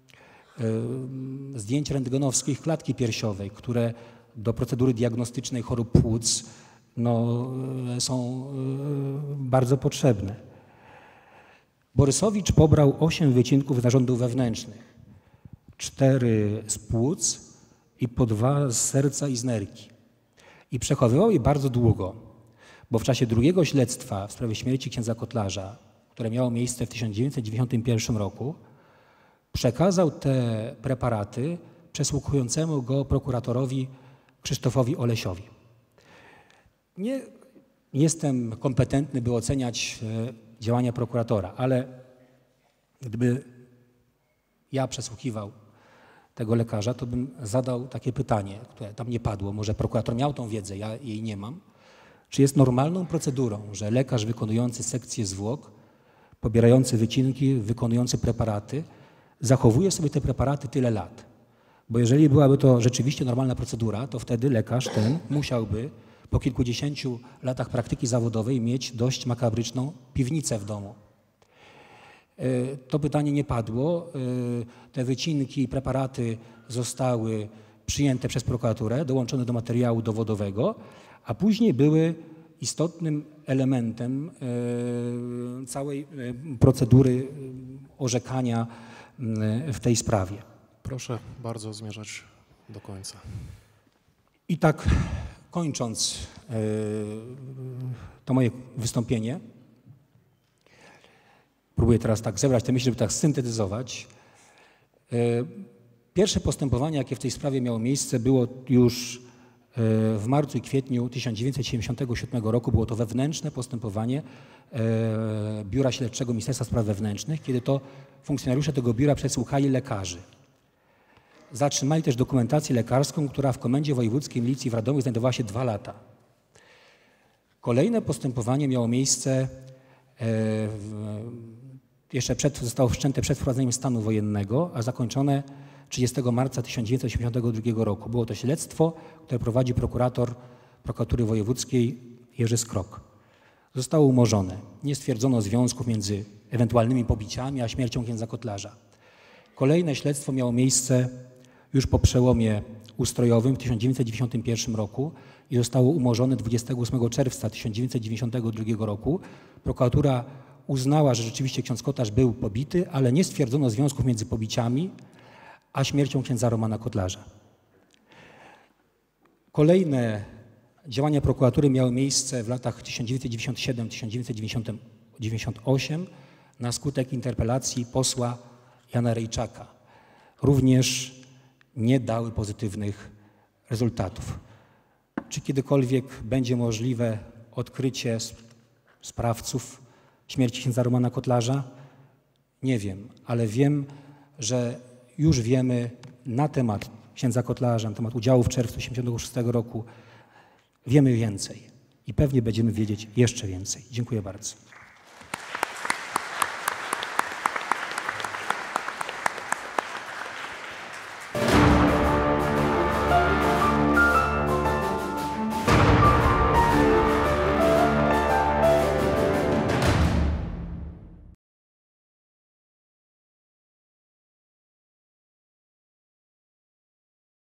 y, zdjęć rentgenowskich klatki piersiowej, które do procedury diagnostycznej chorób płuc no, są y, bardzo potrzebne. Borysowicz pobrał osiem wycinków narządów wewnętrznych, cztery z płuc i po dwa z serca i z nerki. I przechowywał je bardzo długo, bo w czasie drugiego śledztwa w sprawie śmierci księdza Kotlarza, które miało miejsce w tysiąc dziewięćset dziewięćdziesiątym pierwszym roku, przekazał te preparaty przesłuchującemu go prokuratorowi Krzysztofowi Olesiowi. Nie jestem kompetentny, by oceniać działania prokuratora, ale gdyby ja przesłuchiwał tego lekarza, to bym zadał takie pytanie, które tam nie padło. Może prokurator miał tą wiedzę, ja jej nie mam. Czy jest normalną procedurą, że lekarz wykonujący sekcję zwłok, pobierający wycinki, wykonujący preparaty, zachowuje sobie te preparaty tyle lat? Bo jeżeli byłaby to rzeczywiście normalna procedura, to wtedy lekarz ten musiałby po kilkudziesięciu latach praktyki zawodowej mieć dość makabryczną piwnicę w domu. To pytanie nie padło. Te wycinki i preparaty zostały przyjęte przez prokuraturę, dołączone do materiału dowodowego, a później były istotnym elementem całej procedury orzekania w tej sprawie. Proszę bardzo zmierzać do końca. I tak kończąc to moje wystąpienie, próbuję teraz tak zebrać te myśli, żeby tak syntetyzować. Pierwsze postępowanie, jakie w tej sprawie miało miejsce, było już w marcu i kwietniu tysiąc dziewięćset siedemdziesiątego siódmego roku. Było to wewnętrzne postępowanie Biura Śledczego Ministerstwa Spraw Wewnętrznych, kiedy to funkcjonariusze tego biura przesłuchali lekarzy. Zatrzymali też dokumentację lekarską, która w Komendzie Wojewódzkiej Milicji w Radomiu znajdowała się dwa lata. Kolejne postępowanie miało miejsce, jeszcze przed, zostało wszczęte przed wprowadzeniem stanu wojennego, a zakończone trzydziestego marca tysiąc dziewięćset osiemdziesiątego drugiego roku. Było to śledztwo, które prowadzi prokurator Prokuratury Wojewódzkiej Jerzy Skrok. Zostało umorzone. Nie stwierdzono związków między ewentualnymi pobiciami a śmiercią księdza Kotlarza. Kolejne śledztwo miało miejsce już po przełomie ustrojowym w tysiąc dziewięćset dziewięćdziesiątym pierwszym roku i zostało umorzone dwudziestego ósmego czerwca tysiąc dziewięćset dziewięćdziesiątego drugiego roku. Prokuratura uznała, że rzeczywiście ksiądz Kotlarz był pobity, ale nie stwierdzono związków między pobiciami a śmiercią księdza Romana Kotlarza. Kolejne działania prokuratury miały miejsce w latach tysiąc dziewięćset dziewięćdziesiątym siódmym do tysiąc dziewięćset dziewięćdziesiątego ósmego na skutek interpelacji posła Jana Rejczaka. Również nie dały pozytywnych rezultatów. Czy kiedykolwiek będzie możliwe odkrycie sprawców śmierci księdza Romana Kotlarza? Nie wiem, ale wiem, że już wiemy na temat księdza Kotlarza, na temat udziału w czerwcu tysiąc dziewięćset osiemdziesiątego szóstego roku. Wiemy więcej i pewnie będziemy wiedzieć jeszcze więcej. Dziękuję bardzo.